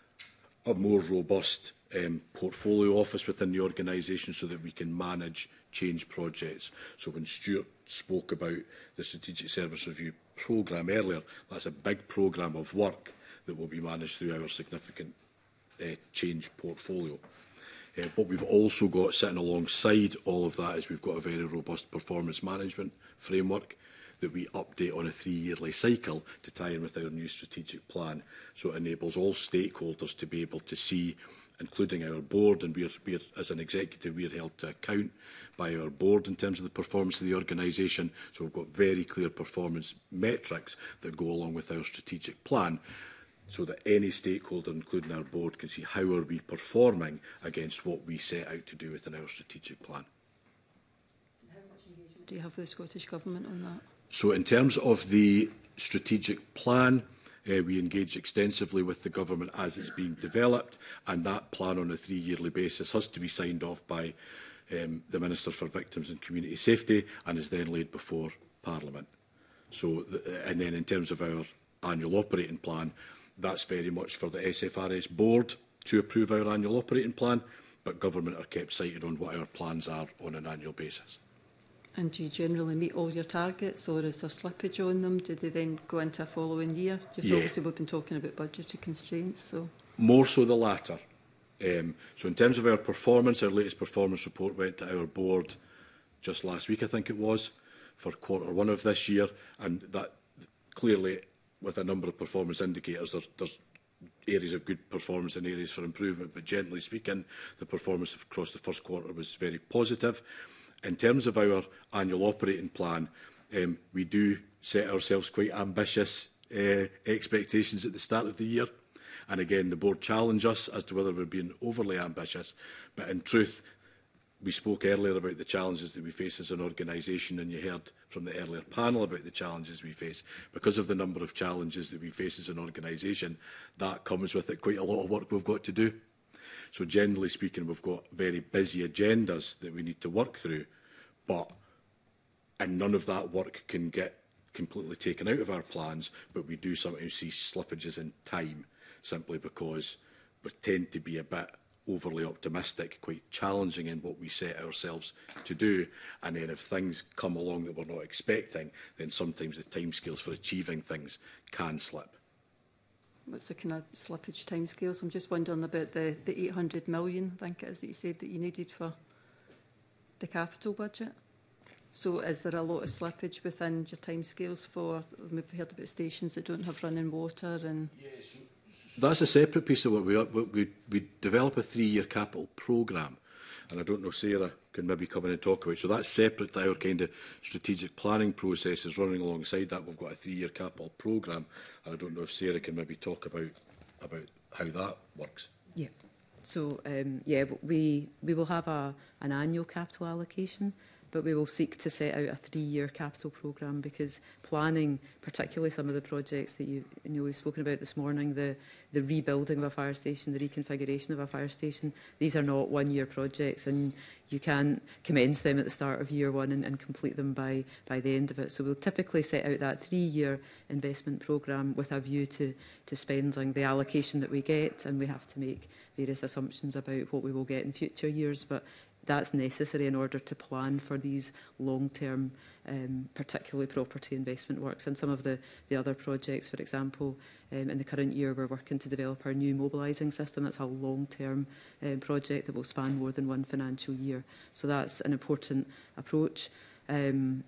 a more robust um, portfolio office within the organisation so that we can manage change projects. So when Stuart spoke about the Strategic Service Review programme earlier, that's a big programme of work that will be managed through our significant uh, change portfolio. Uh, what we've also got sitting alongside all of that is we've got a very robust performance management framework that we update on a three-yearly cycle to tie in with our new strategic plan. So it enables all stakeholders to be able to see, including our board, and we're, we're, as an executive, we are held to account by our board in terms of the performance of the organisation. So we've got very clear performance metrics that go along with our strategic plan, so that any stakeholder, including our board, can see how are we performing against what we set out to do within our strategic plan. How much engagement do you have with the Scottish Government on that? So in terms of the strategic plan, Uh, we engage extensively with the government as it's being developed, and that plan on a three-yearly basis has to be signed off by um, the Minister for Victims and Community Safety and is then laid before Parliament. So, the, and then in terms of our annual operating plan, that's very much for the S F R S board to approve our annual operating plan, but government are kept sighted on what our plans are on an annual basis. And do you generally meet all your targets, or is there slippage on them? Do they then go into a following year? Just Yeah. obviously we've been talking about budgetary constraints. So More so the latter. Um, so in terms of our performance, our latest performance report went to our board just last week, I think it was, for quarter one of this year. And that clearly, with a number of performance indicators, there, there's areas of good performance and areas for improvement. But generally speaking, the performance across the first quarter was very positive. In terms of our annual operating plan, um, we do set ourselves quite ambitious uh, expectations at the start of the year. And again, the board challenge us as to whether we're being overly ambitious. But in truth, we spoke earlier about the challenges that we face as an organisation, and you heard from the earlier panel about the challenges we face. Because of the number of challenges that we face as an organisation, that comes with it quite a lot of work we've got to do. So generally speaking, we've got very busy agendas that we need to work through, but and none of that work can get completely taken out of our plans, but we do sometimes see slippages in time, simply because we tend to be a bit overly optimistic, quite challenging in what we set ourselves to do. And then if things come along that we're not expecting, then sometimes the timescales for achieving things can slip. What's the kind of slippage timescales? I'm just wondering about the, the eight hundred million, I think it is, that you said that you needed for the capital budget. So is there a lot of slippage within your timescales for, we've heard about stations that don't have running water and... Yes. That's a separate piece of work. We, we, we develop a three-year capital programme, and I don't know, Sarah can maybe come in and talk about it. So that's separate to our kind of strategic planning processes. Running alongside that, we've got a three-year capital programme, and I don't know if Sarah can maybe talk about, about how that works. Yeah. So, um, yeah, we, we will have a, an annual capital allocation, but we will seek to set out a three-year capital programme, because planning, particularly some of the projects that you, you know, we've spoken about this morning, the, the rebuilding of a fire station, the reconfiguration of a fire station, these are not one-year projects, and you can't commence them at the start of year one and, and complete them by, by the end of it. So we'll typically set out that three-year investment programme with a view to, to spending the allocation that we get, and we have to make various assumptions about what we will get in future years, but that's necessary in order to plan for these long-term, um, particularly property investment works. And some of the, the other projects, for example, um, in the current year, we're working to develop our new mobilising system. That's a long-term um, project that will span more than one financial year. So that's an important approach. Um,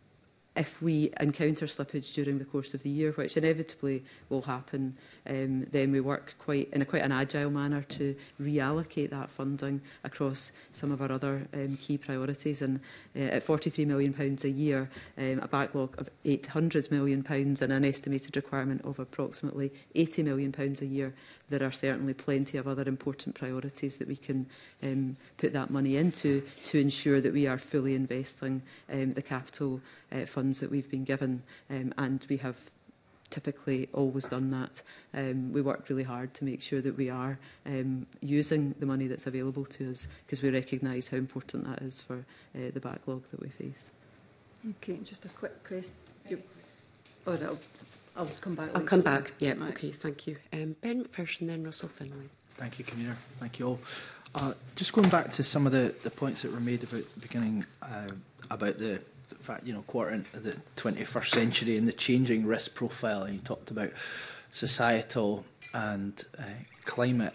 If we encounter slippage during the course of the year, which inevitably will happen, um, then we work quite in a quite an agile manner to reallocate that funding across some of our other um, key priorities. And uh, at forty-three million pounds a year, um, a backlog of eight hundred million pounds and an estimated requirement of approximately eighty million pounds a year, there are certainly plenty of other important priorities that we can um, put that money into to ensure that we are fully investing um, the capital uh, funds that we've been given, um, and we have typically always done that. Um, we work really hard to make sure that we are um, using the money that's available to us, because we recognise how important that is for uh, the backlog that we face. Okay, just a quick question. You, oh, no, I'll come back. I'll later. come back. Yeah, Right. okay, thank you. Um, Ben first and then Russell Finlay. Thank you, Convener. Thank you all. Uh, just going back to some of the, the points that were made about the beginning, uh, about the, the fact, you know, quarter into the twenty-first century and the changing risk profile, and you talked about societal and uh, climate.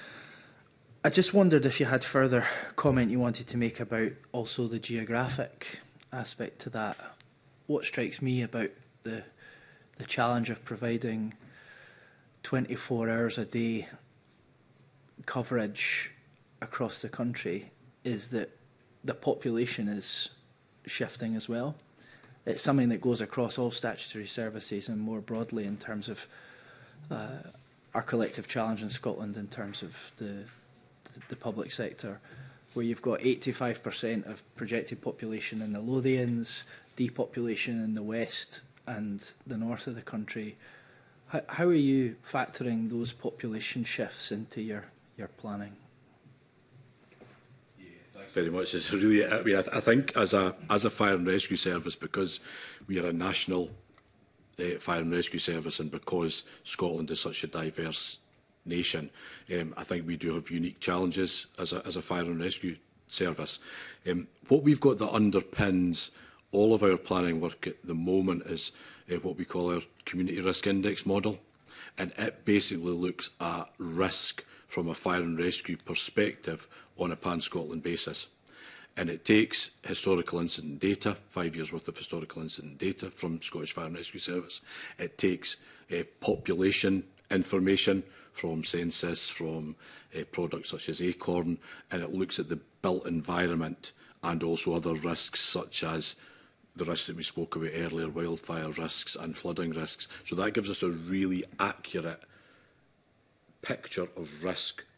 I just wondered if you had further comment you wanted to make about also the geographic aspect to that. What strikes me about the the challenge of providing twenty-four hours a day coverage across the country is that the population is shifting as well. It's something that goes across all statutory services and more broadly in terms of uh, our collective challenge in Scotland in terms of the, the, the public sector, where you've got eighty-five percent of projected population in the Lothians, depopulation in the west and the north of the country. How, how are you factoring those population shifts into your, your planning? Very much. It's really, I mean, I, th I think as a as a fire and rescue service, because we are a national uh, fire and rescue service, and because Scotland is such a diverse nation, um, I think we do have unique challenges as a as a fire and rescue service. Um, what we've got that underpins all of our planning work at the moment is uh, what we call our community risk index model, and it basically looks at risk from a fire and rescue perspective on a pan-Scotland basis. And it takes historical incident data, five years worth of historical incident data from Scottish Fire and Rescue Service. It takes uh, population information from census, from uh, products such as Acorn, and it looks at the built environment and also other risks such as the risks that we spoke about earlier, wildfire risks and flooding risks. So that gives us a really accurate picture of risk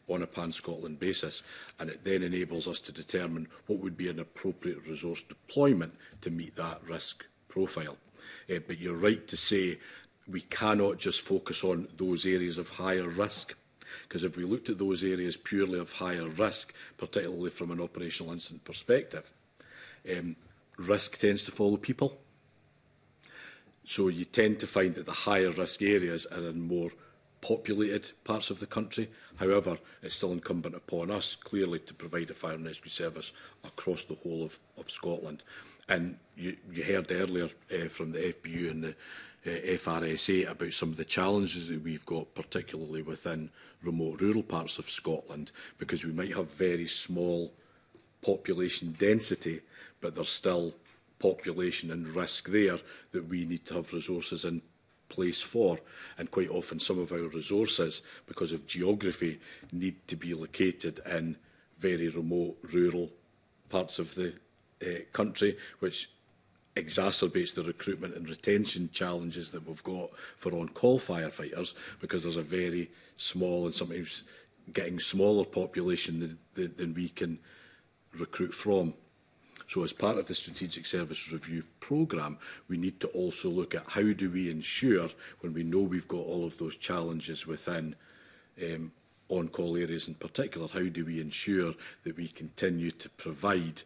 on a Pan-Scotland basis, and it then enables us to determine what would be an appropriate resource deployment to meet that risk profile. Uh, but you're right to say we cannot just focus on those areas of higher risk, because if we looked at those areas purely of higher risk, particularly from an operational incident perspective, um, risk tends to follow people. So you tend to find that the higher risk areas are in more populated parts of the country. However, it's still incumbent upon us, clearly, to provide a fire and rescue service across the whole of, of Scotland. And you, you heard earlier uh, from the F B U and the uh, F R S A about some of the challenges that we've got, particularly within remote rural parts of Scotland, because we might have very small population density, but there's still population and risk there that we need to have resources in place for. And quite often some of our resources, because of geography, need to be located in very remote rural parts of the uh, country, which exacerbates the recruitment and retention challenges that we've got for on-call firefighters, because there's a very small and sometimes getting smaller population than, than, than we can recruit from. So as part of the Strategic Service Review programme, we need to also look at how do we ensure, when we know we've got all of those challenges within um, on-call areas in particular, how do we ensure that we continue to provide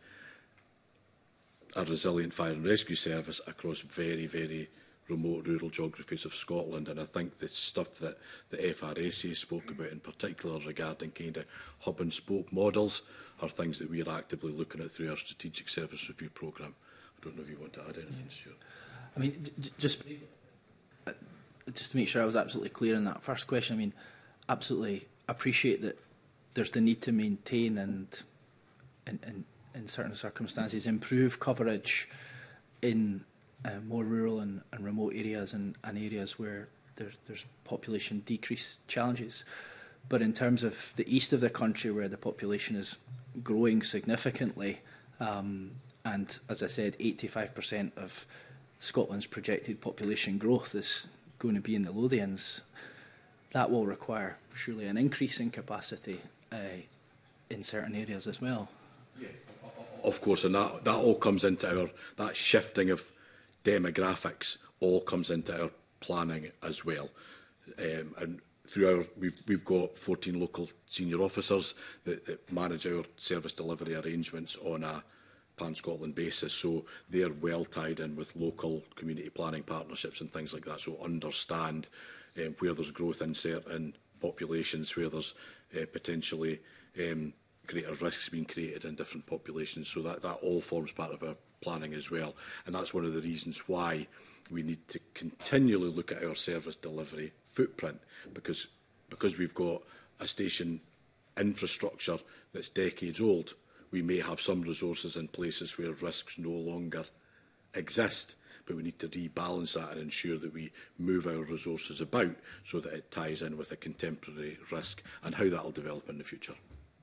a resilient fire and rescue service across very, very remote rural geographies of Scotland. And I think the stuff that the F R S A spoke about in particular regarding kind of hub and spoke models are things that we are actively looking at through our Strategic Service Review programme. I don't know if you want to add anything, Stuart. I mean, just, uh, just to make sure I was absolutely clear in that first question, I mean, absolutely appreciate that there's the need to maintain and, and, and in certain circumstances, improve coverage in uh, more rural and, and remote areas and, and areas where there's, there's population decrease challenges. But in terms of the east of the country, where the population is growing significantly, um, and as I said, eighty-five percent of Scotland's projected population growth is going to be in the Lothians, that will require surely an increase in capacity uh, in certain areas as well. Yeah. Of course, and that, that all comes into our, that shifting of demographics all comes into our planning as well. Um, and through our, we've, we've got fourteen local senior officers that, that manage our service delivery arrangements on a Pan-Scotland basis, so they're well tied in with local community planning partnerships and things like that, so understand um, where there's growth in certain populations, where there's uh, potentially um, greater risks being created in different populations. So that, that all forms part of our planning as well. And that's one of the reasons why we need to continually look at our service delivery footprint, because, because we've got a station infrastructure that's decades old. We may have some resources in places where risks no longer exist, but we need to rebalance that and ensure that we move our resources about so that it ties in with a contemporary risk and how that will develop in the future.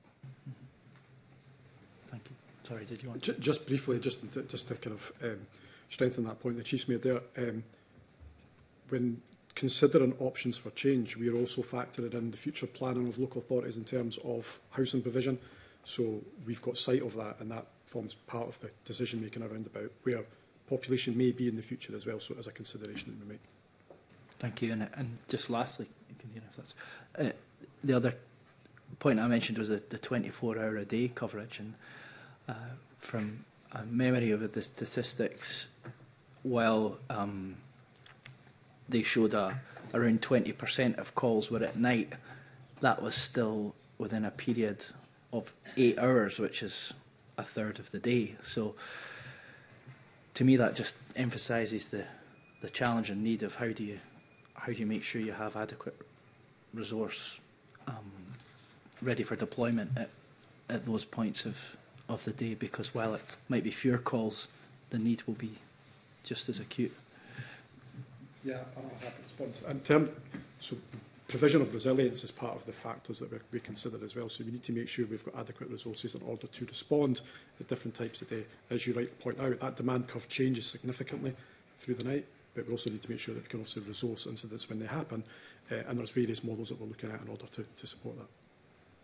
Thank you. Sorry, did you want to? Just briefly, just to, just to kind of um, strengthen that point the Chief's made there, um, when considering options for change, we are also factoring in the future planning of local authorities in terms of housing provision. So we've got sight of that, and that forms part of the decision making around about where population may be in the future as well. So as a consideration that we make. Thank you. And, and just lastly, if that's, uh, the other point I mentioned was the, the twenty-four hour a day coverage, and uh, from a memory of the statistics, while um, they showed a, around twenty percent of calls were at night, that was still within a period of eight hours, which is a third of the day. So to me, that just emphasises the, the challenge and need of how do you how do you make sure you have adequate resource um, ready for deployment at, at those points of, of the day, because while it might be fewer calls, the need will be just as acute. Yeah, I'm happy to respond. In terms, so provision of resilience is part of the factors that we, we consider as well. So we need to make sure we've got adequate resources in order to respond at different types of day. As you rightly point out, that demand curve changes significantly through the night, but we also need to make sure that we can also resource incidents when they happen. Uh, and there's various models that we're looking at in order to, to support that.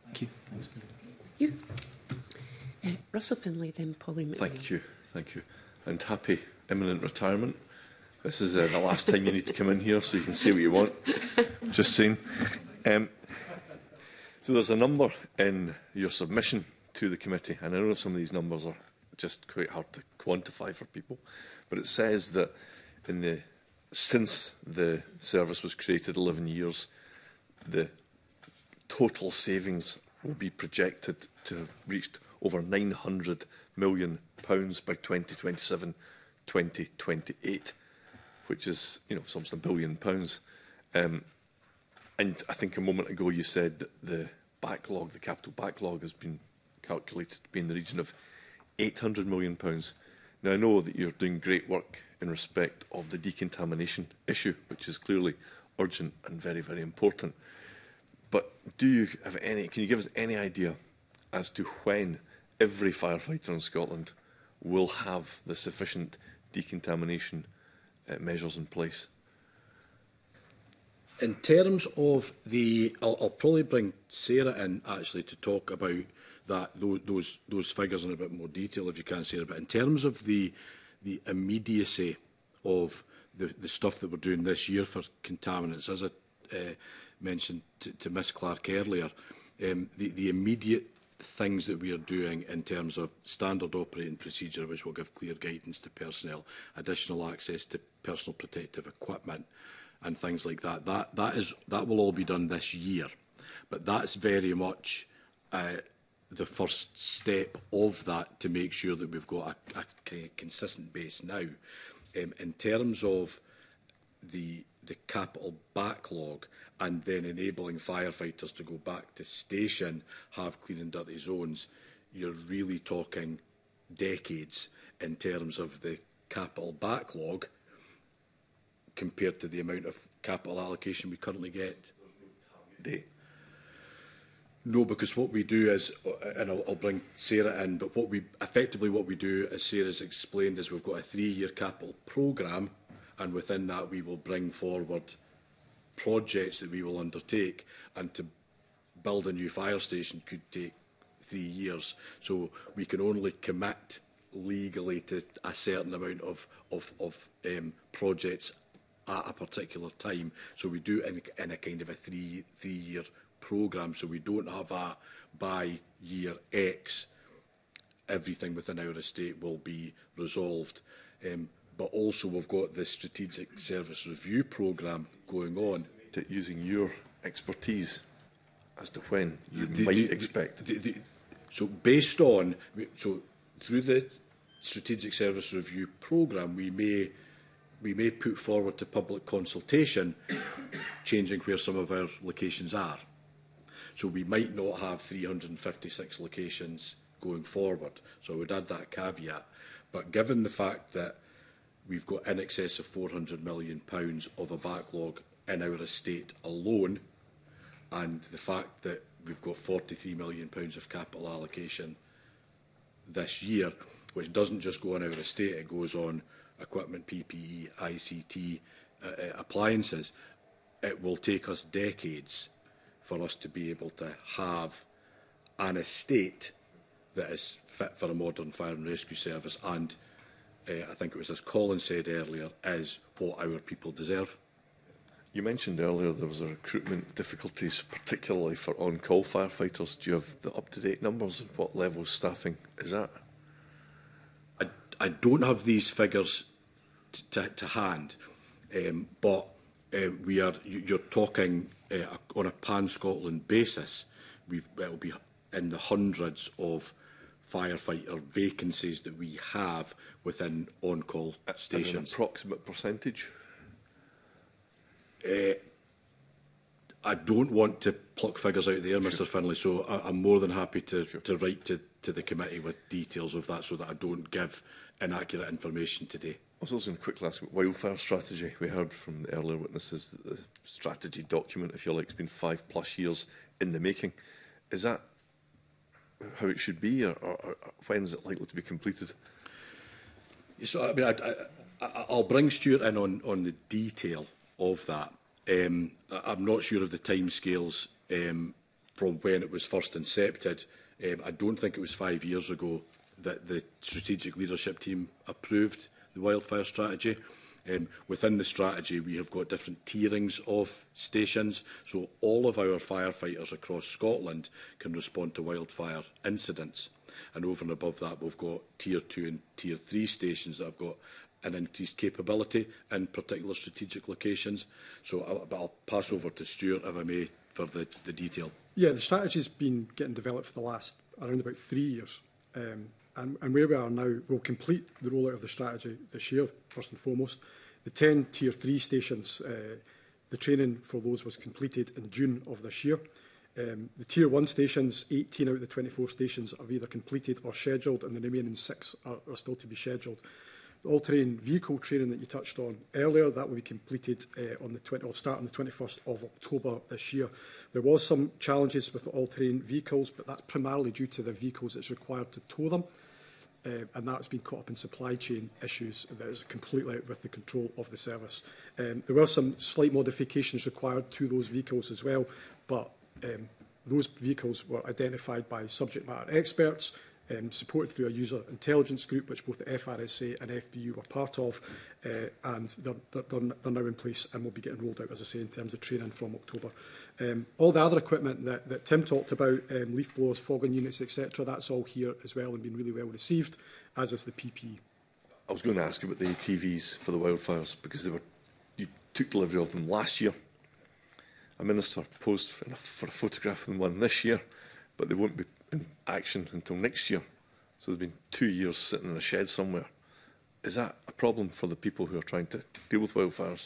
Thank you. Thanks. You. Uh, Russell Finlay, then Polly McLean. Thank you. Thank you. And happy imminent retirement. This is uh, the last time you need to come in here, so you can say what you want. Just saying. Um, so there's a number in your submission to the committee, and I know some of these numbers are just quite hard to quantify for people, but it says that in the since the service was created eleven years, the total savings will be projected to have reached over nine hundred million pounds by twenty twenty-seven twenty twenty-eight, which is, you know, almost a billion pounds. Um, and I think a moment ago you said that the backlog, the capital backlog, has been calculated to be in the region of eight hundred million pounds. Now, I know that you're doing great work in respect of the decontamination issue, which is clearly urgent and very, very important. But do you have any, can you give us any idea as to when every firefighter in Scotland will have the sufficient decontamination uh, measures in place? In terms of the, I'll, I'll probably bring Sarah in actually to talk about that those, those those figures in a bit more detail, if you can, Sarah. But in terms of the the immediacy of the, the stuff that we're doing this year for contaminants, as I uh, mentioned to, to Miss Clark earlier, um, the, the immediate things that we are doing in terms of standard operating procedure, which will give clear guidance to personnel, additional access to personal protective equipment and things like that, that, that, is, that will all be done this year. But that's very much uh, the first step of that to make sure that we've got a, a kind of consistent base now. Um, in terms of the, the capital backlog and then enabling firefighters to go back to station, have clean and dirty zones, you're really talking decades in terms of the capital backlog compared to the amount of capital allocation we currently get. Day. No, because what we do is, and I'll, I'll bring Sarah in, but what we effectively what we do, as Sarah's explained, is we've got a three-year capital programme, and within that we will bring forward projects that we will undertake, and to build a new fire station could take three years. So we can only commit legally to a certain amount of, of, of um, projects at a particular time. So we do in, in a kind of a three, three-year programme, so we don't have a by year X everything within our estate will be resolved. Um, but also we've got the strategic service review programme going on. Using your expertise as to when you the, might the, expect. The, the, so based on, so through the strategic service review programme, we may we may put forward to public consultation changing where some of our locations are. So we might not have three hundred and fifty-six locations going forward. So I would add that caveat. But given the fact that we've got in excess of four hundred million pounds of a backlog in our estate alone, and the fact that we've got forty-three million pounds of capital allocation this year, which doesn't just go on our estate, it goes on equipment, P P E, I C T, uh, uh, appliances, it will take us decades for us to be able to have an estate that is fit for a modern fire and rescue service, and uh, I think it was, as Colin said earlier, is what our people deserve. You mentioned earlier there was a recruitment difficulties, particularly for on-call firefighters. Do you have the up-to-date numbers of what level of staffing is that? I, I don't have these figures to, to hand, um, but uh, we are. You're talking uh, on a pan-Scotland basis. We've it'll be in the hundreds of firefighter vacancies that we have within on-call stations. As an approximate percentage? Uh, I don't want to pluck figures out there, Mr Finlay, so I, I'm more than happy to, sure. to write to, to the committee with details of that so that I don't give inaccurate information today. I was also going to quickly ask about wildfire strategy. We heard from the earlier witnesses that the strategy document, if you like, has been five plus years in the making. Is that how it should be, or, or, or when is it likely to be completed? So, I mean, I, I, I'll bring Stuart in on, on the detail of that. Um, I'm not sure of the timescales um, from when it was first incepted. Um, I don't think it was five years ago that the strategic leadership team approved the wildfire strategy. Um, within the strategy, we have got different tierings of stations, so all of our firefighters across Scotland can respond to wildfire incidents. And over and above that, we've got tier two and tier three stations that have got an increased capability in particular strategic locations. So I'll, but I'll pass over to Stuart, if I may, for the, the detail. Yeah, the strategy's been getting developed for the last around about three years. Um, and, and where we are now, we'll complete the rollout of the strategy this year, first and foremost. The ten tier three stations, uh, the training for those was completed in June of this year. Um, the tier one stations, eighteen out of the twenty-four stations have either completed or scheduled, and the remaining six are, are still to be scheduled. The all-terrain vehicle training that you touched on earlier, that will be completed uh, on the twenty, or start on the twenty-first of October this year. There was some challenges with the all-terrain vehicles, but that's primarily due to the vehicles that's required to tow them. Uh, and that's been caught up in supply chain issues that is completely out with the control of the service. Um, there were some slight modifications required to those vehicles as well, but um, those vehicles were identified by subject matter experts, um, supported through a user intelligence group, which both the F R S A and F B U were part of, uh, and they're, they're, they're now in place and will be getting rolled out, as I say, in terms of training from October. Um, all the other equipment that, that Tim talked about, um, leaf blowers, fogging units, et cetera, that's all here as well and been really well received, as is the P P E. I was going to ask about the A T Vs for the wildfires, because they were, you took delivery of them last year. A minister posed for a, for a photograph of one this year, but they won't be in action until next year. So there's been two years sitting in a shed somewhere. Is that a problem for the people who are trying to deal with wildfires?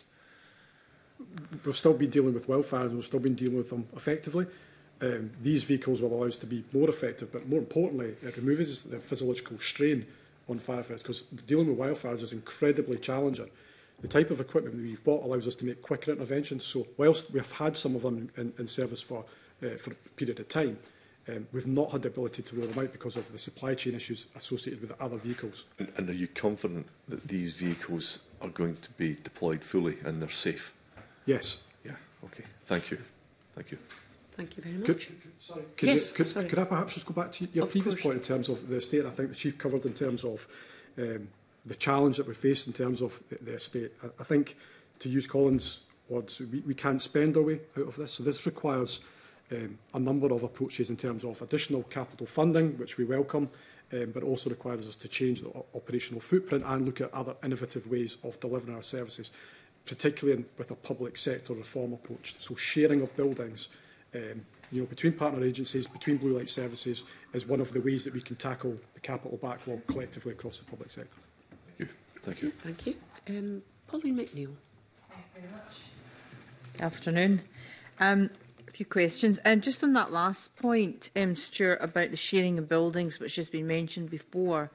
We've still been dealing with wildfires and we've still been dealing with them effectively. Um, these vehicles will allow us to be more effective, but more importantly, it removes the physiological strain on firefighters, because dealing with wildfires is incredibly challenging. The type of equipment that we've bought allows us to make quicker interventions. So whilst we have had some of them in, in service for, uh, for a period of time, um, we've not had the ability to roll them out because of the supply chain issues associated with the other vehicles. And, and are you confident that these vehicles are going to be deployed fully and they're safe? Yes. Yeah, okay. Thank you. Thank you. Thank you very much. Could, sorry, could, yes, you, could, sorry. could I perhaps just go back to your of previous course. point in terms of the estate? I think the Chief covered in terms of um, the challenge that we face in terms of the, the estate. I, I think, to use Colin's words, we, we can't spend our way out of this. So this requires um, a number of approaches in terms of additional capital funding, which we welcome, um, but also requires us to change the operational footprint and look at other innovative ways of delivering our services, particularly in, with a public sector reform approach. So sharing of buildings, um, you know, between partner agencies, between Blue Light Services, is one of the ways that we can tackle the capital backlog collectively across the public sector. Thank you. Thank you. Thank you. Um, Pauline McNeill. Thank you very much. Good afternoon. Um, a few questions. Um, just on that last point, um, Stuart, about the sharing of buildings, which has been mentioned before.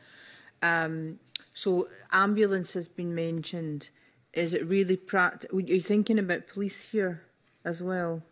Um, so ambulance has been mentioned. Is it really practical? Are you thinking about police here as well?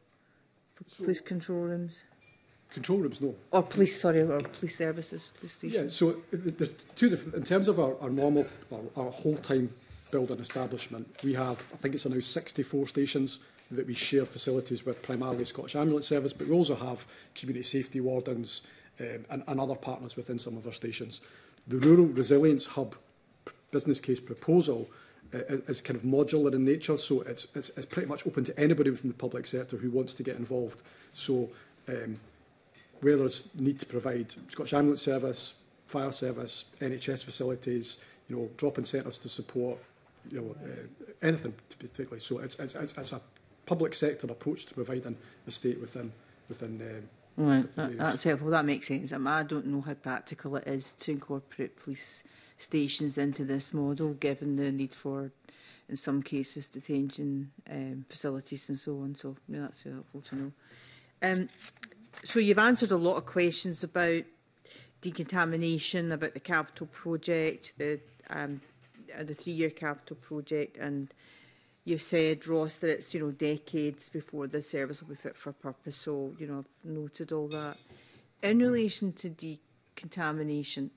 So, police control rooms? Control rooms, no. Or police, sorry, or police services, police stations? Yeah, so there's two different, in terms of our, our normal, our, our whole-time building establishment, we have, I think it's now sixty-four stations that we share facilities with, primarily Scottish Ambulance Service, but we also have community safety wardens um, and, and other partners within some of our stations. The Rural Resilience Hub business case proposal uh, is kind of modular in nature, so it's, it's, it's pretty much open to anybody within the public sector who wants to get involved. So um, where there's need to provide Scottish Ambulance Service, fire service, N H S facilities, you know, drop-in centres to support, you know, uh, anything particularly. So it's, it's, it's a public sector approach to providing the state within within. Um, right, within that, that's helpful. That makes sense. I, mean, I don't know how practical it is to incorporate police stations into this model, given the need for, in some cases, detention um, facilities and so on. So yeah, that's helpful to know. Um, so you've answered a lot of questions about decontamination, about the capital project, the um, the three-year capital project, and you've said, Ross, that it's, you know, decades before the service will be fit for purpose. So, you know, I've noted all that. In relation to decontamination,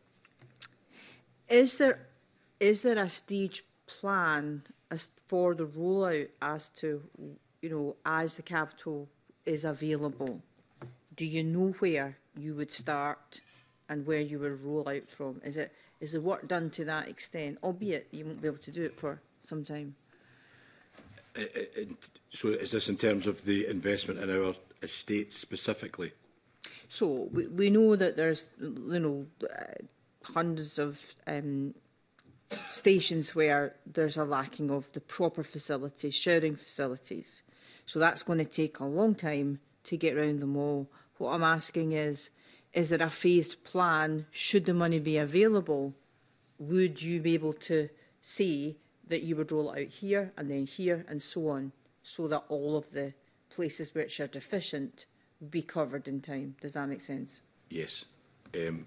is there is there a stage plan as for the rollout as to, you know, as the capital is available? do you know where you would start and where you would roll out from? Is it is the work done to that extent, albeit you won't be able to do it for some time? Uh, uh, so is this in terms of the investment in our estate specifically? So we, we know that there's, you know, uh, hundreds of um, stations where there's a lacking of the proper facilities, sharing facilities. So that's going to take a long time to get around them all. What I'm asking is, is there a phased plan? Should the money be available, would you be able to say that you would roll it out here and then here and so on, so that all of the places which are deficient would be covered in time? Does that make sense? Yes. Um,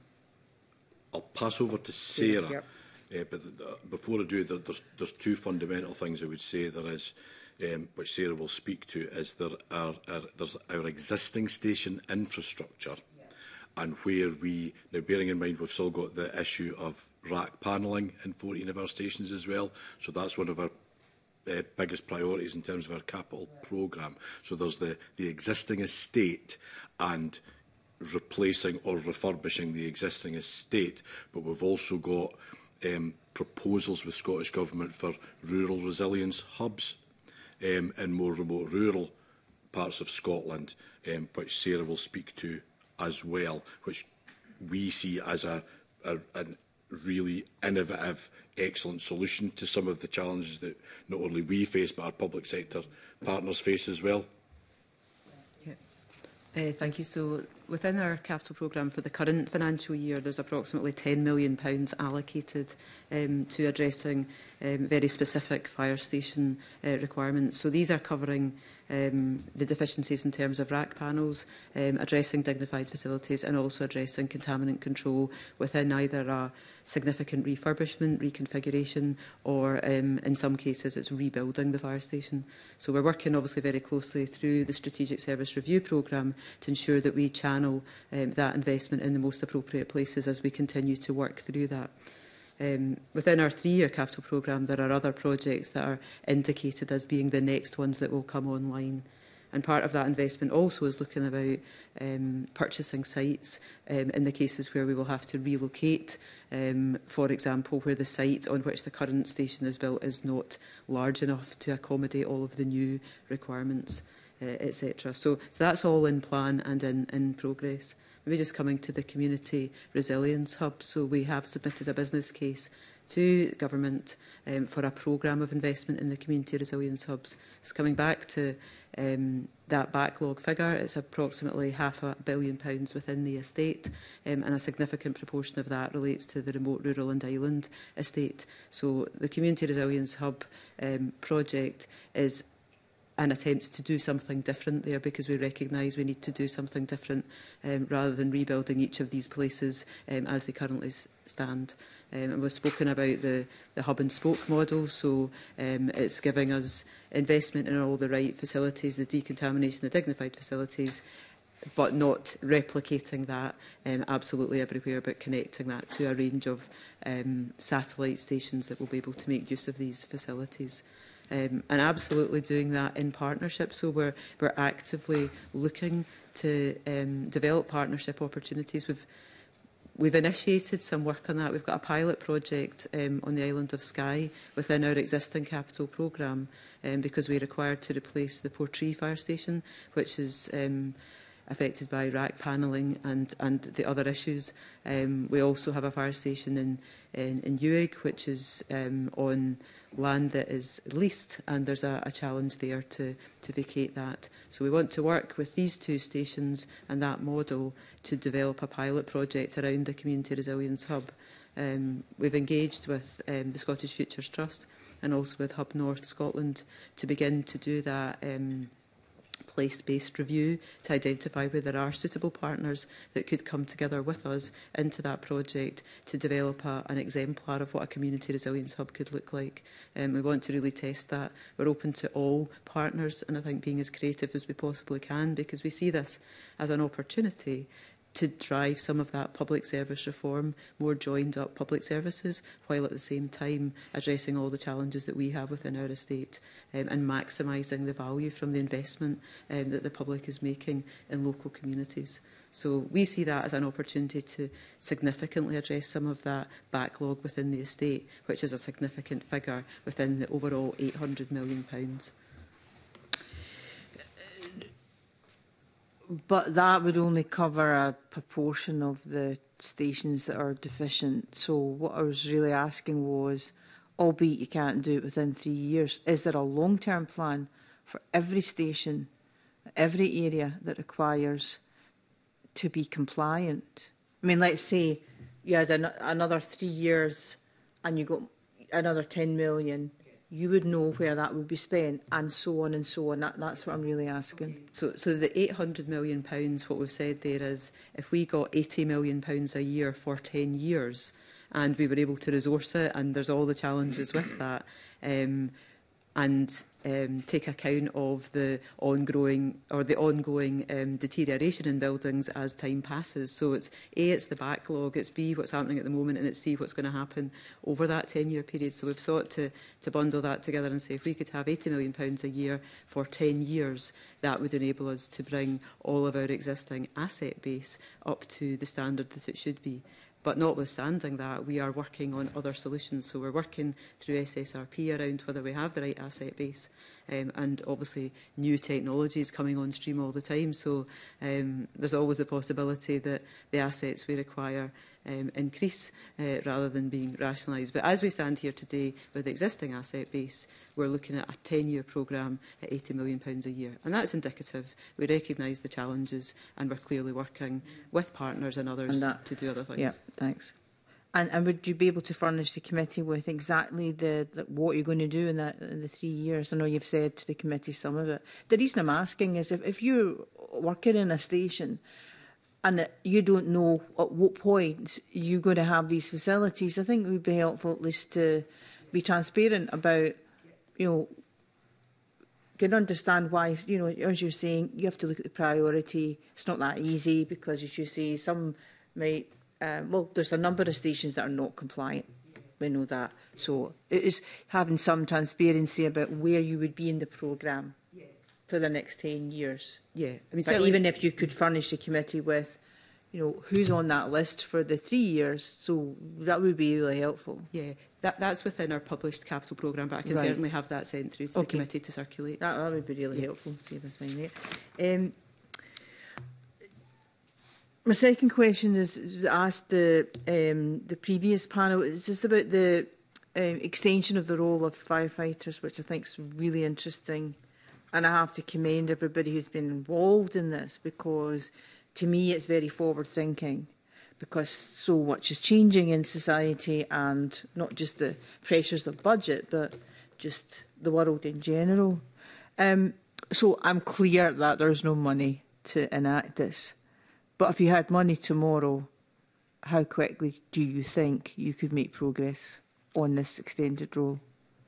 I'll pass over to Sarah. Yep. Uh, but th th before I do, there, there's, there's two fundamental things I would say there is, um, which Sarah will speak to, is there are, are, there's our existing station infrastructure, yeah. And where we, now bearing in mind we've still got the issue of rack panelling in fourteen of our stations as well, so that's one of our uh, biggest priorities in terms of our capital yeah. programme. So there's the, the existing estate and replacing or refurbishing the existing estate, but we've also got um, proposals with Scottish Government for rural resilience hubs um, in more remote rural parts of Scotland, um, which Sarah will speak to as well, which we see as a, a, a really innovative, excellent solution to some of the challenges that not only we face, but our public sector partners face as well. Yeah. Uh, thank you. So within our capital programme for the current financial year, there's approximately ten million pounds allocated um, to addressing um, very specific fire station uh, requirements. So these are covering um, the deficiencies in terms of rack panels, um, addressing dignified facilities, and also addressing contaminant control within either a significant refurbishment, reconfiguration, or um, in some cases it's rebuilding the fire station. So we're working obviously very closely through the Strategic Service Review programme to ensure that we channel um, that investment in the most appropriate places as we continue to work through that. Um, within our three-year capital programme, there are other projects that are indicated as being the next ones that will come online. And part of that investment also is looking about um, purchasing sites um, in the cases where we will have to relocate, um, for example, where the site on which the current station is built is not large enough to accommodate all of the new requirements, uh, et cetera. So, so that's all in plan and in, in progress. Maybe just coming to the Community Resilience Hub. So we have submitted a business case to government um, for a programme of investment in the Community Resilience Hubs. It's coming back to um, that backlog figure. It's approximately half a billion pounds within the estate, um, and a significant proportion of that relates to the remote rural and island estate. So the Community Resilience Hub um, project is an attempt to do something different there, because we recognise we need to do something different um, rather than rebuilding each of these places um, as they currently stand. Um, and we've spoken about the, the hub and spoke model, so um, it's giving us investment in all the right facilities, the decontamination, the dignified facilities, but not replicating that um, absolutely everywhere, but connecting that to a range of um, satellite stations that will be able to make use of these facilities. Um, and absolutely doing that in partnership. So we're, we're actively looking to um, develop partnership opportunities. We've, we've initiated some work on that. We've got a pilot project um, on the island of Skye within our existing capital programme, um, because we're required to replace the Portree fire station, which is um, affected by rack panelling and, and the other issues. Um, we also have a fire station in, in, in Uig, which is um, on land that is leased, and there's a, a challenge there to, to vacate that. So we want to work with these two stations and that model to develop a pilot project around the Community Resilience Hub. Um, we've engaged with um, the Scottish Futures Trust and also with Hub North Scotland to begin to do that um, place-based review to identify where there are suitable partners that could come together with us into that project to develop a, an exemplar of what a community resilience hub could look like. Um, we want to really test that. We're open to all partners, and I think being as creative as we possibly can, because we see this as an opportunity to drive some of that public service reform, more joined up public services, while at the same time addressing all the challenges that we have within our estate um, and maximising the value from the investment um, that the public is making in local communities. So we see that as an opportunity to significantly address some of that backlog within the estate, which is a significant figure within the overall eight hundred million pounds. But that would only cover a proportion of the stations that are deficient. So what I was really asking was, albeit you can't do it within three years, is there a long-term plan for every station, every area that requires to be compliant? I mean, let's say you had an another three years and you got another ten million. You would know where that would be spent, and so on and so on. That, that's what I'm really asking. Okay. So, so the eight hundred million pounds, what we've said there is, if we got eighty million pounds a year for ten years, and we were able to resource it, and there's all the challenges with that, um, and um, take account of the ongoing or the ongoing um, deterioration in buildings as time passes. So it's A, it's the backlog, it's B, what's happening at the moment, and it's C, what's going to happen over that ten-year period. So we've sought to, to bundle that together and say if we could have eighty million pounds a year for ten years, that would enable us to bring all of our existing asset base up to the standard that it should be. But notwithstanding that, we are working on other solutions. So we're working through S S R P around whether we have the right asset base. Um, and obviously new technologies coming on stream all the time. So um, there's always the possibility that the assets we require um, increase uh, rather than being rationalised. But as we stand here today with the existing asset base, we're looking at a ten-year programme at eighty million pounds a year. And that's indicative. We recognise the challenges and we're clearly working with partners and others and that, to do other things. Yeah, thanks. And, and would you be able to furnish the committee with exactly the, the what you're going to do in, that, in the three years? I know you've said to the committee some of it. The reason I'm asking is if, if you're working in a station and you don't know at what point you're going to have these facilities, I think it would be helpful at least to be transparent about, you know, can understand why, you know, as you're saying, you have to look at the priority. It's not that easy because, as you say, some might... Um, well, there's a number of stations that are not compliant. We know that. So it is having some transparency about where you would be in the programme yeah. for the next ten years. Yeah, I mean, but even if you could furnish the committee with, you know, who's on that list for the three years, so that would be really helpful. Yeah, that, that's within our published capital programme, but I can right. certainly have that sent through to okay. the committee to circulate. That, that would be really yeah. helpful. Save us time there. Um, My second question is, is asked the um, the previous panel. It's just about the um, extension of the role of firefighters, which I think is really interesting. And I have to commend everybody who's been involved in this, because to me it's very forward thinking, because so much is changing in society, and not just the pressures of budget, but just the world in general. Um, so I'm clear that there's no money to enact this. But if you had money tomorrow, how quickly do you think you could make progress on this extended role?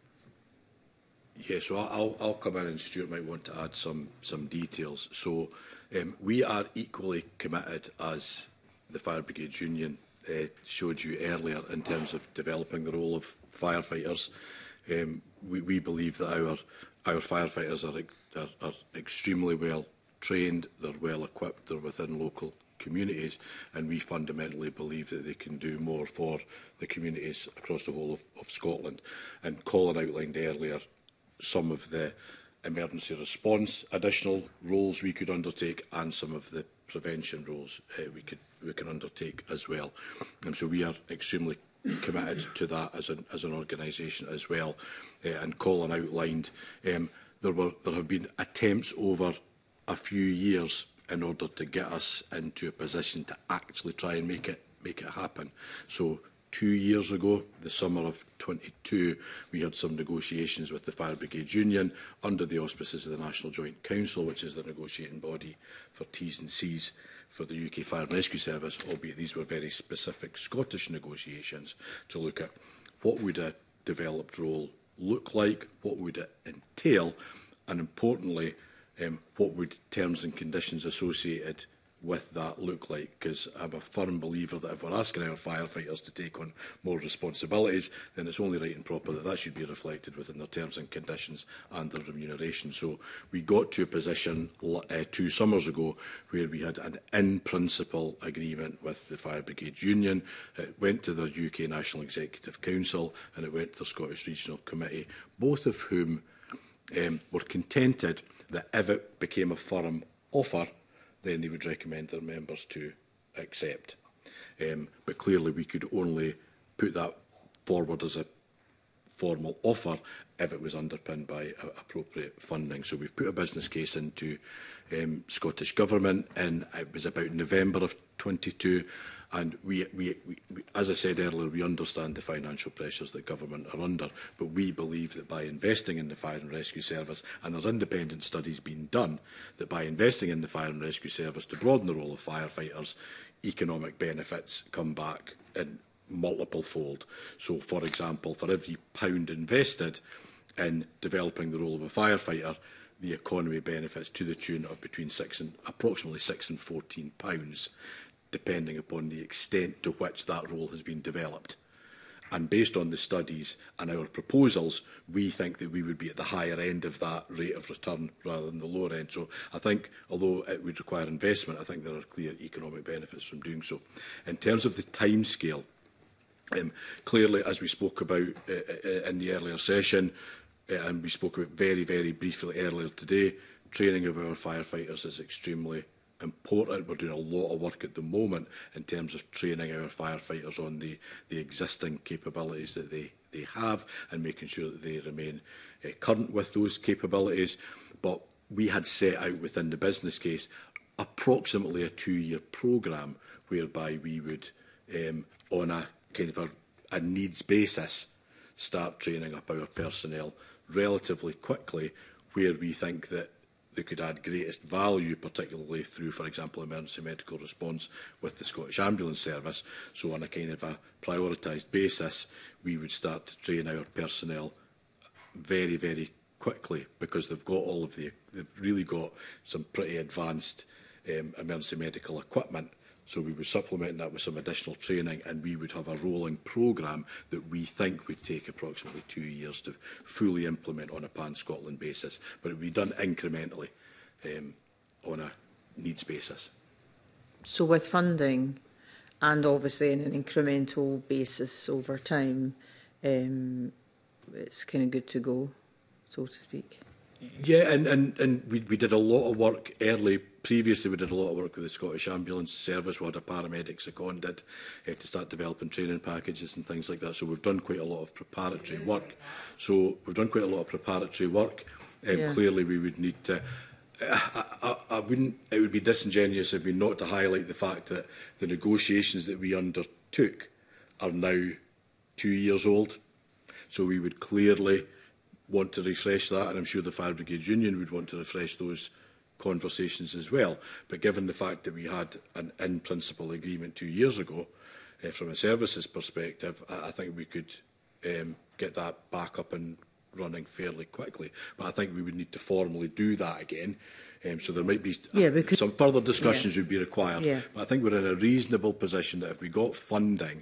Yeah, so I'll, I'll come in, and Stuart might want to add some, some details. So um, we are equally committed, as the Fire Brigades Union uh, showed you earlier, in terms of developing the role of firefighters. Um, we, we believe that our, our firefighters are, are, are extremely well trained, they're well equipped, they're within local communities, and we fundamentally believe that they can do more for the communities across the whole of, of Scotland. And Colin outlined earlier some of the emergency response additional roles we could undertake, and some of the prevention roles uh, we could we can undertake as well. And so we are extremely committed to that as an as an organisation as well. Uh, and Colin outlined um, there were there have been attempts over a few years in order to get us into a position to actually try and make it make it happen. So two years ago, the summer of twenty-two, we had some negotiations with the Fire Brigades Union under the auspices of the National Joint Council, which is the negotiating body for T's and C's for the U K Fire and Rescue Service, albeit these were very specific Scottish negotiations to look at what would a developed role look like, what would it entail, and importantly, Um, what would terms and conditions associated with that look like? Because I'm a firm believer that if we're asking our firefighters to take on more responsibilities, then it's only right and proper that that should be reflected within their terms and conditions and their remuneration. So we got to a position uh, two summers ago where we had an in-principle agreement with the Fire Brigade Union. It went to the U K National Executive Council and it went to the Scottish Regional Committee, both of whom um, were contented that if it became a firm offer, then they would recommend their members to accept. Um, but clearly we could only put that forward as a formal offer if it was underpinned by uh, appropriate funding. So we've put a business case into um, Scottish Government, and it was about November of twenty-two. And we, we, we, we, as I said earlier, we understand the financial pressures that government are under, but we believe that by investing in the Fire and Rescue Service, and there's independent studies being done, that by investing in the Fire and Rescue Service to broaden the role of firefighters, economic benefits come back in multiple fold. So, for example, for every pound invested in developing the role of a firefighter, the economy benefits to the tune of between six and approximately six and fourteen pounds, depending upon the extent to which that role has been developed. And based on the studies and our proposals, we think that we would be at the higher end of that rate of return rather than the lower end. So I think, although it would require investment, I think there are clear economic benefits from doing so. In terms of the timescale, um, clearly, as we spoke about uh, in the earlier session, uh, and we spoke about very, very briefly earlier today, training of our firefighters is extremely important. We're doing a lot of work at the moment in terms of training our firefighters on the, the existing capabilities that they, they have and making sure that they remain uh, current with those capabilities. But we had set out within the business case approximately a two-year programme whereby we would, um, on a kind of a, a needs basis, start training up our personnel relatively quickly where we think that they could add greatest value, particularly through, for example, emergency medical response with the Scottish Ambulance Service. So on a kind of a prioritised basis, we would start to train our personnel very, very quickly because they've got all of the, they've really got some pretty advanced um, emergency medical equipment. So we would supplement that with some additional training and we would have a rolling programme that we think would take approximately two years to fully implement on a pan-Scotland basis. But it would be done incrementally um, on a needs basis. So with funding and obviously on an incremental basis over time, um, it's kind of good to go, so to speak. Yeah, and, and, and we, we did a lot of work early. Previously, we did a lot of work with the Scottish Ambulance Service. We had a paramedic seconded uh, to start developing training packages and things like that. So we've done quite a lot of preparatory work. So we've done quite a lot of preparatory work. Um, yeah. Clearly, we would need to... I, I, I wouldn't... It would be disingenuous of me not to highlight the fact that the negotiations that we undertook are now two years old. So we would clearly want to refresh that, and I'm sure the Fire Brigade Union would want to refresh those conversations as well. But given the fact that we had an in-principle agreement two years ago, uh, from a services perspective, I, I think we could um, get that back up and running fairly quickly. But I think we would need to formally do that again. Um, so there might be yeah, uh, some further discussions yeah. would be required. Yeah. But I think we're in a reasonable position that if we got funding,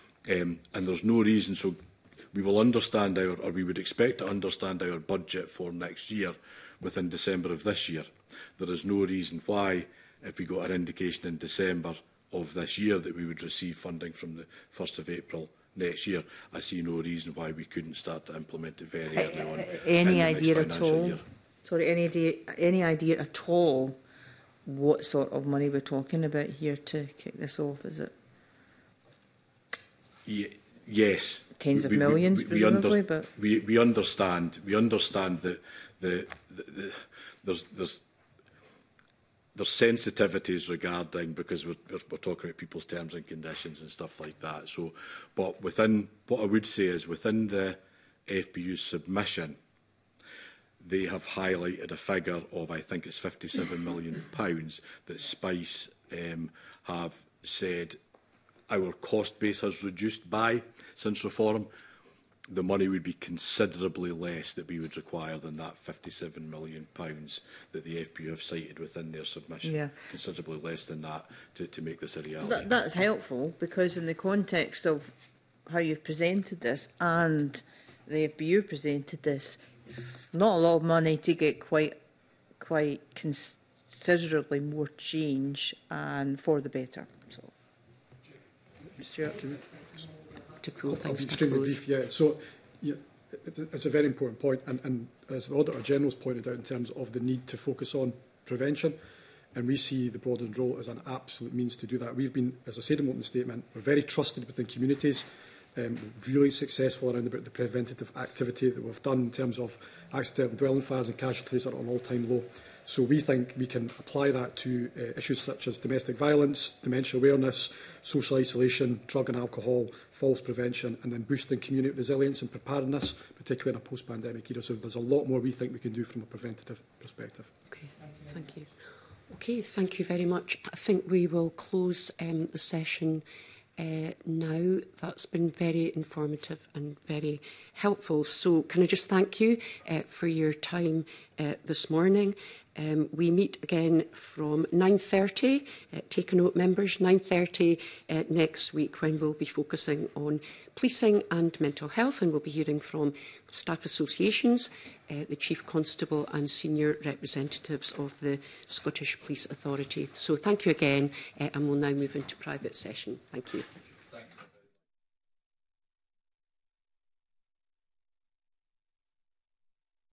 um, and there's no reason, so we will understand our, or we would expect to understand our budget for next year within December of this year. There is no reason why, if we got an indication in December of this year that we would receive funding from the first of April next year, I see no reason why we couldn't start to implement it very early on. Any in the idea next at financial all? Year. Sorry, any idea, any idea at all what sort of money we're talking about here to kick this off? Is it? Yeah. Yes. Tens of we, millions, we, we, we presumably, under, but... We, we understand, we understand that the, the, the, there's, there's, there's sensitivities regarding, because we're, we're, we're talking about people's terms and conditions and stuff like that. So, but within, what I would say is within the F B U's submission, they have highlighted a figure of, I think it's fifty-seven million pounds that SPICE um, have said our cost base has reduced by since reform. the money would be considerably less that we would require than that fifty-seven million pounds that the F P U have cited within their submission. Yeah. Considerably less than that to, to make this a reality. That, that's helpful, because in the context of how you've presented this and the F P U presented this, it's not a lot of money to get quite, quite considerably more change and for the better. So, Stuart. To pull I'll things be extremely brief, yeah. So, yeah, it's a, it's a very important point, and, and as the Auditor General's pointed out in terms of the need to focus on prevention, and we see the Broadens role as an absolute means to do that. We've been, as I said in the opening statement, we're very trusted within communities, um, really successful around about the preventative activity that we've done in terms of accidental dwelling fires and casualties are at an all-time low. So we think we can apply that to uh, issues such as domestic violence, dementia awareness, social isolation, drug and alcohol, falls prevention, and then boosting community resilience and preparedness, particularly in a post-pandemic era. So there's a lot more we think we can do from a preventative perspective. Okay, thank you. Okay, thank you very much. I think we will close um, the session uh, now. That's been very informative and very helpful. So can I just thank you uh, for your time uh, this morning. Um, we meet again from nine thirty, uh, take a note members, nine thirty uh, next week, when we'll be focusing on policing and mental health, and we'll be hearing from staff associations, uh, the Chief Constable and senior representatives of the Scottish Police Authority. So thank you again, uh, and we'll now move into private session. Thank you.